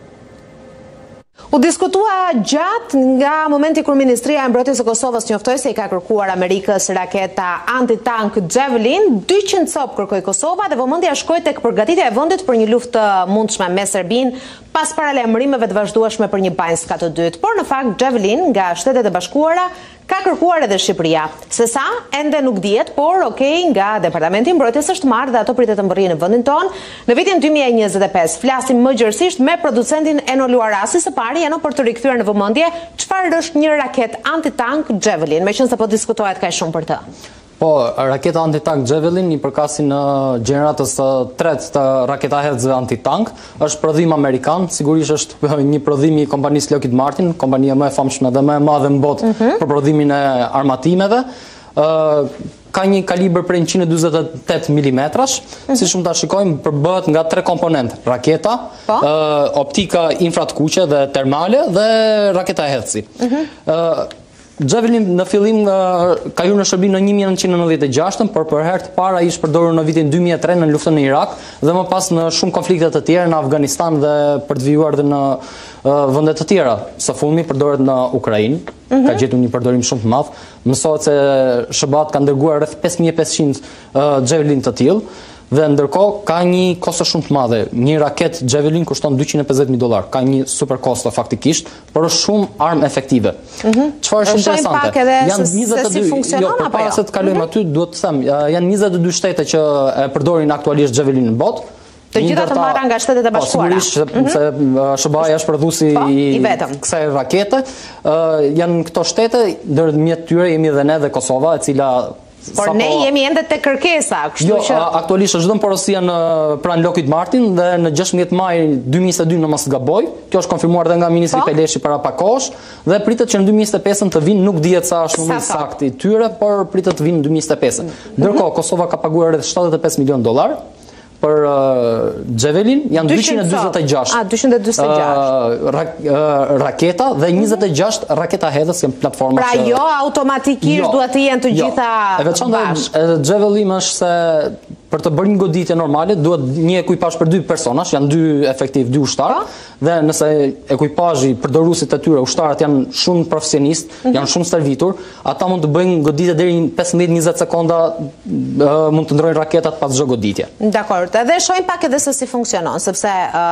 [SPEAKER 20] U diskutua gjatë nga momenti kur Ministria e Mbrojtjes së Kosovës njoftoi se i ka kërkuar Amerikës raketa anti-tank Javelin, dyqind cop kërkoi Kosova dhe vëmendja shkoi tek përgatitja e vendit për një luftë të mundshme me Serbinë pas paralajmërimeve të vazhdueshme për një Banjska të dytë. Por në fakt Javelin nga Shtetet e Bashkuara ka kërkuar edhe Shqipëria. Se sa, ende nuk dihet, por okej, nga Departamenti i Mbrojtjes është marrë dhe ato pritet të mbërrijnë në vendin tonë. Në vitin dy mijë e njëzet e pesë flasim më gjërësisht me producentin Eno Luarasi, së pari Eno për të rikthyer në vëmendje çfarë është një raket anti-tank Javelin, meqense po diskutohet kaq shumë për të.
[SPEAKER 21] Po, raketa anti-tank Javelin, i përkasin në gjeneratës të tretë të raketahezëve anti-tank, është prodhim amerikan, sigurisht është një prodhim i kompanisë Lockheed Martin, kompania më e famshme dhe më e madhe në botë për prodhimin e armatimeve. Ka një kalibër prej njëqind e dyzet e tetë milimetrash, si shumë ta shikojmë, përbëhet nga tre komponentë: raketa, optika infratkuqe dhe termale dhe raketa hezësi. Javelin në fillim ka hyrë në shërbim në një mijë nëntëqind e nëntëdhjetë e gjashtë, por për herë të parë ai është përdorur në vitin dy mijë e tre në luftën në Irak dhe më pas në shumë konflikte të tjera në Afganistan dhe për të vijuar dhe në vende të tjera. Së fundmi përdoret në Ukrainë. ka gjetur një përdorim shumë të madh. Mësohet se S B A-t ka dërguar rreth pesë mijë e pesëqind Javelin të tillë. Dhe ndërkohë ka një kosto shumë të madhe. Një raket Javelin kushton dyqind e pesëdhjetë mijë dollar. Ka një super kosto faktikisht, por është shumë armë efektive. Çfarë është interesante? Janë njëzet e dy, jo, përpara se të kalojmë aty, duhet të them, janë njëzet e dy shtete që e përdorin aktualisht Javelin në botë.
[SPEAKER 20] Të gjitha të marra nga Shtetet e Bashkuara.
[SPEAKER 21] Po, sigurisht, se S B A-ja është prodhuesi i kësaj rakete. Janë këto shtete, ndërmjet tyre jemi edhe ne dhe Kosova, e cila
[SPEAKER 20] Por ne jemi ende te kërkesa, kështu që
[SPEAKER 21] aktualisht është dhënë porosia në pranë Lockheed Martin dhe në gjashtëdhjetë maj dy mijë e njëzet e dy në mos gaboj. Kjo është konfirmuar edhe nga ministri Peleshi para pak kohësh dhe pritet që në dy mijë e njëzet e pesë të vinë, nuk dihet sa është numri sakt i tyre, por pritet të vinë në dy mijë e njëzet e pesë. Ndërkohë Kosova ka paguar rreth shtatëdhjetë e pesë milion dollar për Javelin, janë dyqind e dyzet e gjashtë.
[SPEAKER 20] Ah, dyqind e dyzet e gjashtë.
[SPEAKER 21] Raketa dhe njëzet e gjashtë raketa hedhës janë platforma.
[SPEAKER 20] Pra jo automatikisht duhet të jenë të gjitha bashkë.
[SPEAKER 21] Javelin është se për të bërë një goditje normale duhet një ekuipazh për dy personash, janë dy efektiv, dy ushtarë, dhe nëse ekuipazhi përdoruesit e tyre, ushtarët janë shumë profesionistë, janë shumë stërvitur, ata mund të bëjnë goditje deri në pesëmbëdhjetë e njëzet sekonda, mund të ndrojnë raketat pas çdo goditje.
[SPEAKER 20] Dakor, edhe shohim pak edhe se si funksionon, sepse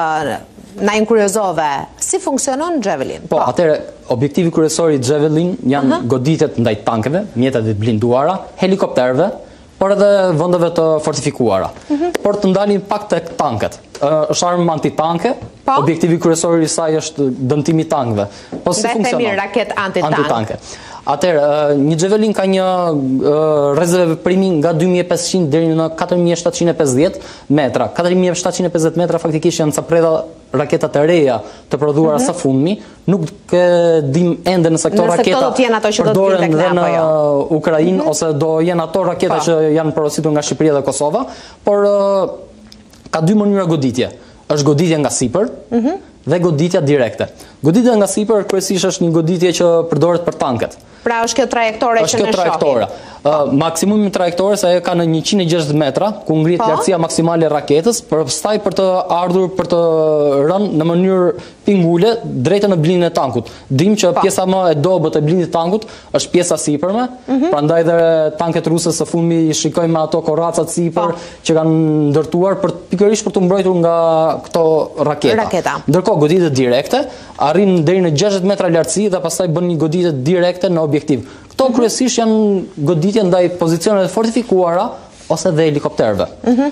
[SPEAKER 20] na inkuriozove, si funksionon Javelin?
[SPEAKER 21] Po, atëherë objektivi kryesor i Javelin janë goditjet ndaj tankeve, mjetet e blinduara, helikopterëve, por edhe vendeve të fortifikuara. Por të ndalin pak tek tanket. Është armë antitanke, objektivi kryesor i saj është dëmtimi i tankëve. Po si funksionon?
[SPEAKER 20] Dhe themi raket antitanke.
[SPEAKER 21] Atëherë, një Javelin ka një rezervë veprimi nga dy mijë e pesëqind deri në katër mijë e shtatëqind e pesëdhjetë metra. katër mijë e shtatëqind e pesëdhjetë metra faktikisht janë ca predha raketat e reja të prodhuara sa fundmi. Nuk dim ende nëse këto raketa përdoren dhe në Ukrainë ose do jenë ato raketa që janë porositur nga Shqipëria dhe Kosova, por ka dy mënyra goditje. Është goditja nga sipër dhe goditja direkte. Goditja nga sipër kryesisht është një goditje që përdoret për tanket.
[SPEAKER 20] Pra është kjo trajektore që ne shohim.
[SPEAKER 21] Maksimumi i trajektores ajo ka në njëqind e gjashtëdhjetë metra, ku ngrihet lartësia maksimale e raketës, pastaj për të ardhur për të rënë në mënyrë pingule drejt në blindjen e tankut. Dim që pjesa më e dobët e blindjes të tankut është pjesa sipërme, prandaj dhe tanket ruse së fundmi i shikojmë me ato korracat sipër që kanë ndërtuar për pikërisht për të mbrojtur nga këto raketa. Ndërkohë goditjet direkte arrin deri në gjashtëdhjetë metra lartësi dhe pastaj bën një goditje direkte në objektiv. Këto kryesisht janë goditje ndaj pozicioneve fortifikuara ose dhe helikopterëve.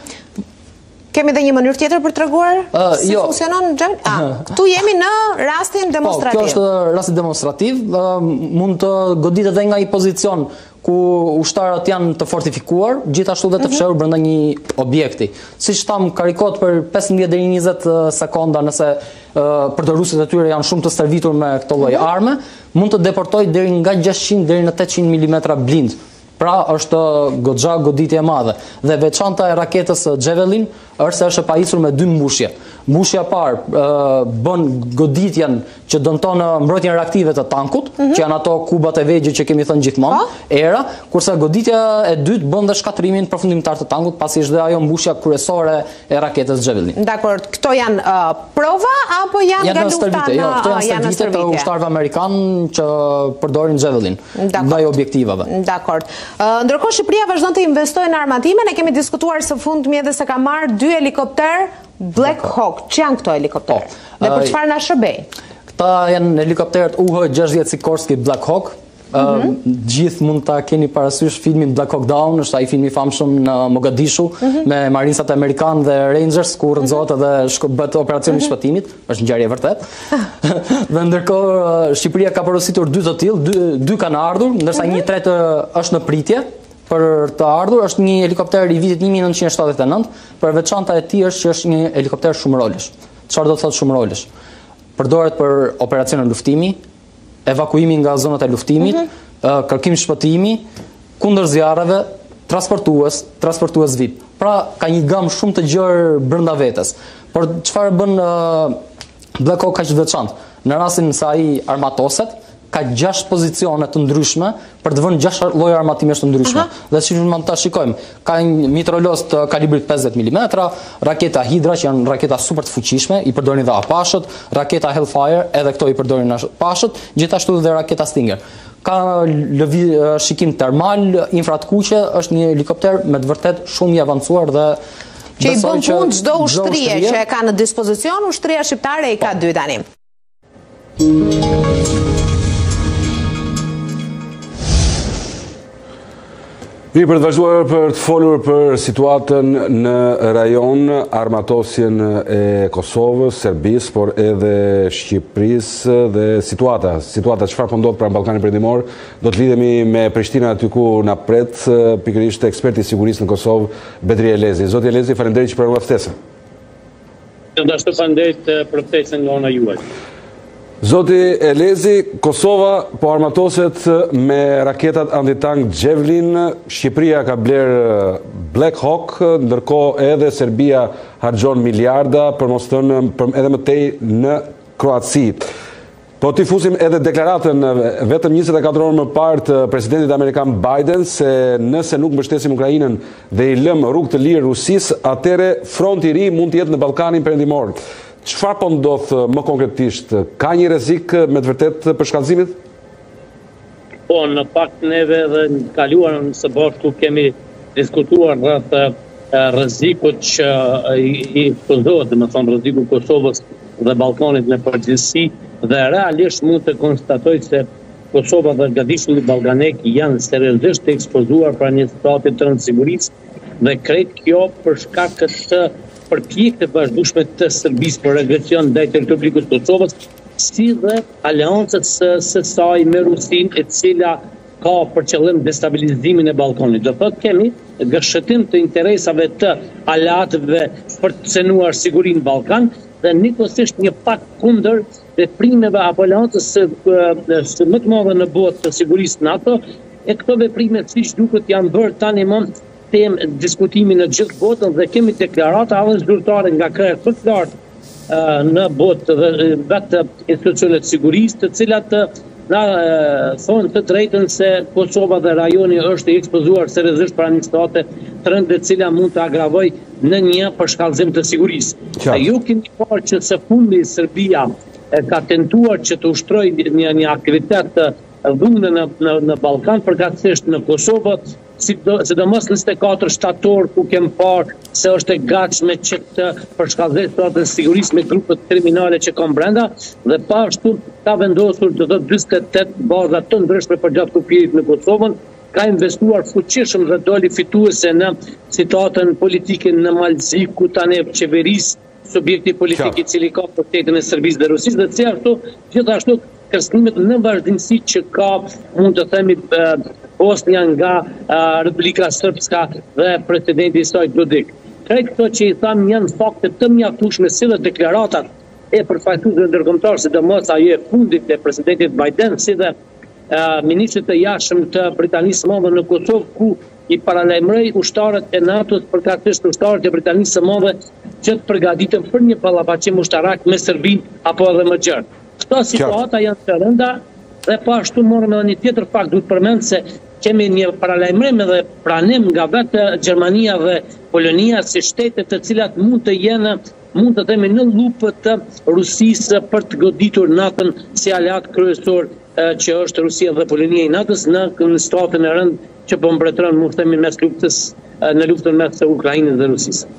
[SPEAKER 20] Kemi dhe një mënyrë tjetër për treguar si funksionon Javelin? Këtu jemi në rastin demonstrativ.
[SPEAKER 21] Po, kjo është rasti demonstrativ, mund të goditet edhe nga një pozicion ku ushtarët janë të fortifikuar, gjithashtu dhe të fshehur brenda një objekti. Siç tham, karikohet për pesëmbëdhjetë deri në njëzet sekonda nëse përdoruesit e tyre janë shumë të stërvitur me këtë lloj arme, mund të deportojë deri nga gjashtëqind deri në tetëqind milimetra blind. Pra është goxha goditje e madhe. Dhe veçanta e raketës Javelin është se është e pajisur me dy mbushje. Mbushja e parë bën goditjen që dëmton mbrojtjen reaktive të tankut, që janë ato kubat e vegjël që kemi thënë gjithmonë, era, kurse goditja e dytë bën dhe shkatrimin përfundimtar të tankut, pasi është dhe ajo mbushja kryesore e raketës Javelin.
[SPEAKER 20] Dakor, këto janë prova apo janë nga lufta në
[SPEAKER 21] jo, këto janë stërvite të ushtarëve amerikanë që përdorin Javelin ndaj objektivave.
[SPEAKER 20] Dakor. Ndërkohë Shqipëria vazhdon të investojë në armatime, ne kemi diskutuar së fundmi edhe se ka marrë dy helikopter Black Hawk. Që janë këto helikopter? Dhe për çfarë na shërbejnë?
[SPEAKER 21] Këta janë helikopterët U H gjashtëdhjetë Sikorsky Black Hawk. Gjithë mund ta keni parasysh filmin Black Hawk Down, është ai filmi i famshëm në Mogadishu me marinsat amerikanë dhe Rangers ku rrëzohet edhe bëhet operacioni i shpëtimit, është ngjarje e vërtet. Dhe ndërkohë Shqipëria ka porositur dy të tillë, dy kanë ardhur, ndërsa një tretë është në pritje për të ardhur. Është një helikopter i vitit një mijë e nëntëqind e shtatëdhjetë e nëntë, për veçanta e tij është që është një helikopter shumërolësh. Çfarë do të thotë shumërolësh? Përdoret për operacione luftimi, evakuimi nga zonat e luftimit, kërkim shpëtimi, kundër zjarreve, transportues, transportues V I P. Pra ka një gamë shumë të gjerë brenda vetes. Por çfarë bën Black Hawk kaq të veçantë? Në rastin se ai armatoset, ka gjashtë pozicione të ndryshme për të vënë gjashtë lloje armatimesh të ndryshme. Uh-huh. Dhe siç mund ta shikojmë, ka një mitralos të kalibrit pesëdhjetë milimetra, raketa Hydra që janë raketa super të fuqishme, i përdorin dhe Apashët, raketa Hellfire, edhe këto i përdorin Apashët, gjithashtu dhe raketa Stinger. Ka lëvi shikim termal, infrat kuqe, është një helikopter me të vërtet shumë i avancuar dhe
[SPEAKER 20] që i bën punë çdo ushtrie që e ka në dispozicion, ushtria shqiptare i ka dy tani.
[SPEAKER 1] Mirë, për të vazhduar për të folur për situatën në rajon, armatosjen e Kosovës, Serbisë, por edhe Shqipërisë dhe situata. Situata çfarë po ndodh pranë Ballkanit Perëndimor, do të lidhemi me Prishtinën aty ku na pret pikërisht eksperti i sigurisë në Kosovë, Bedri Elezi. Zoti Elezi, faleminderit që pranova ftesën.
[SPEAKER 3] Gjithashtu faleminderit për ftesën nga ona juaj.
[SPEAKER 1] Zoti Elezi, Kosova po armatoset me raketat antitank Javelin, Shqipëria ka bler Black Hawk, ndërkohë edhe Serbia harxhon miliarda për mos thënë edhe më tej në Kroaci. Po t'i fusim edhe deklaratën vetëm njëzet e katër orë më parë të presidentit amerikan Biden se nëse nuk mbështesim Ukrainën dhe i lëm rrugë të lirë Rusisë, atëre fronti i ri mund të jetë në Ballkanin Perëndimor. Çfarë po ndodh më konkretisht? Ka një rrezik me të vërtet për shkallëzimit?
[SPEAKER 3] Po, në fakt neve edhe në kaluarën së bashku kemi diskutuar rreth rrezikut që i ekspozohet, më thonë rreziku Kosovës dhe Ballkanit në përgjithësi, dhe realisht mund të konstatoj se Kosova dhe Gadishulli Ballkanek janë seriozisht të ekspozuar për një situate të rëndësigurisë dhe krejt kjo për shkak të përpjekje të vazhdueshme të Serbisë për agresion ndaj teritorit të Republikës Kosovës, si dhe aleancët së saj me Rusinë, e cila ka për qëllim destabilizimin e Ballkanit. Do thotë kemi gëshëtim të interesave të aleatëve për të cenuar sigurinë në Ballkan dhe njëkohësisht një pak kundër veprimeve apo aleancës së më të madhe në botë të sigurisë NATO, e këto veprime siç duket janë bërë tani më temë diskutimi në gjithë botën dhe kemi deklarata edhe zyrtare nga krejt për të lartë në botë dhe vetë institucionet sigurisë, të cilat na thonë të drejtën se Kosova dhe rajoni është i ekspozuar seriozisht para një situate të rëndë e cila mund të agravoj në një përshkallëzim të sigurisë. E ju kemi parë që së fundi Serbia ka tentuar që të ushtrojë një, një aktivitet të dhunë në, në, në Ballkan, përkatësisht në Kosovë, sidomos njëzet e katër shtator ku kem parë se është e gatshme që të përshkallëzojë situatën e sigurisë me grupet kriminale që kanë brenda dhe pashtu ka vendosur të thotë njëzet e tetë baza të ndryshme për gjatë kufirit në Kosovën, ka investuar fuqishëm dhe doli fituese në situatën politike në Malzi, ku tani qeverisë subjekti politik i cili ka pushtetin e Serbisë dhe Rusisë dhe gjithashtu gjithashtu kërcënimet në vazhdimsi që ka, mund të themi, Bosnia nga Republika Srpska dhe presidenti i saj Dodik. Krejt këto që i tham janë fakte të mjaftueshme si dhe deklaratat e përfaqësuesve ndërkombëtar, sidomos ajo e fundit e presidentit Biden, si dhe ministrit të jashtëm të Britanisë së Madhe në Kosovë, ku i paralajmëroi ushtarët e NATO-s, përkatësisht ushtarët e Britanisë së Madhe, që të përgatiten për një ballafaqim ushtarak me Serbinë apo edhe më gjerë. Këto situata janë të rënda dhe po ashtu morëm edhe një tjetër fakt, duhet përmend se kemi një paralajmërim edhe pranim nga vetë Gjermania dhe Polonia si shtete të cilat mund të jenë, mund të themi, në lupët të Rusisë për të goditur NATO-n si aleat kryesor që është Rusia dhe Polonia i NATO-s në situatën e rëndë që po mbretëron, mund të themi, mes luftës në luftën mes Ukrainës dhe Rusisë.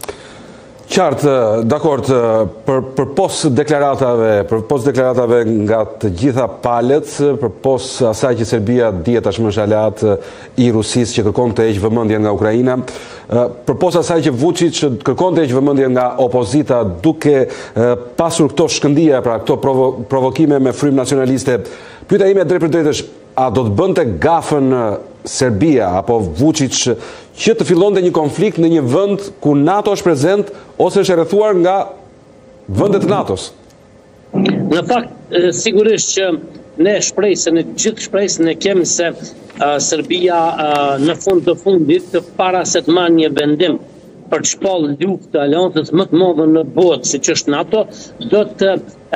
[SPEAKER 1] Qartë, dakord, për, për pos deklaratave, për pos deklaratave nga të gjitha palët, për pos asaj që Serbia dihet tashmë është aleat i Rusisë që kërkon të heqë vëmendjen nga Ukraina, për pos asaj që Vučić kërkon të heqë vëmendjen nga opozita duke pasur këto shkëndija, pra këto provo, provokime me frymë nacionaliste, pyetja ime drejt për drejt është, a do të bënte gafën Serbia apo Vučić që të fillonte një konflikt në një vend ku NATO është prezent ose është e rrethuar nga vendet e NATO-s?
[SPEAKER 3] Në fakt, sigurisht që ne shpresën, ne gjithë shpresën e kemi se uh, Serbia uh, në fund të fundit, para se të marrë një vendim për të shpallë luftë të aleancës më të madhe në botë, siç është NATO, do të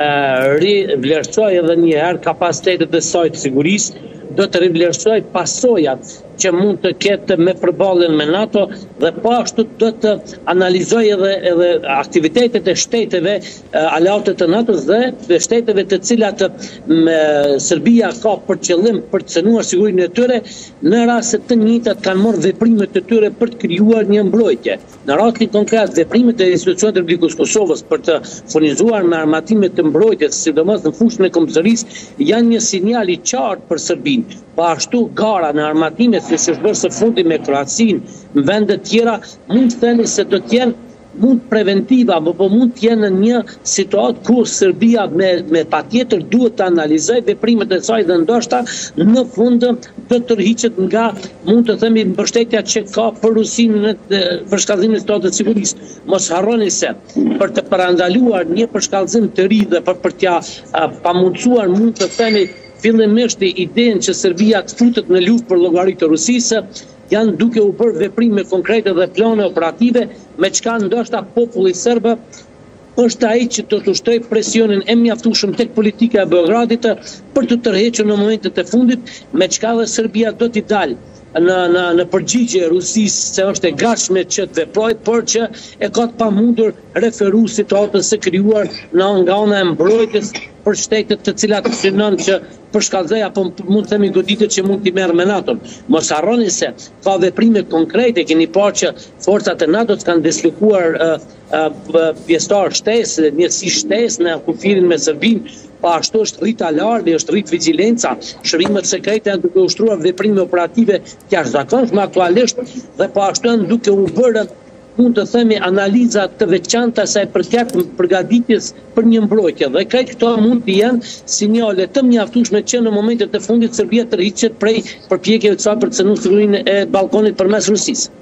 [SPEAKER 3] rivlerësoj edhe një herë kapacitetet e saj të sigurisë, do të rivlerësoj pasojat që mund të ketë me përballjen me NATO dhe po ashtu do të analizoj edhe edhe aktivitetet e shteteve aleate të NATO-s dhe të shteteve të cilat me Serbia ka për qëllim për të cënuar sigurinë e tyre në raste të njëjta kanë marrë veprimet e tyre për të krijuar një mbrojtje. Në rastin konkret, veprimet e institucionit të Republikës Kosovës për të furnizuar me armatime të mbrojtjes, sidomos në fushën e kombëtarisë, janë një sinjal i qartë për Serbinë. Po ashtu gara në armatime siç është bërë së fundi me Kroacinë, në vende të tjera, mund të theni se do të jenë mund preventiva, apo po mund të jenë në një situatë ku Serbia me, me patjetër duhet të analizojë veprimet e saj dhe ndoshta në fund do të tërhiqet nga, mund të themi, mbështetja që ka për Rusinë për shkallëzimin e situatë të sigurisë. Mos harroni se për të parandaluar një përshkallëzim të ri dhe për, për t'ja pamundsuar, mund të themi, fillimisht idenë që Serbia të futet në luftë për llogaritë të Rusisë, janë duke u bërë veprime konkrete dhe plane operative, me çka ndoshta populli serb është ai që do të ushtrojë presionin e mjaftueshëm tek politika e Beogradit për të tërhequr në momentet e fundit, me çka dhe Serbia do t'i dalë në në në përgjigje Rusisë se është e gatshme që të veprojë, por që e ka të pamundur referu situatën së krijuar në nga ana e mbrojtjes për shtetet të cilat synon që përshkallëzoj apo mund të themi goditjet që mund t'i merr me NATO-n. Mos harroni se ka veprime konkrete, keni parë që forcat e NATO-s kanë dislokuar uh, uh, pjesëtar shtesë, njësi shtesë në kufirin me Serbinë. Pa ashtu është rrit alarmi, është rrit vigjilenca, shërimet sekrete janë duke ushtruar veprime operative të jashtëzakonshme aktualisht dhe pa ashtu janë duke u bërë, mund të themi, analiza të veçanta sa i përket përgatitjes për një mbrojtje. Dhe krejt këto mund të jenë sinjale të mjaftueshme që në momentet e fundit Serbia tërhiqet prej përpjekjeve të saj për të cënuar sigurinë e Ballkanit përmes Rusisë.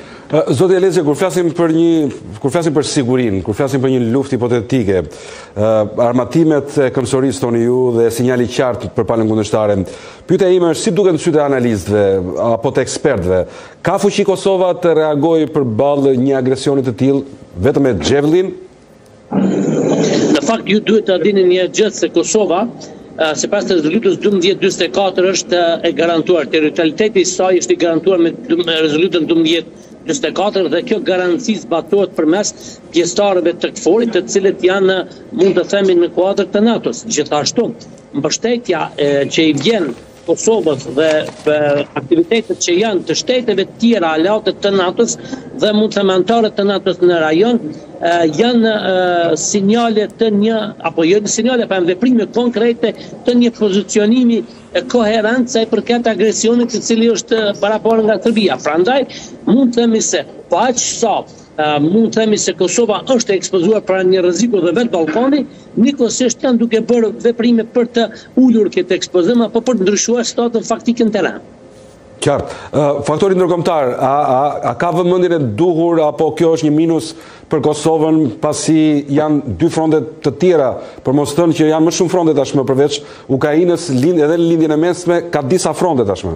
[SPEAKER 1] Zoti Elezi, kur flasim për një, kur flasim për sigurinë, kur flasim për një luftë hipotetike, armatimet e këmbësorisë toni ju dhe sinjali i qartë për palën kundërshtare, pyetja ime është si duken sytë e analistëve apo të ekspertëve, ka fuqi Kosova të reagojë përballë një agresioni të tillë vetëm me Javelin?
[SPEAKER 3] Në fakt ju duhet të dini një gjë se Kosova sipas të rezolutës dymbëdhjetë njëzet e katër është e garantuar, territorialiteti i saj është i garantuar me rezolutën dymbëdhjetë njëzet e katër dhe kjo garanci zbatohet përmes pjesëtarëve të këforit, të cilët janë, mund të themi, në kuadër të NATO-s. Gjithashtu, mbështetja e, që i vjen Kosovës dhe aktivitetet që janë të shteteve të tjera aleate të NATO-s dhe mund të anëtarët të NATO-s në rajon janë sinjale të një, apo jo sinjale, pa janë veprime konkrete të një pozicionimi koherent sa i përket agresionit të cili është paraporë nga Serbia. Prandaj, mund të themi se po aq sa mund të themi se Kosova është ekspozuar para një rreziku dhe vetë Ballkani, njëkohësisht janë duke bërë veprime për të ulur këtë ekspozim apo për të ndryshuar statën faktike në terren.
[SPEAKER 1] Qartë. Faktori ndërkombëtar, a, a, a ka vëmendjen e duhur apo kjo është një minus për Kosovën pasi janë dy fronte të tjera, për mos thënë që janë më shumë fronte tashmë përveç Ukrainës, lind, edhe në lindjen e mesme ka disa fronte tashmë.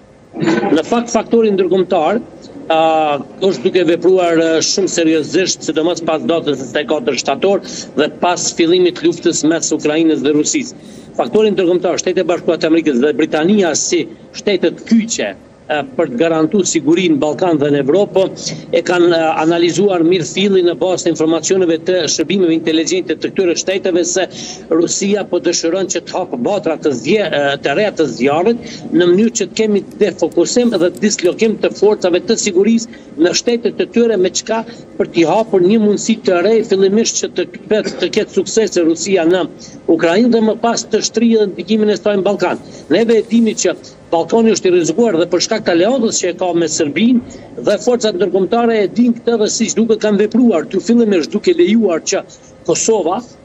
[SPEAKER 3] Në fakt faktori ndërkombëtar Uh, është duke vepruar uh, shumë seriozisht, sidomos pas datës njëzet e katër shtator dhe pas fillimit luftës mes Ukrainës dhe Rusisë. Faktori ndërkombëtar, Shtetet e Bashkuara të Amerikës dhe Britania si shtetet kyçe uh, për të garantuar sigurinë në Ballkan dhe në Evropë e kanë uh, analizuar mirë filli në bazë të informacioneve të shërbimeve inteligjente të këtyre shteteve se Rusia po dëshiron që të hapë batra të, zje, uh, të reja të zjarrit në mënyrë që të kemi defokusim dhe dislokim të forcave të sigurisë në shtetet të tyre, me çka për t'i hapur një mundësi të re fillimisht që të, të ketë suksese Rusia në Ukrainë dhe më pas të shtrihë ndikimin e saj në Ballkan. Neve e dimi që Ballkani është i rrezikuar dhe për shkak të aleancës që e ka me Serbinë dhe forcat ndërkombëtare e dinë këtë dhe siç duket kanë vepruar, tu fillimisht duke lejuar që Kosova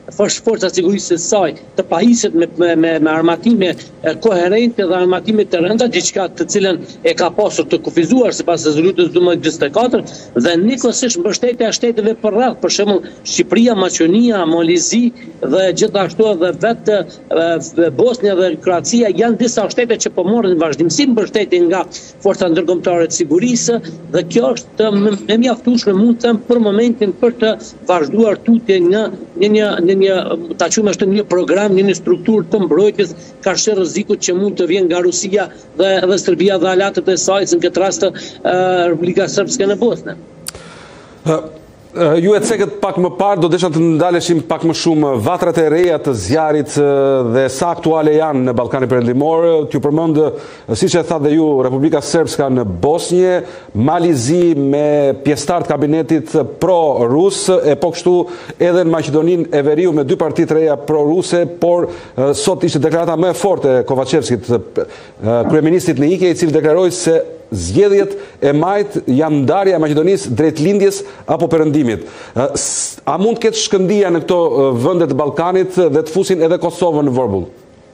[SPEAKER 3] forca sigurisë së saj të pahiset me, me, me, me armatime koherente dhe armatime të rënda, diçka të cilën e ka pasur të kufizuar sipas rezolutës duhet gjashtëdhjetë e katër, dhe njëkohësisht mbështetja e shteteve përreth, për shembull Shqipëria, Maqedonia, Malizi dhe gjithashtu edhe vetë Bosnia dhe Kroacia janë disa shtete që po morrin vazhdimsi mbështetje nga forca ndërkombëtare të sigurisë, dhe kjo është e mjaftueshme mund të them për momentin për të vazhduar tutje në një një një një ta quajmë ashtu një program, një, një strukturë të mbrojtjes karshi rrezikut që mund të vjen nga Rusia dhe dhe Serbia dhe alatët e saj, në këtë rast Republika Srpske në Bosnë.
[SPEAKER 1] Uh. Ju e cekët pak më parë, do desha të ndaleshim pak më shumë vatrat e reja të zjarit dhe sa aktuale janë në Ballkanin Perëndimor. T'ju përmend, siç e tha dhe ju, Republika Srpska në Bosnjë, Malizi me pjesëtar të kabinetit pro-rus, e po kështu edhe në Maqedoninë e Veriut me dy parti të reja pro-ruse, por sot ishte deklarata më e fortë e Kovacevskit, kryeministit në ikje, i cili deklaroi se zgjedhjet e majt janë ndarja e Maqedonisë drejt lindjes apo perëndimit. A mund të ketë shkëndija në këto vende të Ballkanit dhe të fusin edhe Kosovën në vorbull?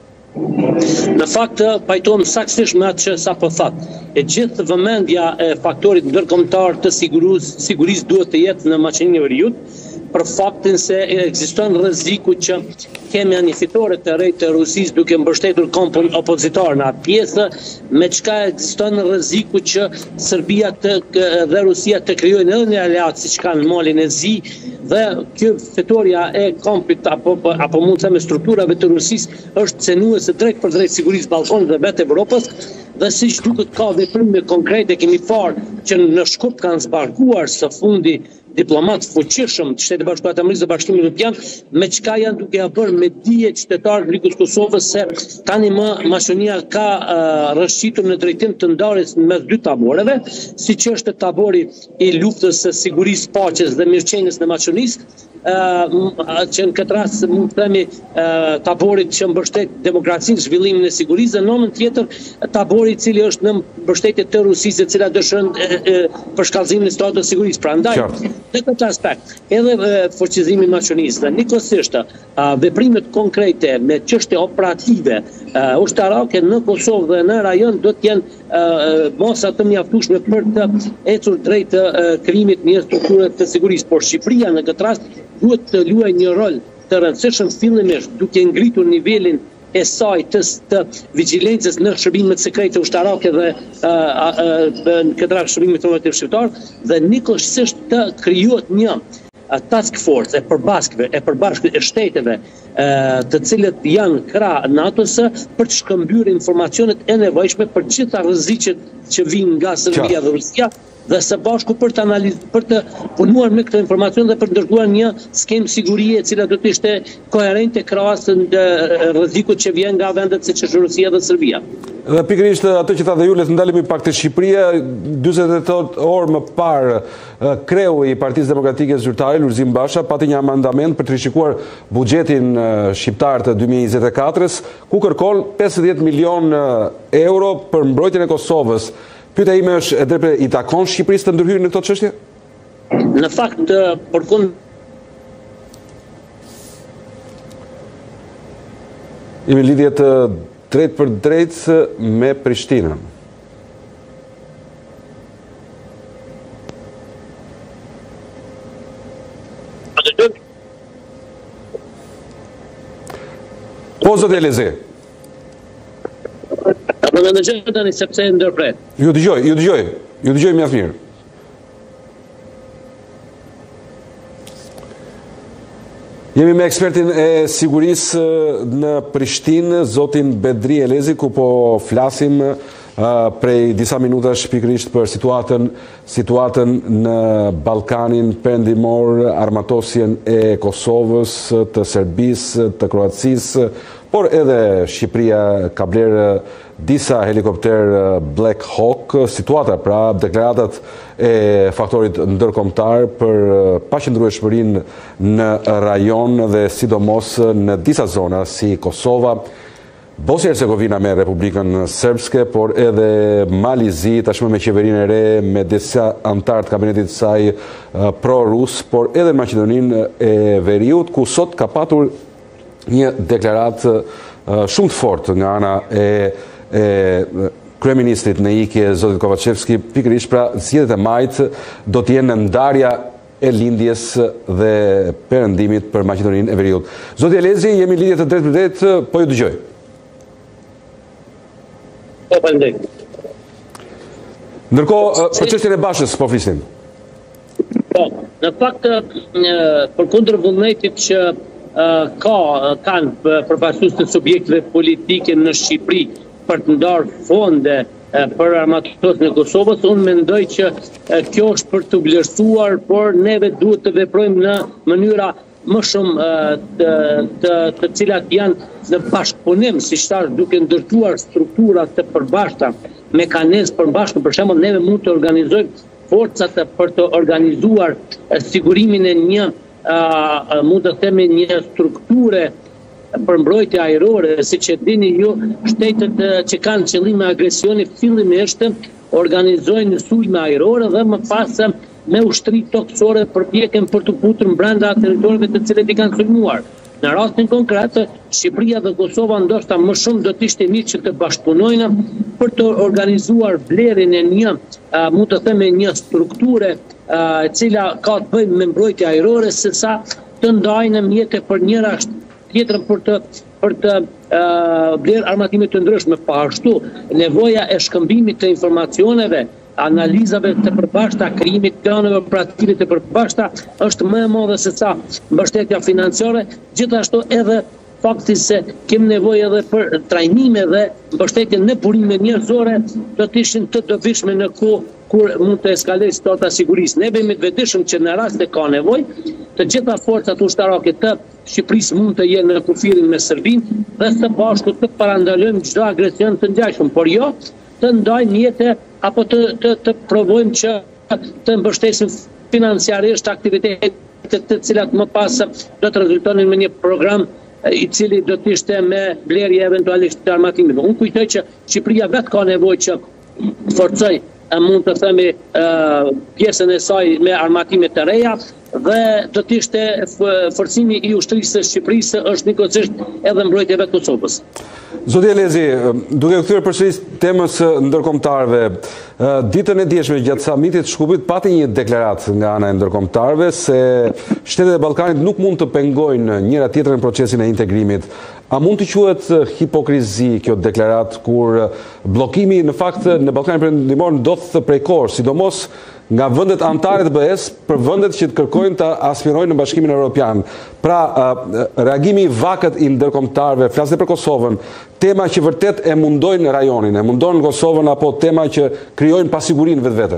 [SPEAKER 3] Në fakt, pajtohem saktësisht me atë që sapo thatë. E gjithë vëmendja e faktorit ndërkombëtar të sigurisë duhet të jetë në Maqedoninë e Veriut, për faktin se ekziston rreziku që kemi një fitore të re të Rusisë duke mbështetur kampun opozitar në atë pjesë, me çka ekziston rreziku që Serbia të, dhe Rusia të krijojnë edhe një aleat siç kanë në Malin e Zi, dhe kjo fitoria e kampit apo apo mund të them strukturave të Rusisë është cenuese drejt për drejt sigurisë Ballkanit dhe vetë Evropës, dhe siç duket ka veprime konkrete kemi parë që në Shkup kanë zbarkuar së fundi diplomat fuqishëm të Shtetit Bashkuar të Amerikës dhe Bashkimit Evropian, me çka janë duke ja bërë me dije qytetarë të Republikës Kosovës se tani më Maqedonia ka uh, rrëshqitur në drejtim të ndarjes mes dy taboreve, siç është tabori i luftës së sigurisë, paqes dhe mirëqenies në Maqedonisë, uh, që në këtë rast mund të themi uh, taborit që mbështet demokracinë, zhvillimin e sigurisë, dhe në anën tjetër tabori i cili është në mbështetje të Rusisë, e cila dëshiron për shkallëzimin e situatës së sigurisë. Prandaj në këtë aspekt, edhe forcizimi i Maqedonisë dhe njëkohësisht veprimet konkrete me çështje operative ushtarake në Kosovë dhe në rajon do të jenë masa të mjaftueshme për të ecur drejt krijimit një strukture të sigurisë, por Shqipëria në këtë rast duhet të luajë një rol të rëndësishëm fillimisht duke ngritur nivelin e saj të, të vigjilencës në shërbimet sekrete ushtarake dhe në këtë rast shërbimet informativ shqiptar, dhe njëkohësisht të krijohet një task force e përbashkëve, e përbashkët e shteteve të cilët janë krah NATO-s për të shkëmbyer informacionet e nevojshme për gjitha rreziqet që vijnë nga Serbia dhe Rusia, dhe së bashku për të analiz, për të punuar me këtë informacion dhe për të ndërtuar një skemë sigurie e cila do të ishte koherente krahas rrezikut që vjen nga vendet siç është Rusia dhe Serbia.
[SPEAKER 1] Dhe pikërisht atë që tha dhe ju, le të ndalemi pak te Shqipëria. dyzet e tetë orë më parë, kreu i Partisë Demokratike Zyrtare, Lulzim Basha, pati një amandament për të rishikuar buxhetin shqiptar të dy mijë e njëzet e katër-s, ku kërkon pesëdhjetë milion euro për mbrojtjen e Kosovës. Pyetja ime është, e drejtë i takon Shqipërisë të ndërhyrë në këtë çështje?
[SPEAKER 3] Në fakt, përkund
[SPEAKER 1] Imi lidhje të drejt për drejt me Prishtinën. Po, zot Elezi.
[SPEAKER 3] Apo në dëgjoj tani sepse e ndërpret.
[SPEAKER 1] Ju dëgjoj, ju dëgjoj, ju dëgjoj mjaft mirë. Jemi me ekspertin e sigurisë në Prishtinë, zotin Bedri Elezi, ku po flasim uh, prej disa minutash pikërisht për situatën, situatën në Ballkanin Perëndimor, armatosjen e Kosovës, të Serbisë, të Kroacisë, por edhe Shqipëria ka blerë disa helikopter Black Hawk, situata pra deklaratat e faktorit ndërkombëtar për paqëndrueshmërinë në rajon dhe sidomos në disa zona si Kosova, Bosnia Hercegovina me Republikën Sërbske, por edhe Malizi, tashmë me qeverinë e re, me disa antarë të kabinetit të saj pro-rus, por edhe Maqedoninë e Veriut, ku sot ka patur një deklaratë shumë të fortë nga ana e, e kryeministrit në ikje, zotit Kovacevski, pikërisht pra zgjedhjet e majit do të jenë ndarja e lindjes dhe perëndimit për Maqedoninë e Veriut. Zoti Elezi, jemi në lidhje të drejtë për drejtë, po ju dëgjoj. Ndërkohë, për çështjen e Bashës po flisim.
[SPEAKER 3] Po, në fakt për kundër vullnetit që ka kanë përfaqësues të subjekteve politike në Shqipëri për të ndarë fonde për armatosjen e Kosovës, unë mendoj që kjo është për të vlerësuar, por neve duhet të veprojmë në mënyra më shumë të, të, të cilat janë në bashkëpunim, si thash, duke ndërtuar struktura të përbashkëta, mekanizëm përbashkët. Për shembull, neve mund të organizojmë forcat për të organizuar sigurimin e një, uh, mund të themi, një strukture për mbrojtje ajrore, siç e dini ju, shtetet që kanë qëllim agresioni fillimisht organizojnë sulme ajrore dhe më pas me ushtri toksore përpjekën për të futur brenda territorëve të cilët i kanë sulmuar. Në rastin konkret, Shqipëria dhe Kosova ndoshta më shumë do të ishte mirë që të bashkëpunojnë për të organizuar vlerën e një, uh, mund të themi, një strukture uh, e cila ka të bëjë me mbrojtje ajrore, sesa të ndajnë mjete për njëra tjetrën për të për të uh, vlerë armatime të ndryshme. Pa ashtu, nevoja e shkëmbimit të informacioneve, analizave të përbashkëta, krijimit planeve operative të përbashkëta është më e madhe se sa mbështetja financiare, gjithashtu edhe fakti se kemi nevojë edhe për trajnime dhe mbështetje në burime njerëzore do të ishin të dobishme në kohë kur mund të eskalojë situata sigurisë. Ne jemi të vetëdijshëm që në rast se ka nevojë, të gjitha forcat ushtarake të Shqipërisë mund të jenë në kufirin me Serbinë dhe së bashku të parandalojmë çdo agresion të ngjashëm, por jo të ndajmë jetë apo të, të, të provojmë që të mbështesim financiarisht aktivitetet të cilat më pas do të rezultonin me një program i cili do të ishte me blerje eventualisht të armatimit. Unë kujtoj që Shqipëria vetë ka nevojë që forcoj, mund të themi, pjesën e saj me armatime të reja dhe do të ishte forcimi i ushtrisë së Shqipërisë është njëkohësisht edhe mbrojtjeve të Kosovës.
[SPEAKER 1] Zoti Elezi, duke u kthyer përsëris temës ndërkombëtarëve, ditën e dieshme gjatë samitit Shkupit pati një deklaratë nga ana e ndërkombëtarëve se shtetet e Ballkanit nuk mund të pengojnë njëra tjetrën në procesin e integrimit. A mund të quhet hipokrizi kjo deklaratë kur bllokimi në fakt në Ballkanin Perëndimor ndodh prej kohësh, sidomos nga vendet anëtare të B E S për vendet që të kërkojnë të aspirojnë në Bashkimin Evropian. Pra, reagimi i vakët i ndërkombëtarëve, flasë për Kosovën, tema që vërtet e mundojnë rajonin, e mundojnë Kosovën, apo tema që krijojnë pasigurinë vetvete?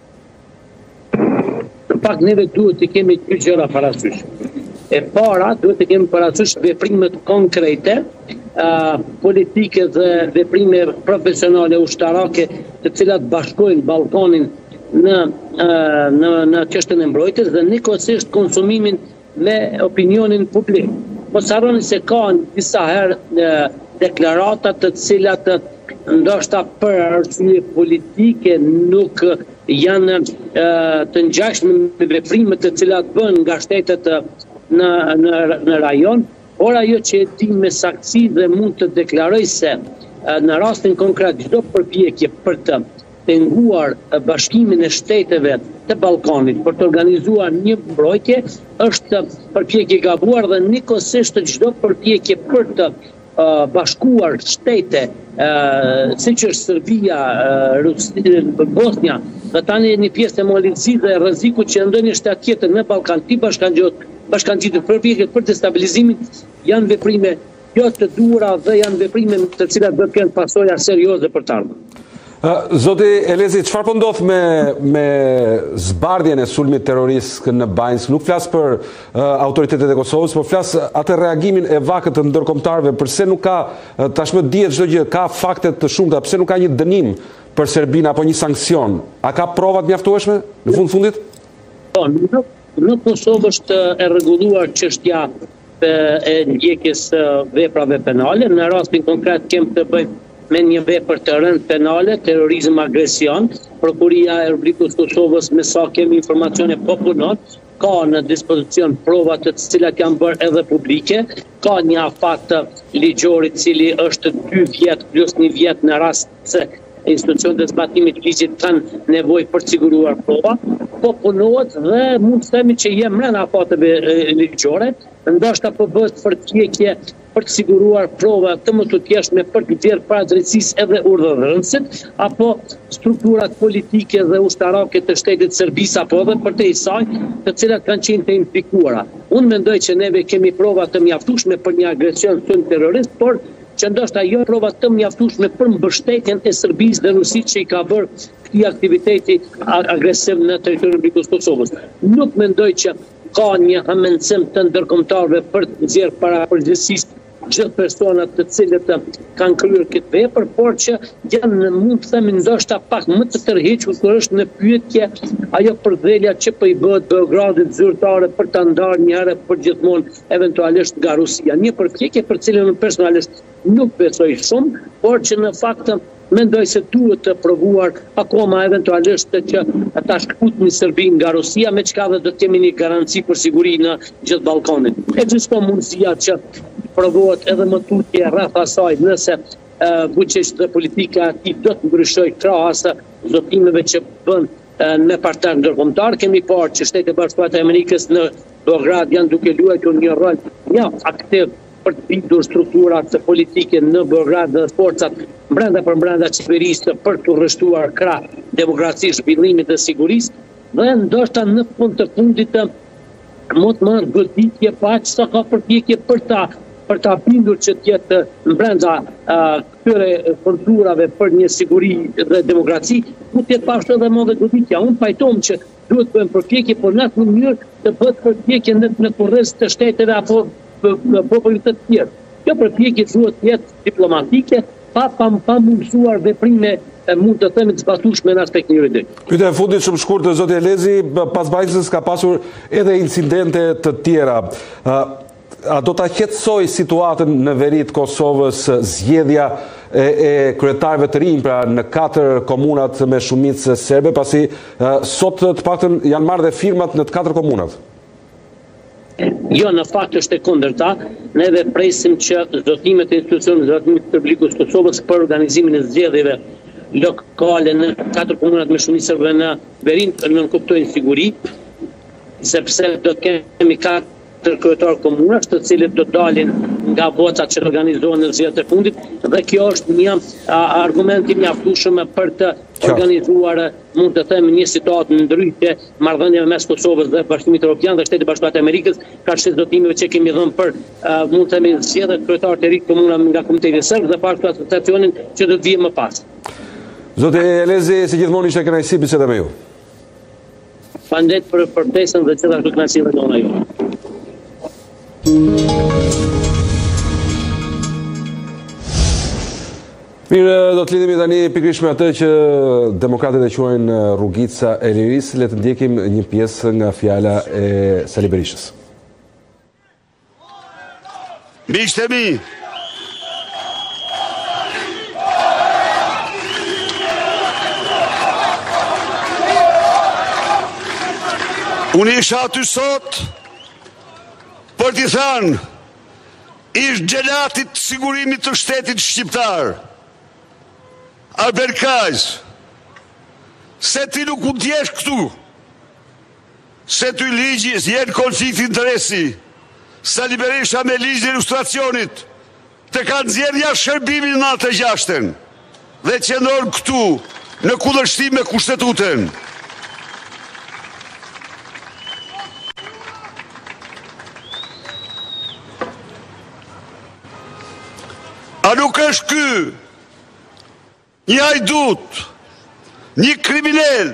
[SPEAKER 3] Në fakt, neve duhet të kemi dy gjëra parasysh. E para, duhet të kemi parasysh veprimet konkrete, uh, politike dhe veprime profesionale ushtarake të cilat bashkojnë Ballkanin në në në çështën e mbrojtjes dhe njëkohësisht konsumimin me opinionin publik. Mos harroni se ka disa herë deklarata të cilat ndoshta për arsye politike nuk janë të ngjashme me veprimet të cilat bën nga shtetet në në në rajon, por ajo që e di me saktësi dhe mund të deklaroj se në rastin konkret çdo përpjekje për të penguar bashkimin e shteteve të Ballkanit për të organizuar një mbrojtje është përpjekje gabuar dhe njëkohësisht çdo përpjekje për të uh, bashkuar shtete uh, siç është Serbia, uh, Rusia, Bosnia dhe tani një pjesë e Maldivësisë dhe rreziku që ndonjë shtet tjetër në Ballkan ti bashkangjohet bashkangjitur përpjekjet për destabilizimin janë veprime jo të duhura dhe janë veprime të cilat do të kenë pasoja serioze për të ardhmen.
[SPEAKER 1] Zoti Elezi, çfarë po ndodh me me zbardhjen e sulmit terrorist në Banjsk? Nuk flas për uh, autoritetet e Kosovës, por flas atë reagimin e vakët të ndërkombëtarëve, pse nuk ka uh, tashmë dihet çdo gjë, ka fakte të shumta, pse nuk ka një dënim për Serbinë apo një sankcion? A ka prova të mjaftueshme në fund fundit?
[SPEAKER 3] Po, në Kosovë është e rregulluar çështja e ndjekjes së veprave penale. Në rastin konkret kem të bëjmë me një vepër të rënd penale, terrorizëm, agresion. Prokuria e Republikës Kosovës, me sa kemi informacione, po punon, ka në dispozicion provat të cilat janë bërë edhe publike, ka një afat ligjori cili është dy vjet plus një vjet në rast se institucionet e zbatimit të ligjit kanë nevojë për të siguruar prova, po punohet dhe mund të themi që jem rënë afateve ligjore, ndoshta po bëhet përpjekje për të siguruar prova të më të tjeshme për të nxjerrë para drejtësisë edhe urdhëruesit, apo strukturat politike dhe ushtarake të shtetit serbis apo edhe për të saj, të cilat kanë qenë të implikuara. Unë mendoj që neve kemi prova të mjaftueshme për një agresion terrorist, por që ndoshta jo prova të mjaftueshme për mbështetjen e Serbisë dhe Rusisë që i ka bërë këtij aktiviteti agresiv në territorin e Republikës Kosovës. Nuk mendoj që ka një amencim të ndërkombëtarëve për të nxjerrë para përgjegjësisë gjithë personat të cilët kanë kryer këtë vepër, por që janë, mund të themi, ndoshta pak më të tërhequr kur është në pyetje ajo përdhelja që po i bëhet Beogradit zyrtare për ta ndarë një herë për gjithmonë eventualisht nga Rusia. Një përpjekje për cilën unë personalisht nuk besoj shumë, por që në fakt mendoj se duhet të provuar akoma eventualisht që ata shkputnin Serbinë nga Rusia, me çka dhe do të kemi një garanci për siguri në gjithë Ballkanin. Ekziston mundësia që provohet edhe më tutje rreth asaj nëse uh, buqesh dhe politika e tij do të ndryshojë krahas zotimeve që bën uh, me partner ndërkombëtar. Kemi parë që Shtetet e Bashkuara të Amerikës në Beograd janë duke luajtur një rol mjaft aktiv për të bindur strukturat politike në Beograd dhe forcat brenda për brenda qeverisë për të rreshtuar krah demokracisë, zhvillimit dhe sigurisë, dhe ndoshta në fund të fundit mund të marrë goditje pa aq sa ka përpjekje për ta për ta bindur që të jetë brenda uh, këtyre strukturave për një siguri dhe demokraci, mund të jetë pashtë edhe më dhe goditja. Unë pajtom që duhet të bëjmë përpjekje, por në atë mënyrë të bëhet përpjekje në, në kurrës të shteteve apo popullit të tjerë. Kjo përpjekje duhet të jetë diplomatike, pa pa, pa mundësuar veprime mund të themi të zbatueshme në aspekt juridik.
[SPEAKER 1] Pyetja e fundit shumë shkurt, zoti Elezi, pas bajsës ka pasur edhe incidente të tjera. Uh, A do ta qetësoj situatën në veri të Kosovës zgjedhja e, e kryetarëve të rinj pra në katër komunat me shumicë serbe, pasi uh, sot të paktën janë marrë dhe firmat në të katër komunat?
[SPEAKER 3] Jo, në fakt është e kundërta. Neve presim që zotimet e institucionit të zotimit të Republikës Kosovës për organizimin e zgjedhjeve lokale në katër komunat me shumicë serbe në Verin nënkuptojnë siguri, sepse do të kemi katër të kryetar komunash të cilët do dalin nga votat që organizohen në zgjedhjet e fundit, dhe kjo është një argument i mjaftueshëm për të organizuar, mund të them, një situatë ndryshe marrëdhënieve mes Kosovës dhe Bashkimit Evropian dhe Shtetit e Bashkuara të Amerikës, ka shqetësimeve që kemi dhënë për uh, mund të themi zgjedhjet kryetar të rinj komuna nga Komiteti Serb dhe për asociacionin që do të vijë më pas.
[SPEAKER 1] Zoti Elezi, si gjithmonë ishte kënaqësi biseda me ju.
[SPEAKER 3] Faleminderit për ftesën dhe gjithashtu kënaqësinë tona ju.
[SPEAKER 1] Mirë, do të lidhemi tani pikërisht me atë që demokratët e quajnë rrugica e lirisë. Le të ndjekim një pjesë nga fjala e Sali Berishës.
[SPEAKER 16] Miqtë e mi, unë isha aty sot për t'i thënë ish gjelatit sigurimit të shtetit shqiptar, Albert Kajs, se ti nuk u t'jesh këtu, se ty ligji jenë konflikt interesi, Sali Berisha me ligjin e ilustracionit të kanë zgjedhja shërbimin në natë e gjashten dhe qëndron këtu në kundërshtim me kushtetutën. A nuk është ky një hajdut, një kriminel,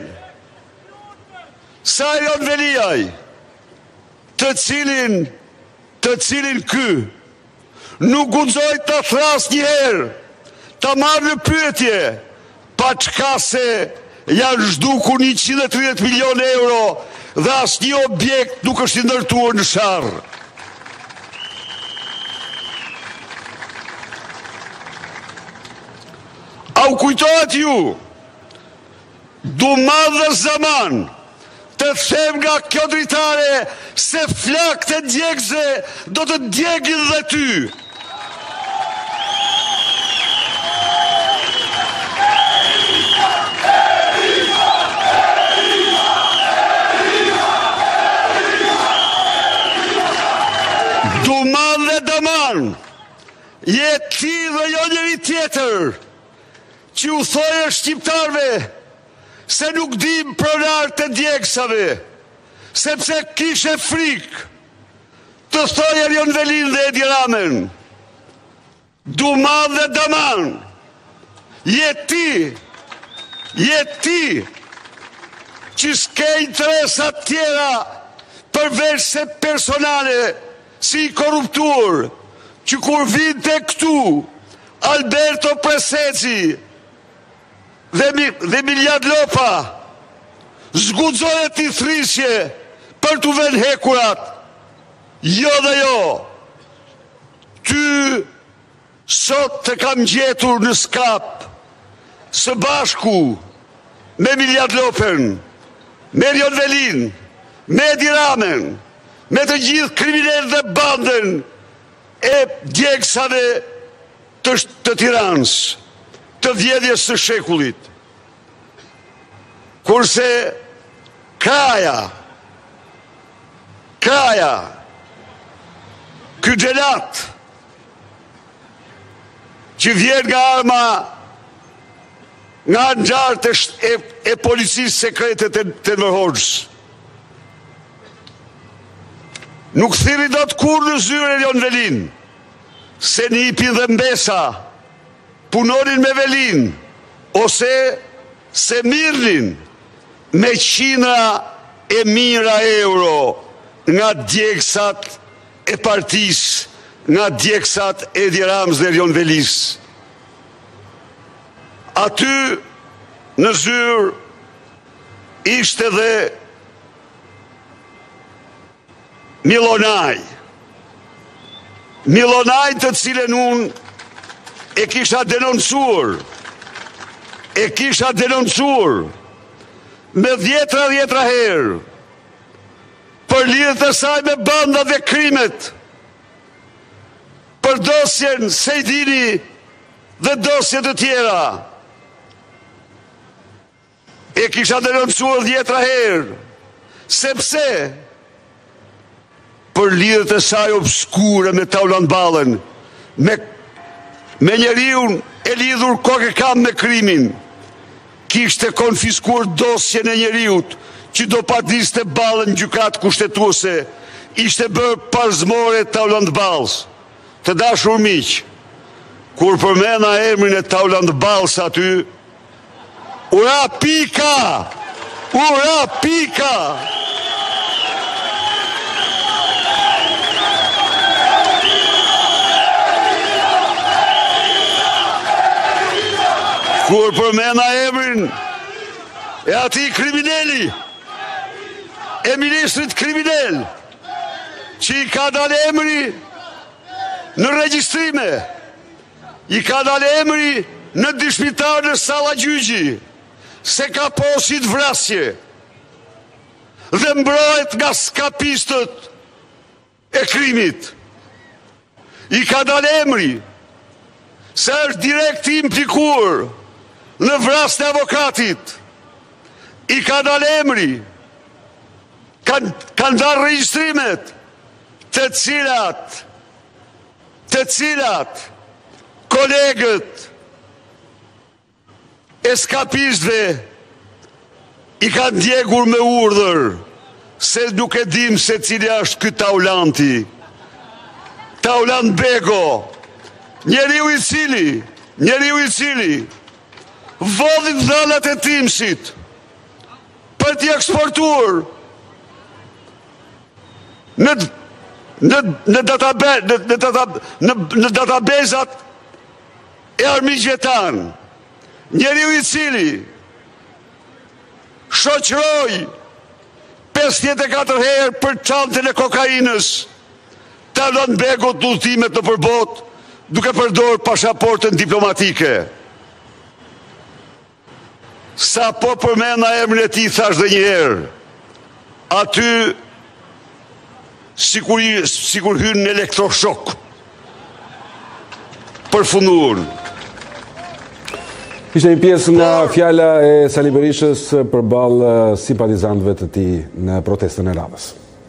[SPEAKER 16] Sajron Veliaj, të cilin, të cilin ky nuk guxoi të thras një herë, ta marrë në pyetje, pa çka se janë zhdukur njëqind e tridhjetë milion euro dhe asnjë objekt nuk është i ndërtuar në sharr. A u kujtohet ju? Duman dhe zaman të them nga kjo dritare se flak të djegëse do të djegin dhe ty. Duman dhe daman, je ti dhe jo njëri tjetër, që u thojë shqiptarve se nuk dim pronar të djegsave, sepse kishe frikë të thojë Erion Velin dhe Edi Ramen. Duman dhe daman, je ti, je ti, që s'ke interesat tjera përveç se personale, si korruptur, që kur vinte këtu Alberto Preseci dhe, dhe Miljad Lopa zgudzore t'i thrisje për t'u ven hekurat. Jo dhe jo, ty sot të kam gjetur në skap së bashku me Miljad Lopen, me Erion Velin, me Edi Ramen, me të gjithë kriminalët dhe bandën e djegsave të, të Tiranës, të vjedhjes së shekullit. Kurse Kraja, Kraja, ky gjelat, që vjen nga arma, nga ngjarët e, e, e policisë sekrete të, të Nërhoxhës, nuk thiri do të kur në zyre Erion Velin, se Nipi dhe Mbesa punonin me Velin, ose se mirnin me qindra e mira euro nga djegsat e partis, nga djegsat e Edi Ramës dhe Erion Velis. Aty në zyrë ishte dhe Milonaj. Milonaj të cilën unë e kisha denoncuar, e kisha denoncuar me dhjetra dhjetra herë për lidhjet e saj me bandat dhe krimet, për dosjen Sejdini dhe dosje të tjera. E kisha denoncuar dhjetra herë, sepse për lidhjet e saj obskure me Tauland Ballën, me, me njeriun e lidhur kokë kam me krimin, kishte konfiskuar dosjen e njeriut që do padiste Ballën gjykat kushtetuese, ishte bërë parzmore Tauland Ballës. Të dashur miq, kur përmena emrin e Tauland Ballës aty, ura pika, ura pika. Kur përmena emrin e ati krimineli, e ministrit kriminel, që i ka dalë emri në regjistrime, i ka dalë emri në dishmitar në sala gjyqi, se ka posit vrasje, dhe mbrojt nga skapistët e krimit. I ka dalë emri se është direkt implikuar në vrasjen e avokatit. I ka dalë emri, kanë kan dalë regjistrimet të cilat të cilat kolegët e skapistëve i kanë djegur me urdhër, se nuk e dim se cili është ky Taulanti. Taulant Bego, njeriu i cili, njeriu i cili vodhi dhënat e Timsit për t'i eksportuar në në në database në në, data, në, në databezat e armiqve tan. Njeriu i cili shoqëroi pesëdhjetë e katër herë për çantën e kokainës Taulant Bego udhëtimet në përbot duke përdorur pasaportën diplomatike. sa po përmena emrin e tij thash dhe një herë, aty sikur sikur hyn në elektroshok. Përfunduar.
[SPEAKER 1] Ishte një pjesë nga fjala e Sali Berishës përballë simpatizantëve të tij në protestën e radhës.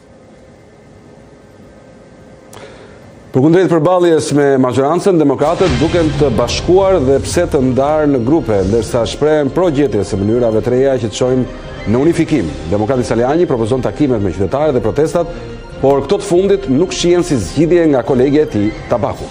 [SPEAKER 1] Përkundrejt përballjes me majorancën, demokratët duken të bashkuar dhe pse të ndarë në grupe, ndërsa shprehen progjetje së mënyrave të reja që të çojnë në unifikim. Demokrati Saliani propozon takimet me qytetarët dhe protestat, por këto të fundit nuk shihen si zgjidhje nga kolegja e tij Tabaku.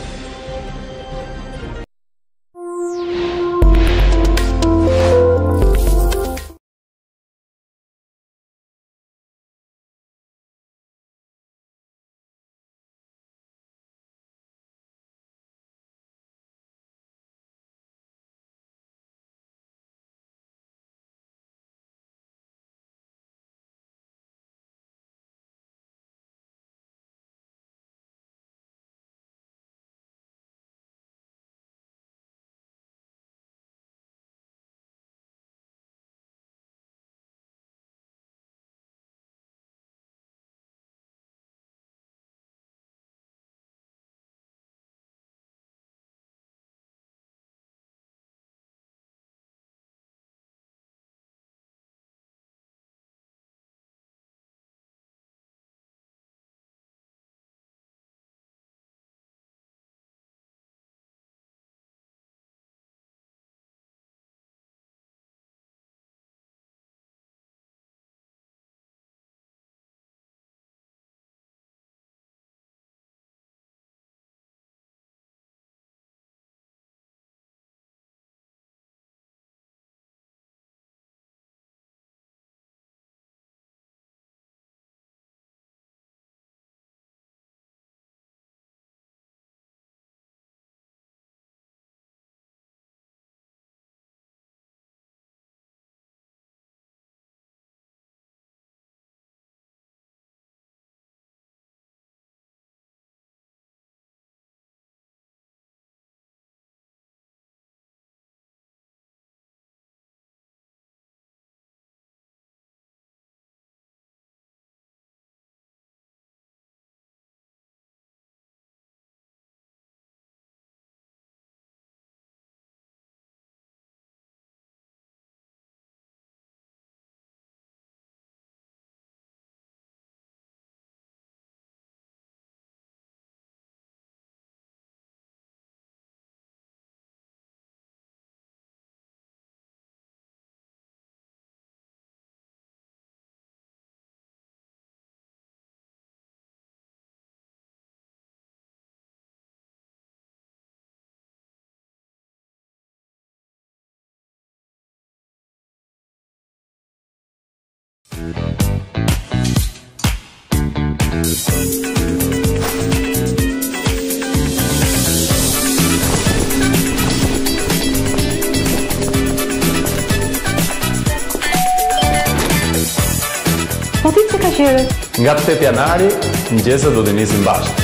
[SPEAKER 20] Po ti që ka qire?
[SPEAKER 5] Nga tetë janari, mëngjeset do të nisim bashkë.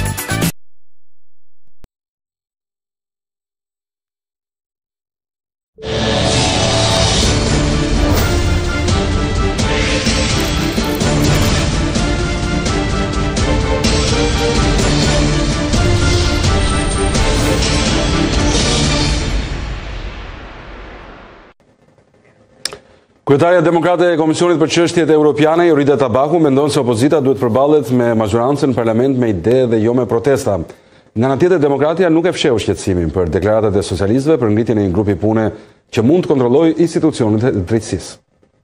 [SPEAKER 1] Kryetarja demokrate e Komisionit për Çështjet Europiane, Jorida Tabaku, mendon se opozita duhet përballet me majorancën në parlament me ide dhe jo me protesta. Nga ana tjetër, demokratja nuk e fsheu shqetësimin për deklaratat e socialistëve për ngritjen e një grupi pune që mund të kontrollojë institucionet e drejtësisë.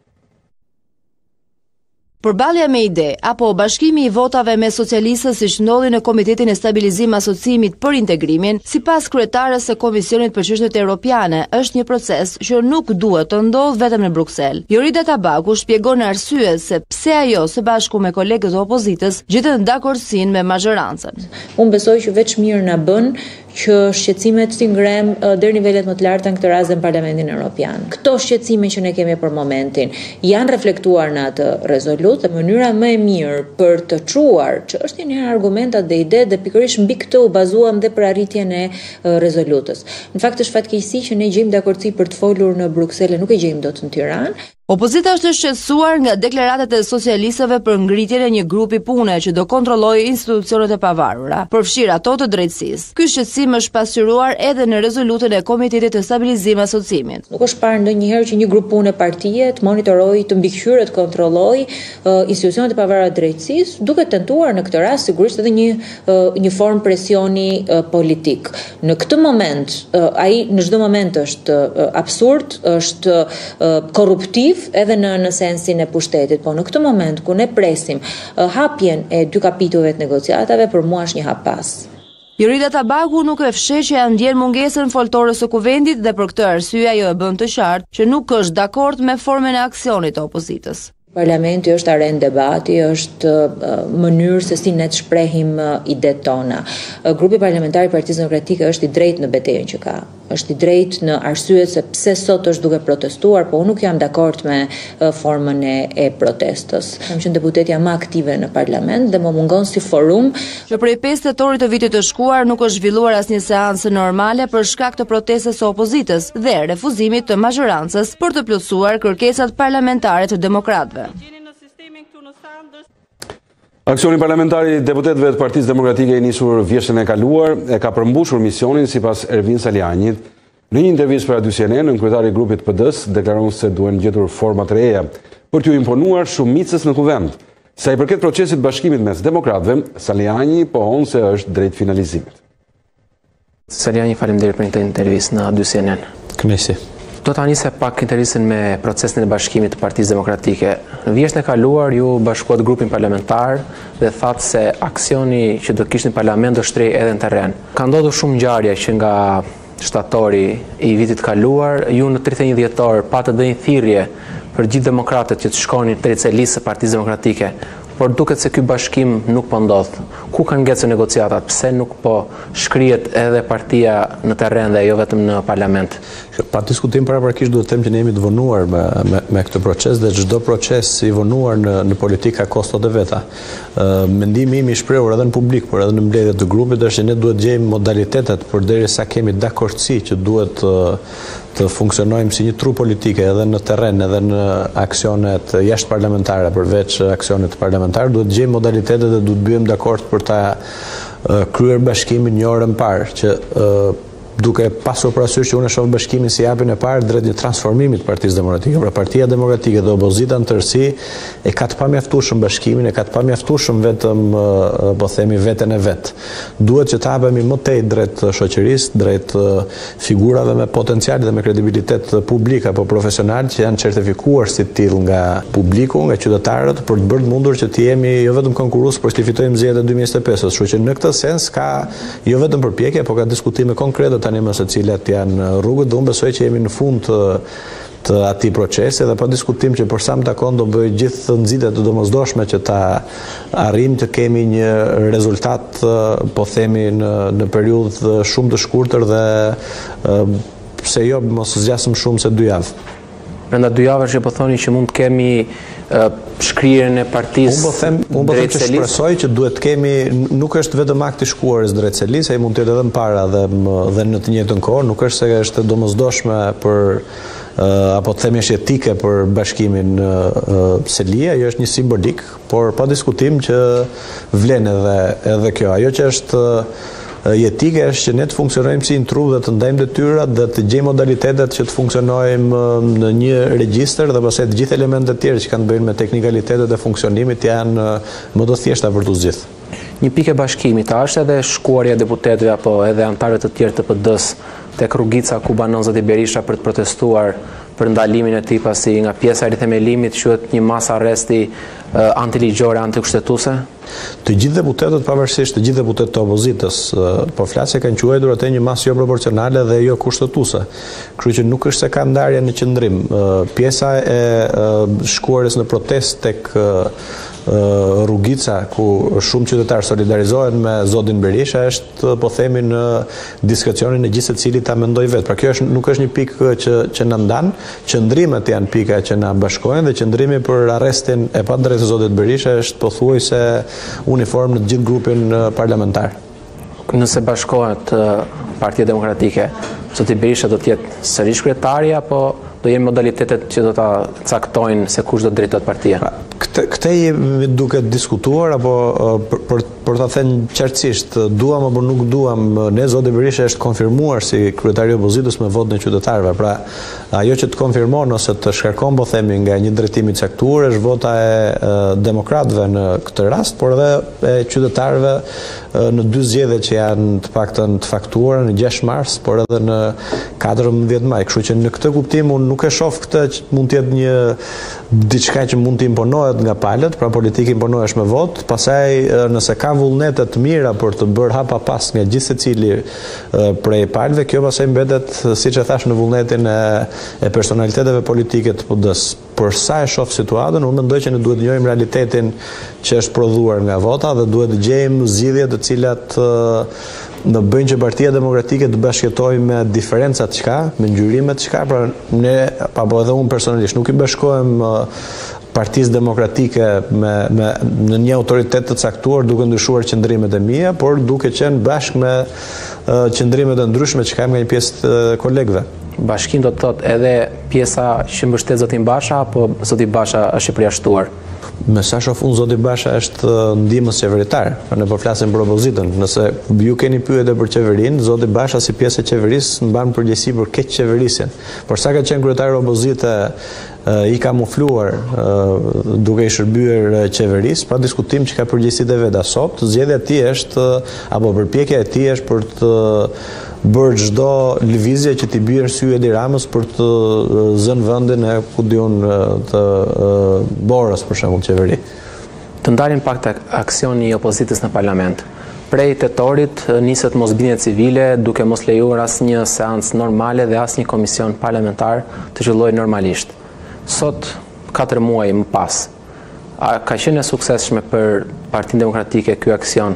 [SPEAKER 4] Përballja me ide apo bashkimi i votave me socialistët siç ndodhi në Komitetin e Stabilizim Asociimit për Integrimin, sipas kryetarës së Komisionit për Çështjet Europiane, është një proces që nuk duhet të ndodhë vetëm në Bruksel. Jorida Tabaku shpjegon arsyet se pse ajo së bashku me kolegët e opozitës gjetën dakordsinë me majorancën.
[SPEAKER 6] Unë besoj që veç mirë na bën që shqetësimet si ngrem deri nivelet më të larta në këtë rast në Parlamentin Evropian. Këto shqetësime që ne kemi për momentin janë reflektuar në atë rezolutë dhe mënyra më e mirë për të çuar që është një herë argumentat dhe ide dhe pikërisht mbi këtë u bazuam dhe për arritjen e rezolutës. Në fakt është fatkeqësi që ne gjejmë dakordsi për të folur në Bruksel, nuk e gjejmë dot në Tiranë.
[SPEAKER 4] Opozita është shqetësuar nga deklaratat e socialistëve për ngritjen e një grupi pune që do kontrollojë institucionet e pavarura, përfshirë ato të drejtësisë. Ky shqetësim është pasqyruar edhe në rezolutën e Komitetit të Stabilizimit dhe Asociimit.
[SPEAKER 6] Nuk është parë ndonjëherë që një grup pune partie të monitorojë, të mbikëqyrë, të kontrollojë uh, institucionet e pavarura të drejtësisë, duke tentuar në këtë rast sigurisht edhe një uh, një formë presioni uh, politik. Në këtë moment, uh, ai në çdo moment është uh, absurd, është uh, korruptiv edhe në, në sensin e pushtetit, po në këtë moment ku ne presim uh, hapjen e dy kapitujve të negociatave, për mua është një hap pas.
[SPEAKER 4] Jorida Tabaku nuk e fsheh që ja ndjen mungesën foltore së kuvendit dhe për këtë arsye ajo e bën të qartë që nuk është dakord me formën e aksionit të opozitës.
[SPEAKER 6] Parlamenti është arenë debati, është uh, mënyrë se si ne të shprehim uh, idetë tona. Uh, grupi parlamentar i Partisë Demokratike është i drejtë në betejën që ka. Është i drejtë në arsyet se pse sot është duke protestuar, po unë nuk jam dakord me uh, formën e, e protestës. Kam qenë deputetja më aktive në parlament dhe më mungon si forum
[SPEAKER 4] që prej pesë tetorit të vitit të shkuar nuk është zhvilluar asnjë seancë normale për shkak të protestës së opozitës dhe refuzimit të mazhorancës për të plotësuar kërkesat parlamentare të demokratëve.
[SPEAKER 1] Aksioni parlamentar i deputetëve të Partisë Demokratike i nisur vjeshtën e kaluar e ka përmbushur misionin sipas Ervin Salianit. Në një intervistë për Radio C N N, kryetari i grupit P D S deklaron se duhen gjetur forma të reja për t'u imponuar shumicës në kuvend. Sa i përket procesit bashkimit mes demokratëve, Saliani pohon se është drejt finalizimit.
[SPEAKER 21] Saliani, faleminderit për këtë intervistë në Radio C N N.
[SPEAKER 19] Kënaqësi.
[SPEAKER 21] Do ta nisë pak interesin me procesin e bashkimit të Partisë Demokratike. Në vjeshtën e kaluar ju bashkuat grupin parlamentar dhe thatë se aksioni që do kishte në parlament do shtrej edhe në terren. Ka ndodhur shumë ngjarje që nga shtatori i vitit kaluar, ju në tridhjetë e një dhjetor patët dhe një thirrje për gjithë demokratët që të shkonin drejt listë së Partisë Demokratike, por duket se ky bashkim nuk po ndodh. Ku kanë ngecur negociatat? Pse nuk po shkrihet edhe partia në terren dhe jo vetëm në parlament?
[SPEAKER 19] Pa diskutim paraprakisht duhet të them që ne jemi të vonuar me, me, me këtë proces dhe çdo proces i vonuar në, në politika ka kostot e veta. Uh, mendimi im i shprehur edhe në publik, por edhe në mbledhjet të grupit është që ne duhet gjejmë modalitetet përderisa kemi dakordsi që duhet uh, të funksionojmë si një tru politike edhe në terren, edhe në aksionet jashtë parlamentare, përveç aksionet parlamentare, duhet gjejmë modalitetet dhe duhet bëjmë dakord për ta uh, kryer bashkimin një orë më parë, që uh, duke pasur parasysh që unë shoh bashkimin si hapjen e parë drejt një transformimi të Partisë Demokratike. Pra Partia Demokratike dhe opozita në tërësi e ka të pamjaftueshëm bashkimin, e ka të pamjaftueshëm vetëm po themi veten e vet. Duhet që të hapemi më tej drejt shoqërisë, drejt figurave me potencial dhe me kredibilitet publik apo profesional që janë certifikuar si till nga publiku, nga qytetarët, për të bërë mundur që të jemi jo vetëm konkurrues, por të fitojmë zgjedhjet e dy mijë e njëzet e pesë. Kështu që në këtë sens ka jo vetëm përpjekje, por ka diskutime konkrete tani më se cilat janë rrugët dhe unë besoj që jemi në fund të, të atij procesi dhe pa diskutim që për sa më takon do bëj gjithë të nxitet të domosdoshme që ta arrijmë të kemi një rezultat po themi në, në periudhë shumë të shkurtër dhe pse jo mos zgjasëm shumë se dy javë.
[SPEAKER 21] Brenda dy javësh që po thoni që mund të kemi uh, shkrirjen e partisë.
[SPEAKER 19] Unë po them, unë po them që shpresoj që duhet të kemi, nuk është vetëm akti i shkuarës drejt selisë, ai mund të jetë edhe më para dhe dhe në të njëjtën kohë, nuk është se është domosdoshme për uh, apo të themi është etike për bashkimin uh, Selia, ajo është një simbolik, por pa diskutim që vlen edhe edhe kjo. Ajo që është uh, jetike është që ne të funksionojmë si një trup dhe të ndajmë detyrat dhe të gjejmë modalitetet që të funksionojmë në një regjistër dhe pastaj të gjithë elementet tjerë që kanë të bëjnë me teknikalitetet e funksionimit janë më të thjeshta për të zgjidhur.
[SPEAKER 21] Një pikë bashkimit, a është edhe shkuarja e deputetëve apo edhe anëtarëve të tjerë të P D-s tek rrugica ku banon zoti Berisha për të protestuar për ndalimin e tij pasi nga pjesa e rithemelimit quhet një masë arresti uh, antiligjore, antikushtetuese?
[SPEAKER 19] Të gjithë deputetët, pavarësisht të gjithë deputetët të opozitës, uh, po flasë kanë quajtur atë një masë jo proporcionale dhe jo kushtetuese. Kështu që nuk është se ka ndarje në qendrim. Uh, pjesa e uh, shkuarjes në protestë tek uh, rrugica ku shumë qytetarë solidarizohen me zotin Berisha është, po themi, në diskrecionin e gjithë secilit ta mendoj vetë. Pra kjo është, nuk është një pikë që që na ndan, qëndrimet janë pika që na bashkojnë dhe qëndrimi për arrestin e padrejtë të zotit Berisha është pothuajse uniform në të gjithë grupin parlamentar.
[SPEAKER 21] Nëse bashkohet Partia Demokratike, zoti Berisha do të jetë sërish kryetari apo do jenë modalitetet që do ta caktojnë se kush do drejtohet partia?
[SPEAKER 19] Këtë jemi duke diskutuar, apo për, për, për ta thënë qartësisht, duam apo nuk duam, ne zoti Berisha është konfirmuar si kryetari i opozitës me votën e qytetarëve. Pra, ajo që të konfirmon ose të shkarkon, po themi, nga një drejtim i caktuar është vota e, e demokratëve në këtë rast, por edhe e qytetarëve në dy zgjedhje që janë të paktën të faktuara në gjashtë mars, por edhe në katërmbëdhjetë maj. Kështu që në këtë kuptim unë nuk e shoh këtë që mund të jetë një diçka që mund të imponohet nga palët, pra politika imponohesh me vot, pastaj nëse ka vullnete të mira për të bërë hapa pas nga gjithë secili prej palëve, kjo pastaj mbetet, siç e thash, në vullnetin e, e personaliteteve politike të P D-s. Për sa e shoh situatën, unë mendoj që ne duhet të njohim realitetin që është prodhuar nga vota dhe duhet të gjejmë zgjidhje të cilat në bëjnë që Partia Demokratike të bashkëtojë me diferencat çka, me ngjyrimet çka, pra ne apo edhe unë personalisht nuk i bashkohem Partisë Demokratike me, me, në një autoritet të caktuar duke ndryshuar qëndrimet e mia, por duke qenë bashkë me uh, qëndrimet e ndryshme që kam nga një pjesë të kolegëve.
[SPEAKER 21] Bashkim do të thotë edhe pjesa që mbështet zotin Basha apo zoti Basha është i përjashtuar?
[SPEAKER 19] Me sa shoh unë, zoti Basha është ndihmës qeveritar, ne po flasim për opozitën. Nëse ju keni pyetje për qeverinë, zoti Basha si pjesë e qeverisë mban përgjegjësi për keq qeverisjen. Por sa ka qenë kryetari i opozite i kamufluar duke i shërbyer qeverisë, pa diskutim që ka përgjegjësitë e veta. Sot zgjedhja e tij është, apo përpjekja e tij është për të bërë çdo lëvizje që t'i bjerë sy Edi Ramës për të zënë vendin e ku diun të Borës, për shembull, qeveri.
[SPEAKER 21] Të ndalin pak të aksioni i opozitës në parlament. Prej tetorit niset mosbindje civile duke mos lejuar asnjë seancë normale dhe asnjë komision parlamentar të zhvillojë normalisht. Sot, katër muaj më pas, a ka qenë e suksesshme për Partinë Demokratike ky aksion?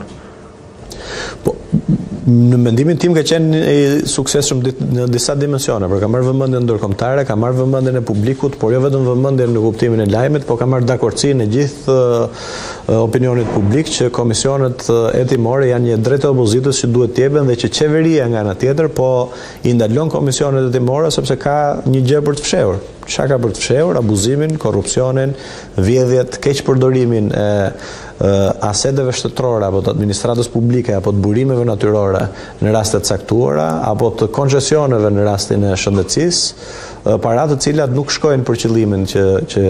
[SPEAKER 19] Po, në mendimin tim ka qenë i suksesshëm në disa dimensione, por ka marrë vëmendjen ndërkombëtare, ka marrë vëmendjen e publikut, por jo vetëm vëmendjen në kuptimin e lajmit, por ka marrë dakordsinë e gjithë opinionit publik që komisionet hetimore janë një drejtë e opozitës që duhet të jepen dhe që qeveria nga ana tjetër po i ndalon komisionet hetimore sepse ka një gjë për të fshehur. Çka ka për të fshehur? Abuzimin, korrupsionin, vjedhjet, keqpërdorimin e aseteve shtetërore apo të administratës publike apo të burimeve natyrore në raste të caktuara apo të koncesioneve në rastin e shëndetësisë, para të cilat nuk shkojnë për qëllimin që që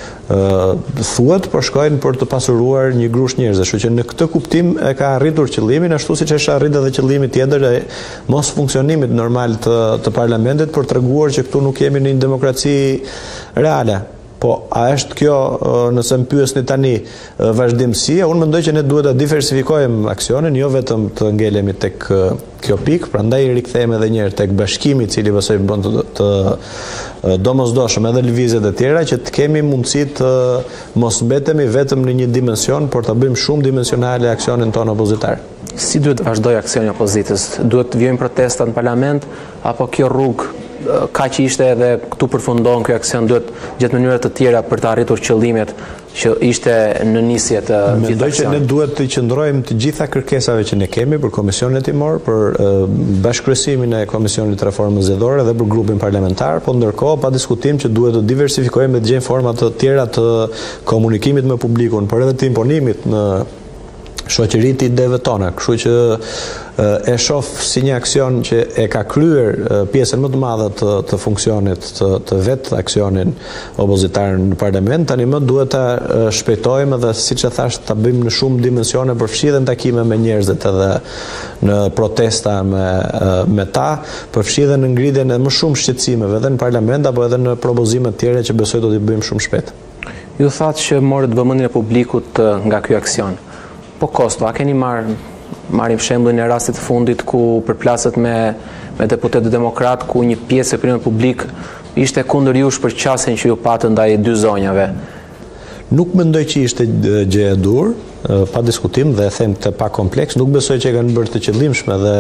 [SPEAKER 19] thuhet, por shkojnë për të pasuruar një grush njerëz. Kështu që në këtë kuptim e ka arritur qëllimin, ashtu siç është arritur edhe qëllimi tjetër e mos funksionimit normal të të parlamentit, për treguar që këtu nuk jemi në një demokraci reale. Po, a është kjo, nëse më pyesni tani, vazhdimësia? Unë mendoj që ne duhet të diversifikojmë aksionin, jo vetëm të ngelemi tek kjo pikë, prandaj rikthehemi edhe një herë tek bashkimi i cili pasoj bën të, të domosdoshëm edhe lëvizjet e tjera, që të kemi mundësi të mos mbetemi vetëm në një dimension, por të bëjmë shumë dimensionale aksionin tonë opozitar.
[SPEAKER 21] Si duhet vazhdoj aksioni opozitës? Duhet të vijojnë protesta në parlament apo kjo rrugë ka që ishte edhe këtu përfundon kjo aksion, duhet gjetë mënyra të tjera për të arritur qëllimet që ishte në nisje të gjithë aksionit?
[SPEAKER 19] Mendoj që ne duhet të qëndrojmë të gjitha kërkesave që ne kemi për komisionin hetimor, për bashkëkryeësimin e komisionit të reformës zgjedhore dhe për grupin parlamentar, po ndërkohë pa diskutim që duhet të diversifikojmë dhe të gjejmë forma të tjera të komunikimit me publikun, por edhe të imponimit në shoqëritë i ideve tona. Kështu që e shoh si një aksion që e ka kryer pjesën më të madhe të, të funksionit të, të vetë aksionin opozitar në parlament. Tani më duhet ta shpejtojmë dhe siç e thash ta bëjmë në shumë dimensione, përfshirën takime me njerëzit edhe në protesta me me ta, përfshirën në ngritjen e më shumë shqetësimeve edhe në parlament apo edhe në propozime të tjera që besoj do t'i bëjmë shumë shpejt.
[SPEAKER 21] Ju thatë që morët vëmendjen e publikut nga ky aksion. Po Kosto, a keni marrë marrim shembullin e rastit të fundit ku përplaset me me deputetë demokrat, ku një pjesë e opinionit publik ishte kundër jush për qasjen që ju patën ndaj dy zonjave?
[SPEAKER 19] Nuk mendoj që ishte gjë e dur, pa diskutim dhe them të pa kompleks, nuk besoj që kanë bërë të qëllimshme dhe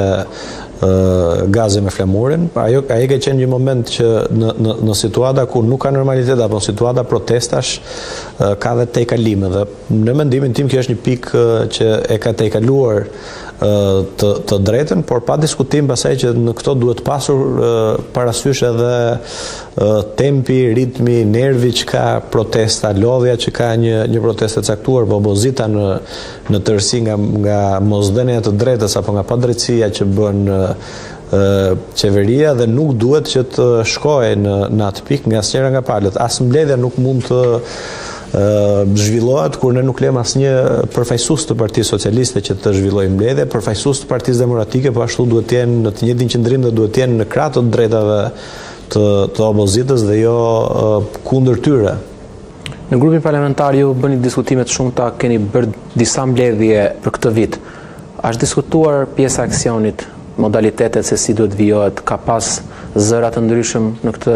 [SPEAKER 19] gaze me flamurin. Ajo ai ka qenë një moment që në në në situata ku nuk ka normalitet apo situata protestash ka dhe tejkalime dhe në mendimin tim kjo është një pikë që e ka tejkaluar të të drejtën, por pa diskutim pasaj që në këto duhet pasur parasysh edhe tempi, ritmi, nervi që ka protesta, lodhja që ka një një protestë e caktuar, po opozita në në tërësi nga nga mosdhënia e të drejtës apo nga padrejtësia që bën qeveria dhe nuk duhet që të shkojë në në atë pikë nga asnjëra nga palët. As mbledhja nuk mund të zhvillohet kur ne nuk lëm asnjë përfaqësues të Partisë Socialiste që të zhvillojë mbledhje, përfaqësues të Partisë Demokratike po ashtu duhet të jenë në të njëjtin qendrim dhe duhet të jenë në krah të drejtave të të opozitës dhe jo kundër tyre.
[SPEAKER 23] Në grupin parlamentar ju bëni diskutime të shumta, keni bërë disa mbledhje për këtë vit. A është diskutuar pjesa e aksionit, modalitetet se si duhet vijohet, ka pas zëra të ndryshëm në këtë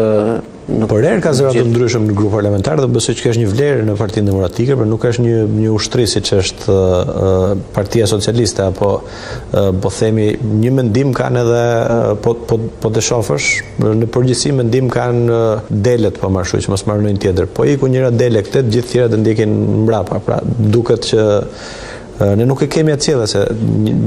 [SPEAKER 19] Por erë ka zëra të ndryshëm në grup parlamentar dhe besoj që është një vlerë në Partinë Demokratike, por nuk është një një ushtri siç është uh, Partia Socialiste apo uh, po themi një mendim kanë edhe uh, po po po të shohësh në përgjithësi mendim kanë uh, delet po marrshu që mos marrë ndonjë tjetër. Po iku njëra dele këtë, gjithë tjerat të ndjekin mbrapa. Pra duket që uh, ne nuk e kemi atë cilë se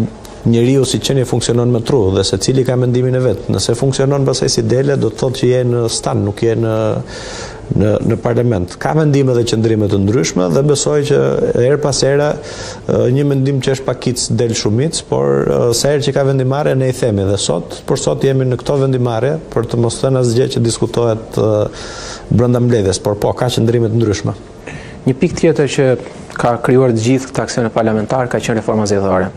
[SPEAKER 19] njeriu si qenie funksionon me tru dhe se cili ka mendimin e vet. Nëse funksionon pasaj si dele, do të thotë që je në stan, nuk je në në në parlament. Ka mendime dhe qëndrime të ndryshme dhe besoj që her pas here një mendim që është pakic del shumic, por sa herë që ka vendimarrje ne i themi dhe sot, por sot jemi në këto vendimarrje për të mos thënë asgjë që diskutohet brenda mbledhjes, por po ka qëndrime të ndryshme.
[SPEAKER 23] Një pikë tjetër që ka krijuar të gjithë këtë aksion parlamentar ka qenë reforma zgjedhore.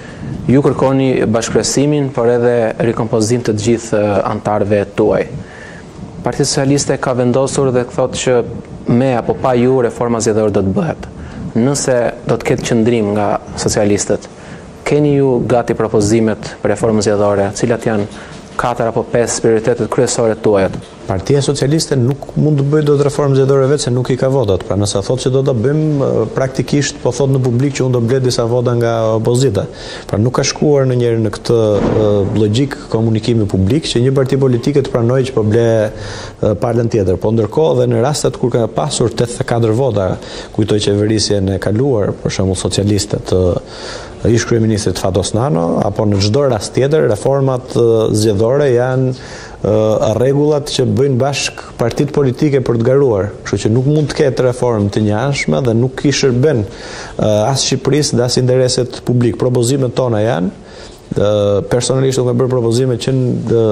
[SPEAKER 23] Ju kërkoni bashkëkresimin, por edhe rikompozim të gjithë antarëve tuaj. Partia Socialiste ka vendosur dhe thotë që me apo pa ju reforma zgjedhore do të bëhet. Nëse do të ketë qëndrim nga socialistët, keni ju gati propozimet për reformën zgjedhore, cilat janë katër apo pesë prioritetet kryesore tuaja?
[SPEAKER 19] Partia Socialiste nuk mund të bëjë dot reformë zgjedhore vetë se nuk i ka votat. Pra nëse thotë që do ta bëjmë, praktikisht po thotë në publik që unë do mbledh disa vota nga opozita. Pra nuk ka shkuar ndonjëherë në këtë uh, logjik komunikimi publik që një parti politike të pranojë që po ble uh, palën tjetër. Po ndërkohë dhe në rastet kur ka pasur tetëdhjetë e katër vota, kujtoj qeverisjen e kaluar, për shembull socialistët uh, ish kryeministrit Fatos Nano, apo në çdo rast tjetër reformat uh, zgjedhore janë uh, rregullat që bëjnë bashk partitë politike për të garuar. Kështu që nuk mund të ketë reformë të njëanshme dhe nuk i shërben uh, as Shqipërisë dhe as intereset publik. Propozimet tona janë Uh, personalisht unë kam bërë propozime që në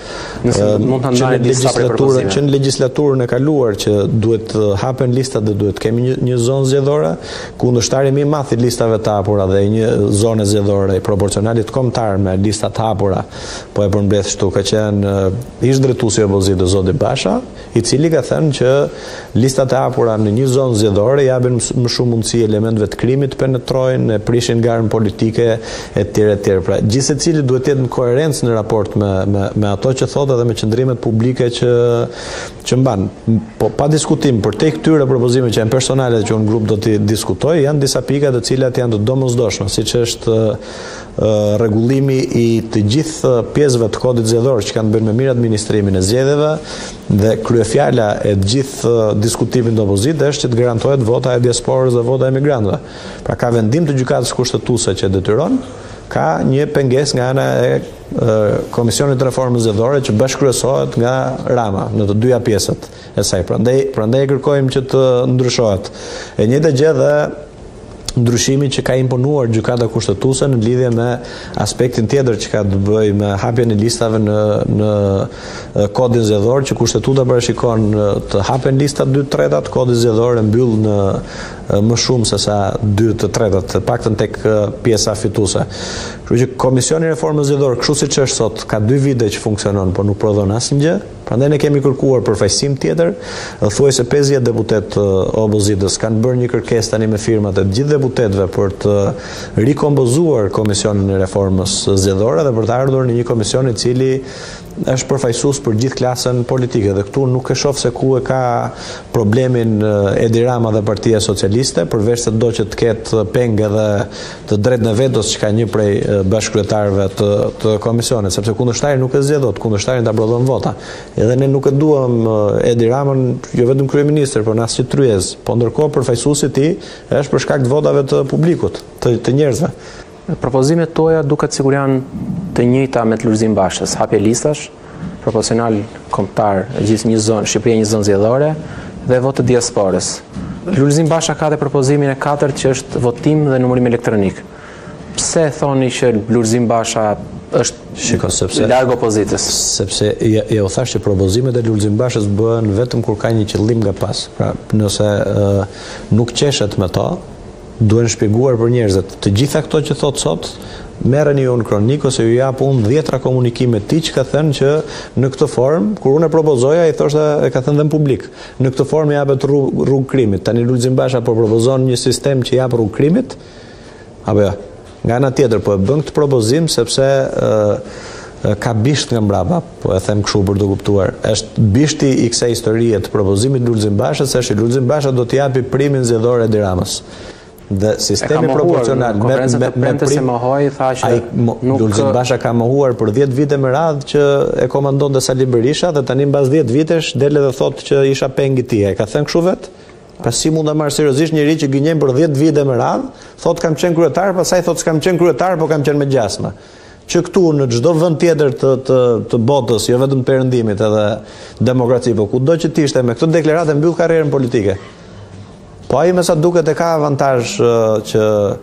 [SPEAKER 19] uh, legislaturën që në legislaturën e kaluar që duhet uh, hapen listat dhe duhet kemi një, një zonë zgjedhore kundërshtari më i madh i listave të hapura dhe një zonë zgjedhore proporcionalit kombëtar me lista të hapura po e përmbledh kështu ka qenë uh, ish drejtuesi i opozitës zoti Basha, i cili ka thënë që listat e hapura në një zonë zgjedhore japin më shumë mundësi elementëve të krimit penetrojnë, prishin garën politike etj etj. Pra gjithse cili duhet të jetë në koherencë në raport me me me ato që thotë dhe me qëndrimet publike që që mban. Po pa diskutim për te këtyre propozime që janë personale që unë grup do të diskutoj, janë disa pika të cilat janë të domosdoshme, siç është uh, rregullimi i të gjithë pjesëve të kodit zgjedhor që kanë bërë me mirë administrimin e zgjedhjeve dhe kryefjala e të gjithë uh, diskutimit të opozitës është që të garantohet vota e diasporës dhe vota e emigrantëve. Pra ka vendim të gjykatës kushtetuese që detyron, ka një pengesë nga ana e, e Komisionit të Reformës Zgjedhore që bashkërësohet nga Rama në të dyja pjesët e saj. Prandaj, prandaj kërkojmë që të ndryshohet. E njëjta gjë dhe ndryshimi që ka imponuar gjykata kushtetuese në lidhje me aspektin tjetër që ka të bëjë me hapjen e listave në në kodin zgjedhor që kushtetuta parashikon të hapen listat dy të tretat, kodi zgjedhor e mbyll në më shumë se sa dy të tretat, të paktën tek pjesa fituese. Kështu që Komisioni i Reformës Zgjedhore, kështu siç është sot, ka dy vite që funksionon, por nuk prodhon asnjë. Prandaj ne kemi kërkuar përfaqësim tjetër. Thuajse pesëdhjetë deputet opozitës kanë bërë një kërkesë tani me firmat e gjithë deputetëve për të rikompozuar Komisionin e Reformës Zgjedhore dhe për të ardhur në një komision i cili është përfaqësues për gjithë klasën politike dhe këtu nuk e shoh se ku e ka problemin Edi Rama dhe Partia Socialiste, përveç se do që të ketë peng edhe të drejtën e vetos që ka një prej bashkëkryetarëve të, të komisionit, sepse kundërshtari nuk e zgjedh dot, kundërshtari ta prodhon vota. Edhe ne nuk e duam Edi Ramën jo vetëm kryeministër, por as që tryez, po ndërkohë përfaqësuesi i tij është për shkak të votave të publikut, të, të njerëzve.
[SPEAKER 23] Propozimet toja duket sikur janë të njëjta me të Lulzim Bashës, hapje listash, proporcional kombëtar, gjithë një zonë, Shqipëria një zonë zgjedhore dhe vot të diasporës. Lulzim Basha ka dhe propozimin e katërt që është votim dhe numërim elektronik. Pse thoni që Lulzim Basha është
[SPEAKER 19] Shiko, sepse,
[SPEAKER 23] larg opozitës?
[SPEAKER 19] Sepse ja, ja u thash që propozimet e Lulzim Bashës bëhen vetëm kur ka një qëllim nga pas. Pra, nëse uh, nuk qeshet me to, duhen shpjeguar për njerëzit. Të gjitha këto që thot sot, merreni ju në kronik ose ju jap unë dhjetra komunikime ti që ka thënë që në këtë formë, kur unë e propozoja, i thoshte e ka thënë dhe në publik. Në këtë formë japet rrugë rrug krimit. Tani Lulzim Basha po propozon një sistem që jap rrugë krimit, apo jo? Nga ana tjetër po e bën këtë propozim sepse uh, ka bisht nga mbrapa, po e them kështu për të kuptuar. Është bishti i kësaj historie të propozimit Lulzim Bashës, është Lulzim Basha do t'i japi primin zgjedhor Edi Ramës. Dhe sistemi proporcional me me me prim
[SPEAKER 23] mohoi tha që
[SPEAKER 19] Lulzim Basha ka mohuar për dhjetë vite me radhë që e komandonte Sali Berisha dhe tani mbas dhjetë vitesh del dhe thotë që isha pengi i tij. Ka thënë kështu vet? Pa si mund ta marr seriozisht njëri që gënjen për dhjetë vite me radhë, thotë kam qenë kryetar, pastaj thotë s'kam qenë kryetar, po kam qenë me gjasmë. Që këtu në çdo vend tjetër të të të botës, jo vetëm perëndimit, edhe demokraci, po kudo që të ishte me këtë deklaratë mbyll karrierën politike. Po ai me sa duket e ka avantazh uh, që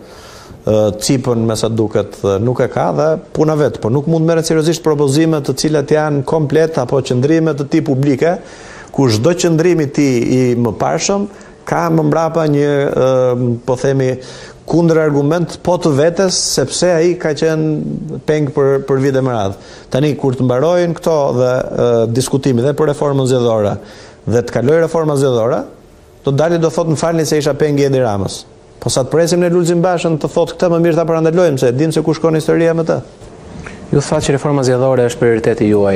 [SPEAKER 19] uh, cipën me sa duket uh, nuk e ka dhe puna vet, po nuk mund merret seriozisht propozime të cilat janë komplet apo qëndrime të tip publike, ku çdo qëndrim i tij i mëparshëm ka më mbrapa një uh, po themi kundër argument po të vetes, sepse ai ka qenë peng për për vite me radhë. Tani kur të mbarojnë këto dhe uh, diskutimi dhe për reformën zgjedhore dhe të kalojë reforma zgjedhore, do dali do thot më falni se isha pengi Edi Ramës. Po sa të presim në Lulzim Bashën të thot këtë më mirë ta parandalojmë se dim se ku shkon historia me të.
[SPEAKER 23] Ju thatë që reforma zgjedhore është prioriteti juaj.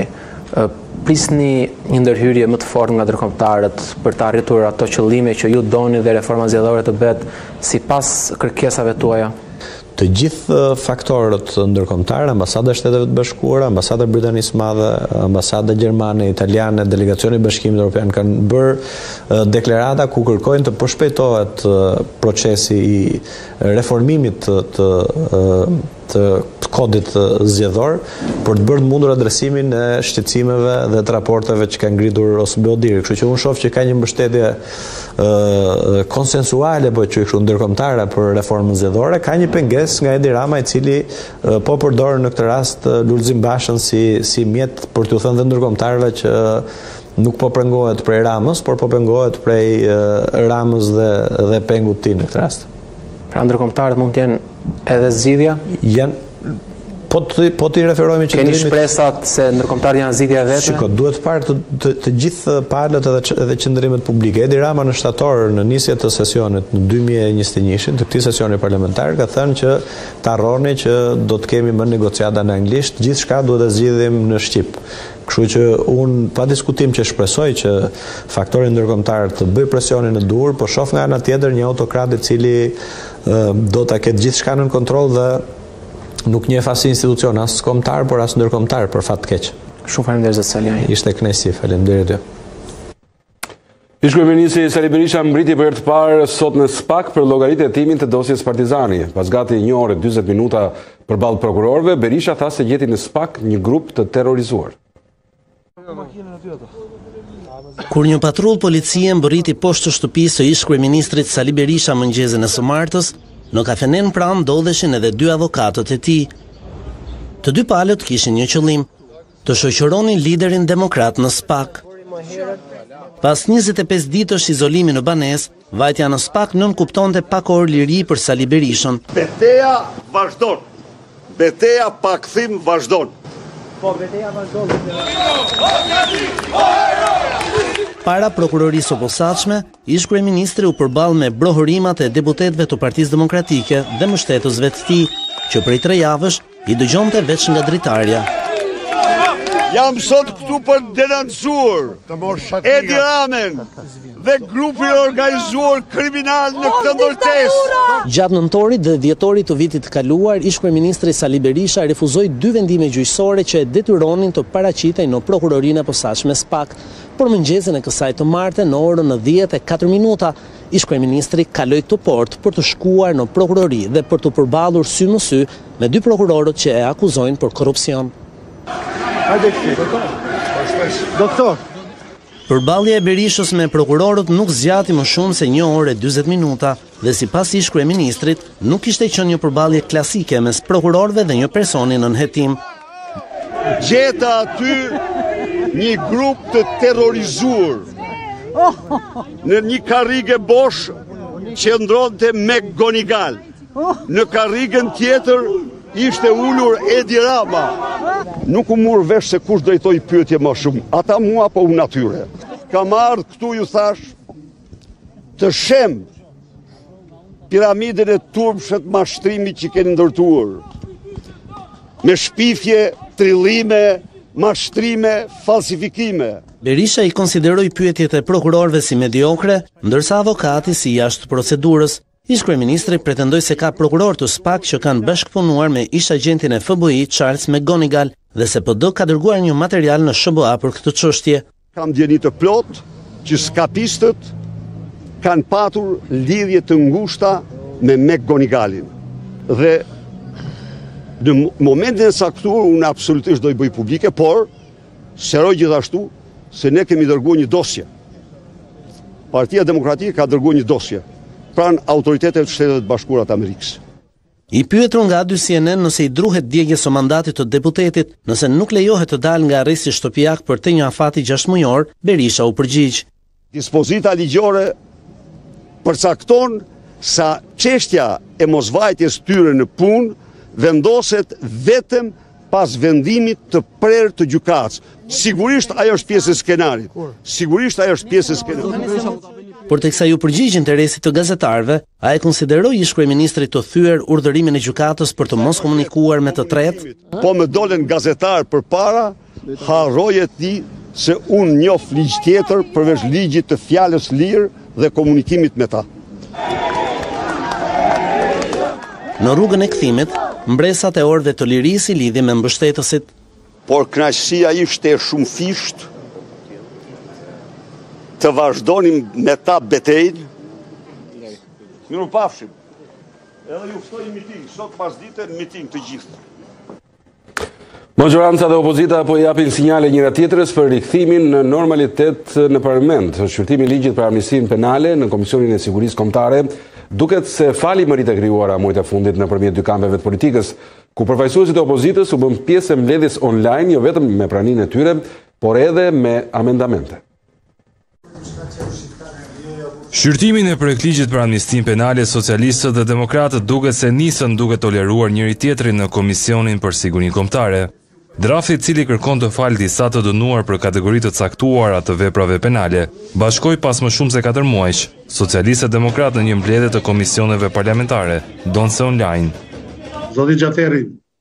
[SPEAKER 23] Prisni një ndërhyrje më të fortë nga ndërkombëtarët për të arritur ato qëllime që ju doni dhe reforma zgjedhore të bëhet sipas kërkesave tuaja?
[SPEAKER 19] Të gjithë faktorët ndërkombëtar, ambasada e Shteteve të Bashkuara, ambasada e Britanisë së Madhe, ambasada gjermane, italiane, delegacioni i Bashkimit Evropian kanë bërë deklarata ku kërkojnë të përshpejtohet procesi i reformimit të, të, të kodit zgjedhor për të bërë të mundur adresimin e shqetësimeve dhe të raporteve që kanë ngritur O S B O-diri. Kështu që unë shoh që ka një mbështetje uh, konsensuale po që kështu ndërkombëtare për reformën zgjedhore, ka një pengesë nga Edi Rama i cili uh, po përdor në këtë rast uh, Lulzim Bashën si si mjet për t'u thënë dhe ndërkombëtarëve që uh, nuk po pengohet prej Ramës, por po pengohet prej uh, Ramës dhe dhe pengut të tij në këtë rast.
[SPEAKER 23] Pra ndërkombëtarët mund të jenë edhe zgjidhja?
[SPEAKER 19] Janë Po të, po të i referojme që
[SPEAKER 23] keni shpresat se ndërkombëtarët janë zgjidhja e vetme?
[SPEAKER 19] Shiko, duhet parë të, të, të gjithë palët edhe, edhe qëndrimet publike. Edi Rama në shtator në nisje të sesionit në dy mijë e njëzet e një, të këtij sesioni parlamentar, ka thënë që ta harroni që do të kemi më negociata në anglisht, gjithçka duhet të zgjidhim në shqip. Kështu që unë pa diskutim që shpresoj që faktori ndërkombëtar të bëj presionin e dur, po shoh nga ana tjetër një autokrat i cili uh, do ta ketë gjithçka nën kontroll dhe nuk njeh as institucion, as kombëtar, por as ndërkombëtar për fat të keq.
[SPEAKER 23] Shumë faleminderit zot Sali.
[SPEAKER 19] Ishte kënaqësi, faleminderit ju.
[SPEAKER 1] Ish-kryeministri Sali Berisha mbriti për herë të parë sot në SPAK për llogaritimin të dosjes Partizani. Pas gati një orë e dyzet minuta përballë prokurorëve, Berisha tha se gjeti në SPAK një grup të terrorizuar.
[SPEAKER 15] Kur një patrull policie mbërriti poshtë shtëpisë së ish-kryeministrit Sali Berisha mëngjesin e së martës, në kafenen pranë ndodheshin edhe dy avokatët e tij. Të dy palët kishin një qëllim, të shoqëronin liderin demokrat në SPAK. Pas njëzet e pesë ditësh izolimi në banesë, vajtja në SPAK nën kuptonte pak orë liri për Sali Berishën.
[SPEAKER 16] Beteja vazhdon. Beteja pa kthim vazhdon.
[SPEAKER 15] Po beteja vazhdon. Para prokurorisë së posaçme, ish-kryeministri u përball me brohërimat e deputetëve të Partisë Demokratike dhe mbështetësve të tij, që prej tre javësh i dëgjonte veç nga dritarja.
[SPEAKER 16] Jam sot këtu për denoncuar Edi Ramen dhe grupin organizuar kriminal në këtë ndërtesë.
[SPEAKER 15] Gjatë nëntorit dhe dhjetorit të vitit të kaluar, ish-kryeministri Sali Berisha refuzoi dy vendime gjyqësore që e detyronin të paraqitej në prokurorinë e posaçme SPAK. Por mëngjesin e kësaj të martë në orën në dhjetë e katër minuta, ish-kryeministri kaloi këtë portë për të shkuar në prokurori dhe për të përballur sy në sy me dy prokurorët që e akuzojnë për korrupsion.
[SPEAKER 16] Doktor.
[SPEAKER 15] Përballja e Berishës me prokurorët nuk zgjati më shumë se një orë e dyzet minuta dhe sipas ish-kryeministrit nuk kishte qenë një përballje klasike mes prokurorëve dhe një personi në nënhetim.
[SPEAKER 16] Gjeta aty një grup të terrorizuar në një karrige bosh që ndronte me Gonigal. Në karrigën tjetër ishte ulur Edi Rama. Nuk u mur vesh se kush drejtoi pyetje më shumë, ata mua apo unë atyre. Kam ardhur këtu ju thash të shem piramidën e turpshët mashtrimit që keni ndërtuar. Me shpifje, trillime, mashtrime, falsifikime.
[SPEAKER 15] Berisha i konsideroi pyetjet e prokurorëve si mediokre, ndërsa avokati si jashtë procedurës. Ish-kryeministri pretendoi se ka prokuror të SPAK që kanë bashkëpunuar me ish-agentin e F B I Charles McGonigal dhe S P D ka dërguar një material në S B A për këtë çështje.
[SPEAKER 16] Kam djeni të plot që skapistët kanë patur lidhje të ngushta me McGonigalin. Dhe në momentin e saktuar unë absolutisht do i bëj publike, por sheroj gjithashtu se ne kemi dërguar një dosje. Partia Demokratike ka dërguar një dosje pranë autoritetet të Shtetet Bashkuara të Amerikës.
[SPEAKER 15] I pyetur nga dy C N N nëse i druhet djegjes së mandatit të deputetit, nëse nuk lejohet të dalë nga arresti shtëpiak për të një afati gjashtë mujor, Berisha u përgjigj.
[SPEAKER 16] Dispozita ligjore përcakton sa çështja e mosvajtjes tyre në punë vendoset vetëm pas vendimit të prerë të gjykatës. Sigurisht ajo është pjesë e skenarit. Sigurisht ajo është pjesë e skenarit.
[SPEAKER 15] Por teksa ju përgjigj interesit të gazetarëve, ai konsideroi ish-kryeministrit të thyer urdhërimin e gjykatës për të mos komunikuar me të tretë.
[SPEAKER 16] Po më dolen gazetar përpara, harroje ti se unë njoh ligj tjetër përveç ligjit të fjalës lirë dhe komunikimit me ta.
[SPEAKER 15] Në rrugën e kthimit, mbresat e orëve të lirisë i lidhi me mbështetësit.
[SPEAKER 16] Por kënaqësia ishte shumë fisht të vazhdonim me ta betejnë. Miru pafshim. Edhe ju ftoj miting, sot pas dite miting të gjithë.
[SPEAKER 1] Majoranca dhe opozita po japin sinjale njëra tjetrës për rikthimin në normalitet në parlament. Shqyrtimi i ligjit për amnistinë penale në Komisionin e Sigurisë Kombëtare duket se fali mëritë e krijuara muajt e fundit nëpërmjet dy kampeve të politikës, ku përfaqësuesit e opozitës u bën pjesë e mbledhjes online jo vetëm me praninë e tyre, por edhe me amendamente.
[SPEAKER 7] Shqyrtimin e projektligjit për amnistinë penale, socialistët dhe demokratët duket se nisën duke toleruar njëri tjetrin në Komisionin për Sigurinë Kombëtare. Drafti i cili kërkon të falë disa të dënuar për kategori të caktuara të veprave penale, bashkoi pas më shumë se katër muajsh, socialistët demokratë në një mbledhje të komisioneve parlamentare, donse online.
[SPEAKER 10] Zoti Xhaferi.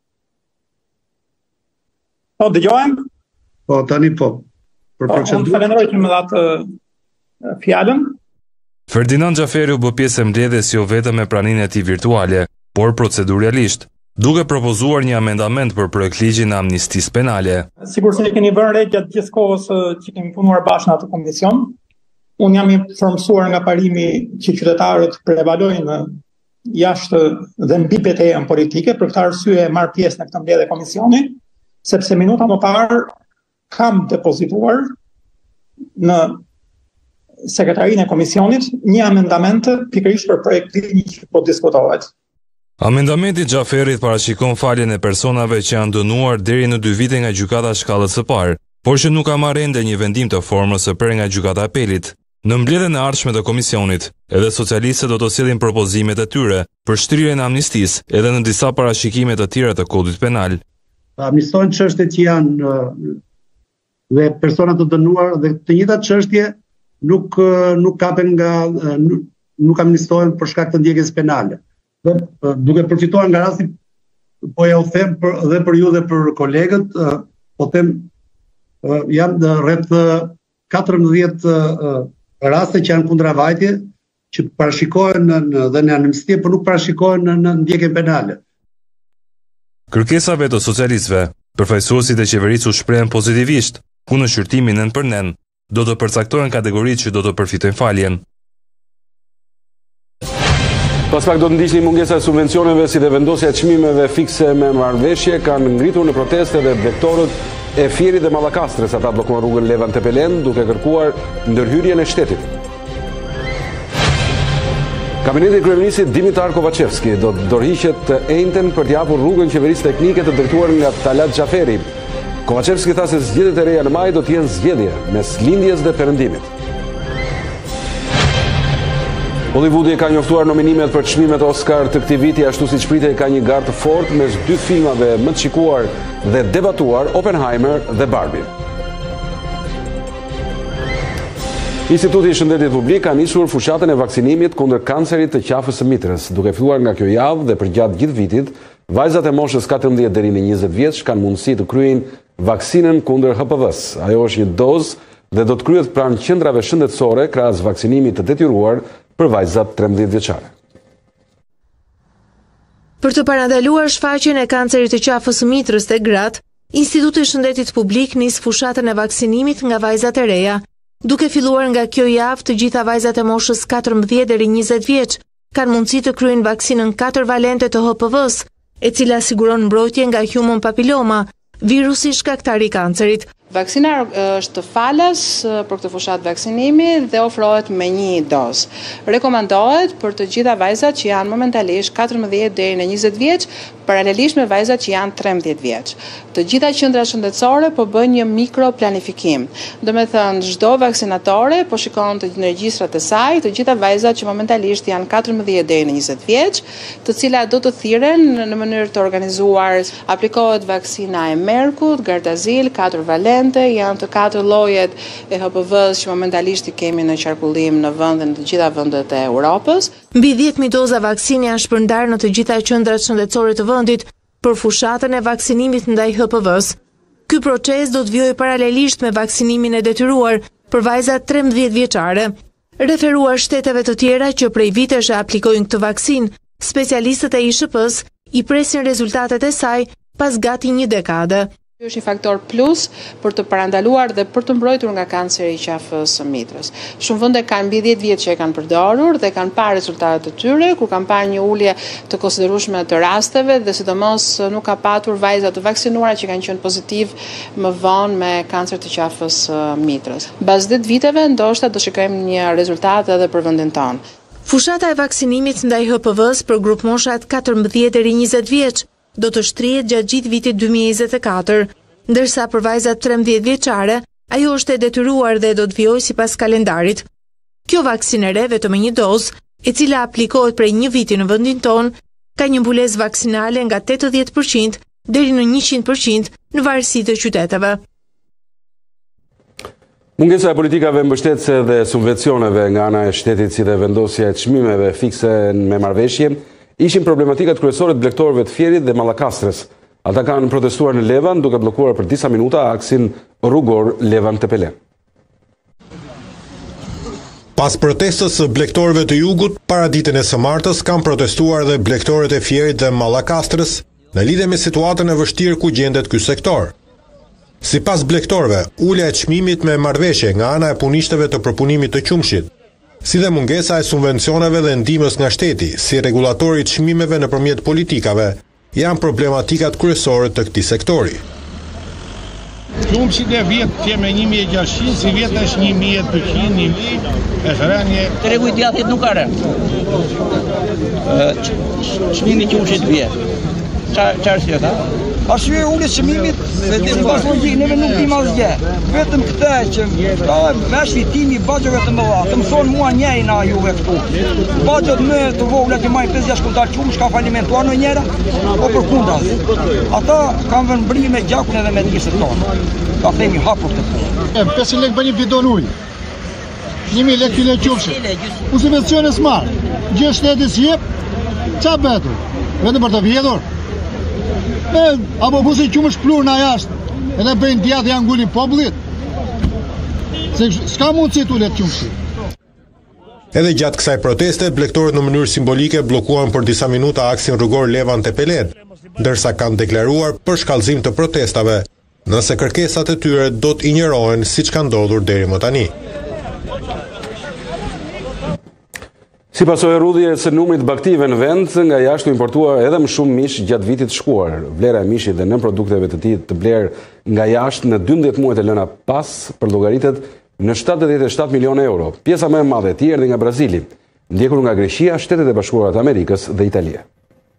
[SPEAKER 22] Po, dëgjojmë?
[SPEAKER 10] Po, tani po. Për procedurë.
[SPEAKER 22] Unë falenderoj që më dhatë fjalën.
[SPEAKER 7] Ferdinand Xhaferi u bë pjesë e mbledhjes jo vetëm me praninë e tij virtuale, por proceduralisht, duke propozuar një amendament për projektligjin e amnistisë penale.
[SPEAKER 22] Sigur se keni vënë re gjatë gjithë kohës që kemi punuar bashkë në atë komision. Unë jam i formsuar nga parimi që qytetarët prevalojnë jashtë dhe mbi betejën politike, për këtë arsye marr pjesë në këtë mbledhje komisioni, sepse minuta më parë kam depozituar në sekretarinë e komisionit një amendament pikërisht për projektin që po diskutohet.
[SPEAKER 7] Amendamenti i Xhaferit parashikon faljen e personave që janë dënuar deri në dy vite nga gjykata shkallës së parë, por që nuk ka marrë ende një vendim të formës së parë nga gjykata e apelit. Në mbledhjen e ardhshme të komisionit, edhe socialistët do të sjellin propozimet e tyre për shtrirjen e amnistisë edhe në disa parashikime të tjera të kodit penal.
[SPEAKER 10] Amnistojnë çështjet që janë dhe persona të dënuar dhe të njëjtat çështje nuk nuk kapen nga nuk, nuk amnistohen për shkak të ndjekjes penale. Dhe duke përfituar nga rasti, po ja u them për, dhe për ju dhe për kolegët, po them janë rreth katërmbëdhjetë raste që janë kundravajtje që parashikohen dhe në amnistie, por nuk parashikohen në ndjekjen penale.
[SPEAKER 7] Kërkesave të socialistëve, përfaqësuesit e qeverisë u shprehen pozitivisht, ku në shqyrtimin nën për nën do të përcaktohen kategoritë që do të përfitojnë faljen.
[SPEAKER 1] Pas pak do të ndiqni mungesa e subvencioneve si dhe vendosja e çmimeve fikse me marrëveshje kanë ngritur në proteste dhe vektorët e Fierit dhe Mallakastres. Ata bllokuan rrugën Levan Tepelen duke kërkuar ndërhyrjen e shtetit. Kabineti i kryeministit Dimitar Kovacevski do të dorëhiqet të enjten për të japur rrugën qeverisë teknike të drejtuar nga Talat Xhaferi. Kovacevski tha se zgjedhjet e reja në maj do të jenë zgjedhje mes lindjes dhe perëndimit. Hollywoodi ka njoftuar nominimet për çmimet Oscar të këtij viti, ashtu siç pritej ka një garë të fortë mes dy filmave më të shikuar dhe debatuar, Oppenheimer dhe Barbie. Instituti i Shëndetit Publik ka nisur fushatën e vaksinimit kundër kancerit të qafës së mitrës. Duke filluar nga kjo javë dhe përgjatë gjithë vitit, vajzat e moshës katërmbëdhjetë deri në njëzet vjeç kanë mundësi të kryejnë vaksinën kundër H P V-s. Ajo është një dozë dhe do të kryhet pranë qendrave shëndetësore krahas vaksinimit të detyruar për vajzat trembëdhjetë vjeçare.
[SPEAKER 20] Për të parandaluar shfaqjen e kancerit të qafës së mitrës te gratë, Instituti i Shëndetit Publik nis fushatën e vaksinimit nga vajzat e reja. Duke filluar nga kjo javë, të gjitha vajzat e moshës katërmbëdhjetë deri njëzet vjeç kanë mundësi të kryejnë vaksinën katër valente të H P V-s, e cila siguron mbrojtje nga human papiloma, virusi shkaktar i kancerit.
[SPEAKER 11] Vaksina është falas për këtë fushat vaksinimi dhe ofrohet me një dozë. Rekomandohet për të gjitha vajzat që janë momentalisht katërmbëdhjetë deri në njëzet vjeç, paralelisht me vajzat që janë trembëdhjetë vjeç. Të gjitha qendrat shëndetësore po bëjnë një mikroplanifikim. Do me thënë, çdo vaksinatore po shikon të regjistrat e saj, të gjitha vajzat që momentalisht janë katërmbëdhjetë deri në njëzet vjeç, të cilat do të thirren në mënyrë të organizuar. Aplikohet vaksina e Merkut, Gardasil, katër valente, janë të katër llojet e H P V-s që momentalisht i kemi në qarkullim në vende në të gjitha vendet e Europës.
[SPEAKER 20] Mbi dhjetë mijë doza vaksine janë shpërndarë në të gjitha qendrat shëndetësore të vendit për fushatën e vaksinimit ndaj H P V-s. Ky proces do të vijojë paralelisht me vaksinimin e detyruar për vajzat trembëdhjetë vjeçare. Referuar shteteve të tjera që prej vitesh e aplikojnë këtë vaksinë, specialistët e I S P-s i presin rezultatet e saj pas gati një dekade.
[SPEAKER 11] Ky është një faktor plus për të parandaluar dhe për të mbrojtur nga kanceri i qafës së mitrës. Shumë vende kanë mbi dhjetë vjet që e kanë përdorur dhe kanë parë rezultatet e tyre, kur kanë parë një ulje të konsiderueshme të rasteve dhe sidomos nuk ka patur vajza të vaksinuara që kanë qenë pozitiv më vonë me kancer të qafës së mitrës. Pas dhjetë viteve ndoshta do shikojmë një rezultat edhe për vendin tonë.
[SPEAKER 20] Fushata e vaksinimit ndaj H P V-s për grup moshat katërmbëdhjetë deri njëzet vjeç do të shtrihet gjatë gjithë vitit dy mijë e njëzet e katër, ndërsa për vajzat trembëdhjetë vjeçare, ajo është e detyruar dhe do të vijojë sipas kalendarit. Kjo vaksinë e re vetëm me një dozë, e cila aplikohet prej një viti në vendin tonë, ka një mbulesë vaksinale nga tetëdhjetë përqind deri në njëqind përqind në varësi të qyteteve.
[SPEAKER 1] Mungesa e politikave mbështetëse dhe subvencioneve nga ana e shtetit si dhe vendosja e çmimeve fikse me marrëveshje ishin problematikat kryesore të blegtorëve të Fierit dhe Mallakastres. Ata kanë protestuar në Levan duke bllokuar për disa minuta aksin rrugor Levan Tepelen.
[SPEAKER 12] Pas protestës së blegtorëve të Jugut, para ditën e së martës kanë protestuar dhe blegtorët e Fierit dhe Mallakastres në lidhje me situatën e vështirë ku gjendet ky sektor. Sipas blegtorëve, ulja e çmimit me marrëveshje nga ana e punishtëve të përpunimit të qumshit, si dhe mungesa e subvencioneve dhe ndihmës nga shteti, si regulatori i çmimeve nëpërmjet politikave, janë problematikat kryesore të këtij sektori.
[SPEAKER 13] Qumshit e vjet që me një mijë e gjashtëqind, si vjet është një mijë e dyqind, një mijë, është rënje.
[SPEAKER 24] Tregu i djathit nuk ka rënë. Çmimi i qumshit vjet. Çfarë arsye ka?
[SPEAKER 25] Arsye ulës çmimit, vetëm pas logjikë, neve nuk dim asgjë. Vetëm këtë që ka vesh fitimi i baxhave të mëdha. Të mëson mua njëri na juve këtu. Baxhat më të vogla që majnë pesë gjashtë kontar qumsh ka falimentuar në njëra, po përkundër. Ata kanë vënë mbri me gjakun edhe me gishtin tonë. Ka themi hapur këtë punë.
[SPEAKER 13] pesë lekë bën një bidon ujë. një mijë lekë kilo qumshi. U subvencione smar. Gjë shteti sjep. Ç'a bëhet? Vetëm për të vjedhur. E, apo busi qumësh plur në jashtë, edhe bëjnë djatë janë ngulin popullit. Se s'ka mundësi t'u letë qumësi.
[SPEAKER 12] Edhe gjatë kësaj proteste, blegtorët në mënyrë simbolike blokuan për disa minuta aksin rrugor Levan Tepelen, ndërsa kanë deklaruar për shkallëzim të protestave, nëse kërkesat e tyre do të injorohen siç ka ndodhur deri më tani.
[SPEAKER 1] Si pasojë e rrudhjes së numrit baktive në vend, nga jashtë u importua edhe më shumë mish gjatë vitit të shkuar. Vlera e mishit dhe nën produkteve të tij të blerë nga jashtë në dymbëdhjetë muajt e lëna pas përllogaritet në shtatëdhjetë e shtatë milionë euro. Pjesa më e madhe e tij erdhi nga Brazili, ndjekur nga Greqia, Shtetet e Bashkuara të Amerikës dhe Italia.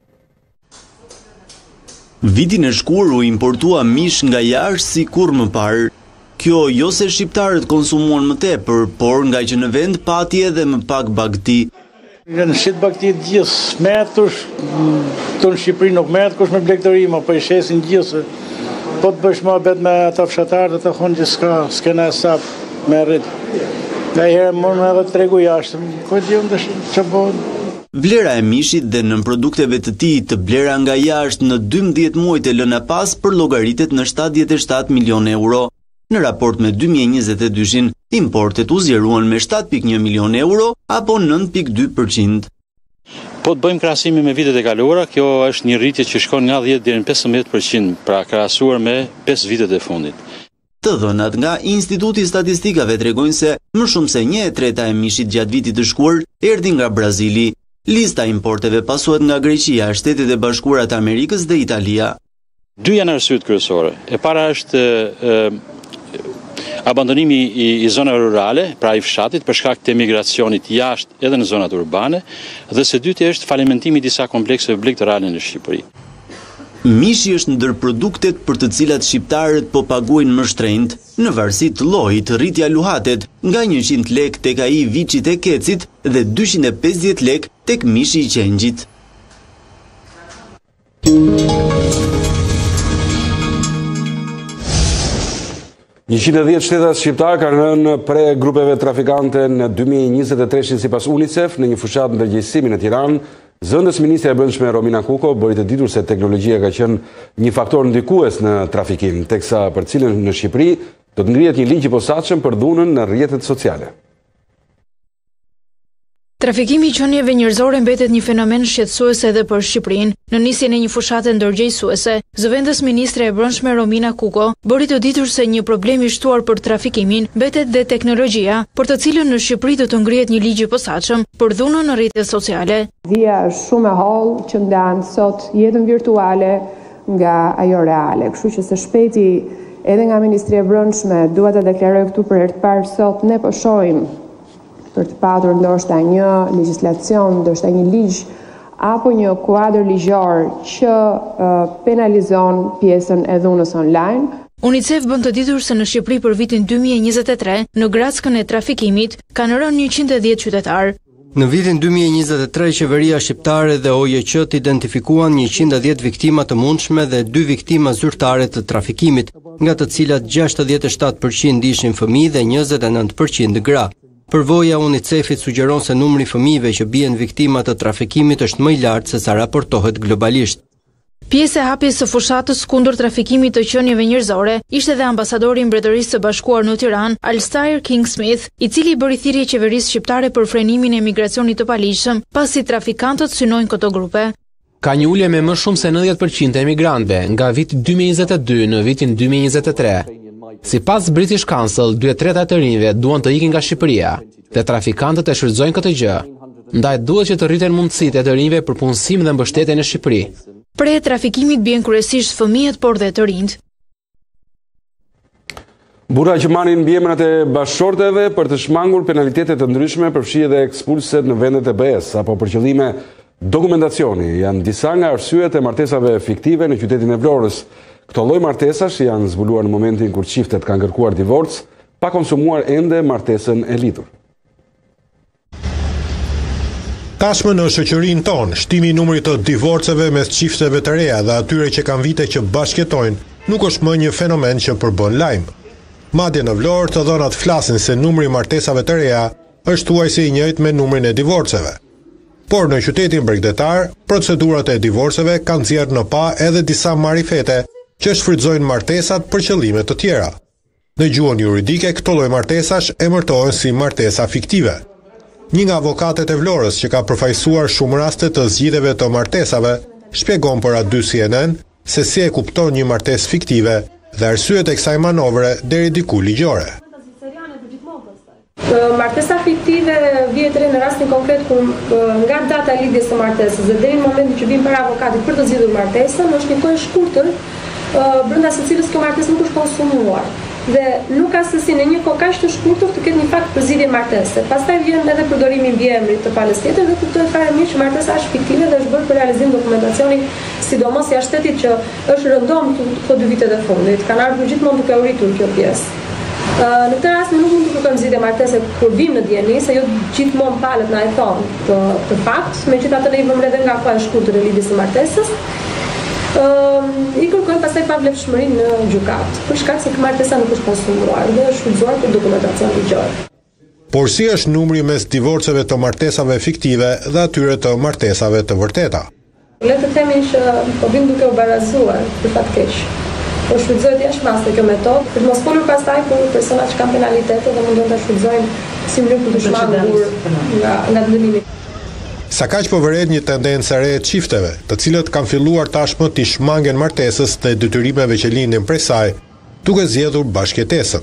[SPEAKER 2] Vitin e shkuar u importua mish nga jashtë si kur më parë. Kjo jo se shqiptarët konsumuan më tepër, por nga që në vend pati edhe më pak bagti.
[SPEAKER 24] Në shqit bakti gjithë metush, të në Shqipëri nuk metë kush me blegdërima, po i shesin gjithë. Po të bësh ma bet me ata fshatarë dhe të thonë që s'ka, s'kena e sapë me rritë. Nga i herë mund edhe të tregu jashtë, ko të gjithë që bënë.
[SPEAKER 2] Vlera e mishit dhe nën produkteve të tij të blera nga jashtë në dymbëdhjetë muajt e lëna pas përllogaritet në shtatëdhjetë e shtatë milionë euro. Në raport me dy mijë e njëzet e dy-shin, importet u zgjeruan me shtatë pikë një milion euro apo nëntë pikë dy përqind.
[SPEAKER 8] Po të bëjmë krahasime me vitet e kaluara, kjo është një rritje që shkon nga dhjetë deri në pesëmbëdhjetë përqind, pra krahasuar me pesë vitet e fundit.
[SPEAKER 2] Të dhënat nga Instituti i Statistikave tregojnë se më shumë se një e treta e mishit gjatë vitit të shkuar erdhi nga Brazili. Lista e importeve pasohet nga Greqia, Shtetet e Bashkuara të Amerikës dhe Italia.
[SPEAKER 8] Dy janë arsyet kryesore. E para është e, abandonimi i, i zonave rurale, pra i fshatit, për shkak të emigracionit jashtë edhe në zonat urbane, dhe së dyti është falimentimi i disa komplekseve blegdërale në Shqipëri.
[SPEAKER 2] Mishi është ndër produktet për të cilat shqiptarët po paguajnë më shtrenjtë, në varësi të llojit rritja luhatet nga njëqind lek tek ai viçit e kecit dhe dyqind e pesëdhjetë lek tek mishi i qengjit.
[SPEAKER 1] njëqind e dhjetë shtetas shqiptar kanë rënë pre grupeve trafikante në dy mijë e njëzet e tre sipas UNICEF në një fushat ndërgjegjësimi në Tiranë. Zëndës Ministra e Brendshme Romina Kuko bëri të ditur se teknologjia ka qenë një faktor ndikues në trafikim, teksa për cilën në Shqipëri do të ngrihet një ligj i posaçëm për dhunën në rrjetet sociale.
[SPEAKER 14] Trafikimi i qenieve njerëzore mbetet një fenomen shqetësues edhe për Shqipërinë. Në nisjen e një fushate ndërgjegjësuese, zëvendës ministre e Brendshme Romina Kuko bëri të ditur se një problem i shtuar për trafikimin mbetet dhe teknologjia, për të cilën në Shqipëri do të ngrihet një ligj i posaçëm për dhunën në rrjetet sociale.
[SPEAKER 17] Dhia është shumë e hollë që ndan sot jetën virtuale nga ajo reale, kështu që së shpejti edhe nga Ministria e Brendshme dua ta deklaroj këtu për herë të parë sot ne po shohim për të patur ndoshta një legjislacion, ndoshta një ligj apo një kuadër ligjor që uh, penalizon pjesën e dhunës online.
[SPEAKER 14] UNICEF bën të ditur se në Shqipëri për vitin dy mijë e njëzet e tre, në grackën e trafikimit, kanë rënë njëqind e dhjetë qytetar.
[SPEAKER 18] Në vitin dy mijë e njëzet e tre, qeveria shqiptare dhe O J Q identifikuan njëqind e dhjetë viktima të mundshme dhe dy viktima zyrtare të trafikimit, nga të cilat gjashtëdhjetë e shtatë përqind ishin fëmijë dhe njëzet e nëntë përqind gra. Përvoja UNICEF-it sugjeron se numri i fëmijëve që bien viktima të trafikimit është më i lartë se sa raportohet globalisht.
[SPEAKER 14] Pjesë e hapjes së fushatës kundër trafikimit të qenieve njerëzore ishte dhe ambasadori i Mbretërisë së Bashkuar në Tiranë, Alistair King Smith, i cili bëri thirrje qeverisë shqiptare për frenimin e emigracionit të paligjshëm, pasi trafikantët synojnë këto grupe.
[SPEAKER 23] Ka një ulje me më shumë se nëntëdhjetë përqind të emigrantëve nga viti dy mijë e njëzet e dy në vitin dy mijë e njëzet e tre. Si pas British Council, dy e treta të rinjve duan të ikin nga Shqipëria, dhe trafikantët e shfrytëzojnë këtë gjë. Ndaj duhet që të rriten mundësitë e të rinjve për punësim dhe mbështetje në Shqipëri.
[SPEAKER 14] Pre trafikimit bien kryesisht fëmijët, por dhe të rinjt.
[SPEAKER 1] Burra që marrin mbiemrat e bashkëshorteve për të shmangur penalitetet të ndryshme përfshi edhe ekspulset në vendet e B E S apo për qëllime dokumentacioni janë disa nga arsyet e martesave fiktive në qytetin e Vlorës. Këto lloj martesash janë zbuluar në momentin kur çiftet kanë kërkuar divorc, pa konsumuar ende martesën e lidhur.
[SPEAKER 12] Tashmë në shoqërinë tonë, shtimi i numrit të divorceve mes çifteve të reja dhe atyre që kanë vite që bashkëjetojnë nuk është më një fenomen që përbën lajm. Madje në Vlorë të dhënat flasin se numri i martesave të reja është thuajse i njëjtë me numrin e divorceve. Por në qytetin bregdetar, procedurat e divorceve kanë nxjerrë në pa edhe disa marifete që që shfrytëzojnë martesat për qëllime të tjera. Në gjuhën juridike, këto lloj martesash emërtohen si martesa fiktive. Një nga avokatet e Vlorës që ka përfaqësuar shumë raste të zgjidhjeve të martesave, shpjegon për A dy C N N se si e kupton një martesë fiktive dhe arsyet e kësaj manovre deri diku ligjore.
[SPEAKER 17] Martesa fiktive vjet re në rastin konkret kur nga data e lidhjes së martesës dhe deri në momentin që vin para avokatit për të zgjidhur martesën, është një kohë e shkurtër brenda së cilës kjo martesë nuk është konsumuar. Dhe nuk ka se si në një kohë kaq të shkurtër të ketë një fakt për zgjidhje martese. Pastaj vjen edhe përdorimi i mbiemrit të palës tjetër dhe kuptohet fare mirë që martesa është fiktive dhe është bërë për realizim dokumentacioni, sidomos jashtë shtetit që është rëndom këto dy vitet e fundit. Kanë ardhur gjithmonë duke u rritur kjo pjesë. Në këtë rast nuk mund të kërkojmë zgjidhje martese kur vim në dieni, se jo gjithmonë palët na e thonë të, të fakt, megjithatë ne i vëmë edhe nga koha e shkurtër e lidhjes së martesës. Uh, I kërkojnë pastaj pavlefshmërinë në gjykat, për shkak se martesa nuk është konsumuar dhe është shfrytzuar për dokumentacion ligjor.
[SPEAKER 12] Por si është numri mes divorceve të martesave fiktive dhe atyre të martesave të vërteta?
[SPEAKER 17] Le të themi që po vim duke u barazuar për fat keq. Po shfrytëzohet jashtëmase kjo metodë, për të mos folur pastaj për persona që kanë penalitete dhe mundon ta shfrytëzojnë si mënyrë për të shmangur nga nga dënimi.
[SPEAKER 12] Sa kaq po vëret një tendencë e re e çifteve, të cilët kanë filluar tashmë të shmangen martesës dhe detyrimeve që lindin prej saj, duke zgjedhur bashkëjetesën.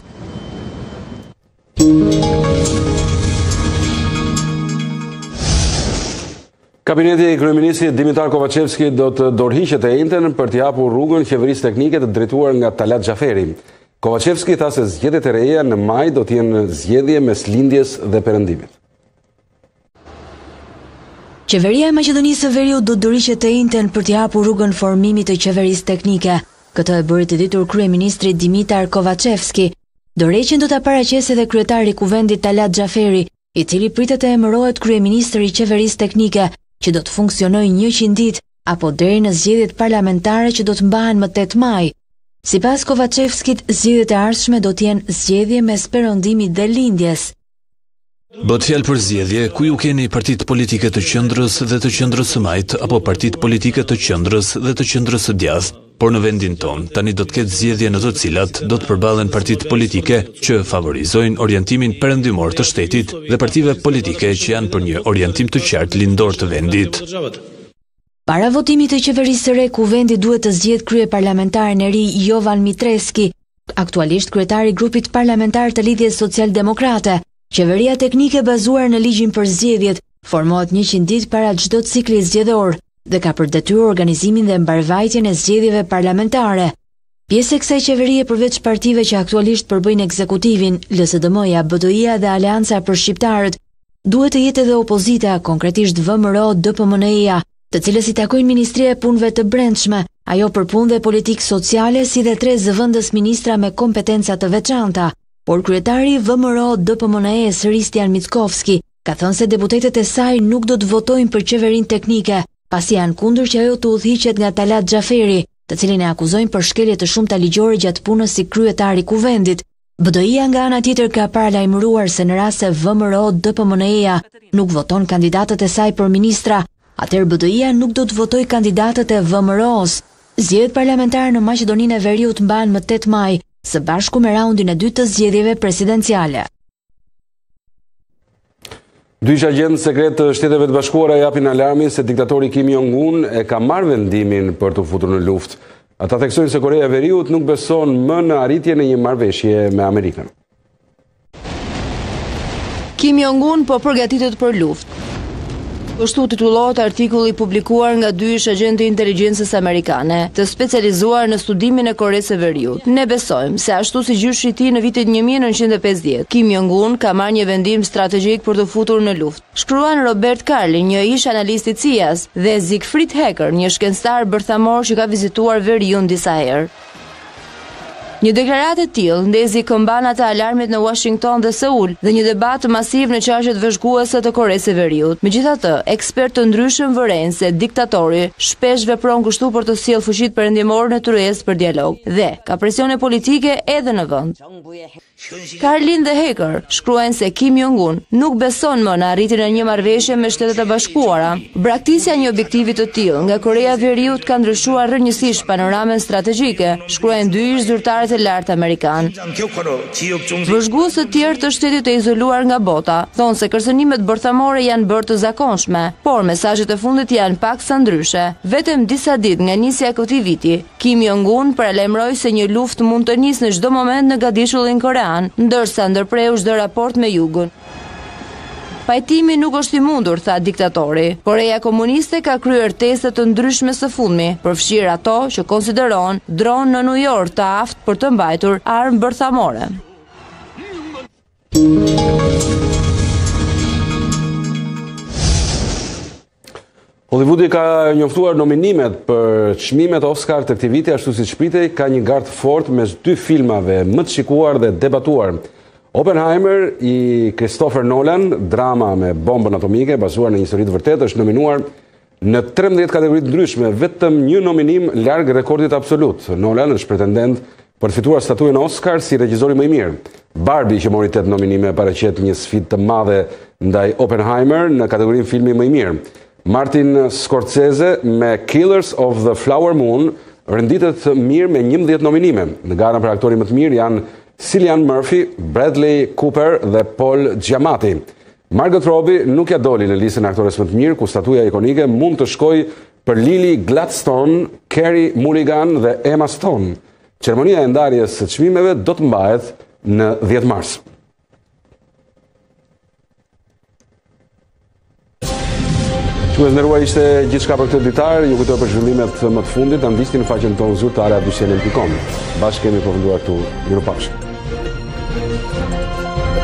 [SPEAKER 1] Kabineti i kryeministrit Dimitar Kovacevski do të dorëhiqet e njëjtën për t'i hapur rrugën qeverisë teknike të drejtuar nga Talat Xhaferi. Kovacevski tha se zgjedhjet e reja në maj do të jenë zgjedhje mes lindjes dhe perëndimit.
[SPEAKER 3] Qeveria e Maqedonisë së Veriut do dorëhiqet të njëjtën për t'i hapur rrugën formimit të qeverisë teknike. Këtë e bëri të ditur kryeministri Dimitar Kovacevski. Dorëheqjen do ta paraqesë edhe kryetari i kuvendit Talat Xhaferi, i cili pritet të emërohet kryeministër i qeverisë teknike, që do të funksionojë njëqind ditë apo deri në zgjedhjet parlamentare që do të mbahen më tetë maj. Sipas Kovacevskit, zgjedhjet e ardhshme do të jenë zgjedhje mes perëndimit dhe lindjes.
[SPEAKER 4] Bëhet fjalë për zgjedhje ku ju keni partitë politike të qendrës dhe të qendrës së majt apo partitë politike të qendrës dhe të qendrës së djathtë, por në vendin ton tani do të ketë zgjedhje në të cilat do të përballen partitë politike që favorizojnë orientimin perëndimor të shtetit dhe partive politike që janë për një orientim të qartë lindor të vendit.
[SPEAKER 3] Para votimit të qeverisë së re, kuvendi duhet të zgjedhë kryeparlamentaren e ri Jovan Mitreski, aktualisht kryetari i grupit parlamentar të Lidhjes Social-Demokrate. Qeveria teknike bazuar në ligjin për zgjedhjet formohet njëqind ditë para çdo cikli zgjedhor dhe ka për detyrë organizimin dhe mbarvajtjen e zgjedhjeve parlamentare. Pjesë e kësaj qeverie përveç partive që aktualisht përbëjnë ekzekutivin, L S D M-ja, B D I-ja dhe Aleanca për Shqiptarët, duhet të jetë edhe opozita, konkretisht V M R O D P M N E-ja, të cilës i takojnë Ministria e Punëve të Brendshme, ajo për punë dhe politikë sociale, si dhe tre zëvendës ministra me kompetenca të veçanta. Por kryetari V M R O D P M N E Kristian Mickovski ka thënë se deputetët e saj nuk do të votojnë për qeverinë teknike, pasi janë kundër që ajo të udhëhiqet nga Talat Xhaferi, të cilin e akuzojnë për shkelje të shumta ligjore gjatë punës si kryetari i kuvendit. B D I-ja nga ana tjetër ka paralajmëruar se në rast se V M R O D P M N E-ja nuk voton kandidatët e saj për ministra, atëherë B D I-ja nuk do të votojë kandidatët e V M R O-s. Zgjedhjet parlamentare në Maqedoninë e Veriut mbahen më tetë maj, së bashku me raundin e dytë të zgjedhjeve presidenciale.
[SPEAKER 1] Dy agjentë sekret të Shteteve të Bashkuara japin alarmin se diktatori Kim Jong-un e ka marrë vendimin për të futur në luftë. Ata theksojnë se Korea e Veriut nuk beson më në arritjen e një marrëveshje me Amerikën.
[SPEAKER 5] Kim Jong-un po përgatitet për luftë. Kështu titullohet artikulli publikuar nga dy ish agjentë të inteligjencës amerikane, të specializuar në studimin e Koresë së Veriut. Ne besojmë se ashtu si gjyshi i tij në vitin një mijë e nëntëqind e pesëdhjetë, Kim Jong-un ka marrë një vendim strategjik për të futur në luftë. Shkruan Robert Carli, një ish analist i C I A-s, dhe Siegfried Hecker, një shkencëtar bërthamor që ka vizituar Veriun disa herë. Një deklaratë e tillë ndezi këmban ata alarmit në Washington dhe Seul dhe një debat masiv në qarqet vëzhguese të Koresë së Veriut. Megjithatë, ekspertë të ndryshëm vëren se diktatori shpesh vepron kështu për të sjellë fuqitë perëndimore në tryezë për dialog dhe ka presione politike edhe në vend. Karlin dhe Hacker shkruajnë se Kim Jong-un nuk beson më në arritjen e një marrëveshje me Shtetet e Bashkuara. Braktisja e një objektivi të tillë nga Korea e Veriut ka ndryshuar rrënjësisht panoramën strategjike, shkruajnë dy ish zyrtarët e lartë amerikan. Vëzhgues të tjerë të shtetit e izoluar nga bota thonë se kërcënimet bërthamore janë bërë të zakonshme, por mesazhet e fundit janë paksa ndryshe. Vetëm disa ditë nga nisja e këtij viti, Kim Jong-un paralajmëroi se një luftë mund të nisë në çdo moment në Gadishullin korean, ndërsa ndërpreu çdo raport me Jugun. Pajtimi nuk është i mundur, tha diktatori. Koreja Komuniste ka kryer testet të ndryshme së fundmi, përfshirë ato që konsideron dronë në New York të aftë për të mbajtur armë bërthamore.
[SPEAKER 1] Hollywoodi ka njoftuar nominimet për çmimet Oscar të këtij viti, ashtu siç pritej, ka një gardë fort mes dy filmave më të shikuar dhe debatuar. Oppenheimer i Christopher Nolan, drama me bombën atomike bazuar në një histori të vërtetë, është nominuar në trembëdhjetë kategori të ndryshme, vetëm një nominim larg rekordit absolut. Nolan është pretendent për të fituar statuën Oscar si regjizori më i mirë. Barbie, që mori tetë nominime, paraqet një sfidë të madhe ndaj Oppenheimer në kategorinë filmi më i mirë. Martin Scorsese me Killers of the Flower Moon renditet mirë me njëmbëdhjetë nominime. Në garën për aktorin më të mirë janë Cillian Murphy, Bradley Cooper dhe Paul Giamatti. Margot Robbie nuk ja doli në listën e aktores më të mirë, ku statuja ikonike mund të shkojë për Lily Gladstone, Carey Mulligan dhe Emma Stone. Ceremonia e ndarjes së çmimeve do të mbahet në dhjetë mars. Që e nderuar, ishte gjithçka për këtë ditar. Ju kujtoj për zhvillimet më të fundit, ta ndiqni në faqen tonë zyrtare aty në punkt com. Bashkë kemi përfunduar këtu. Mirupafshim.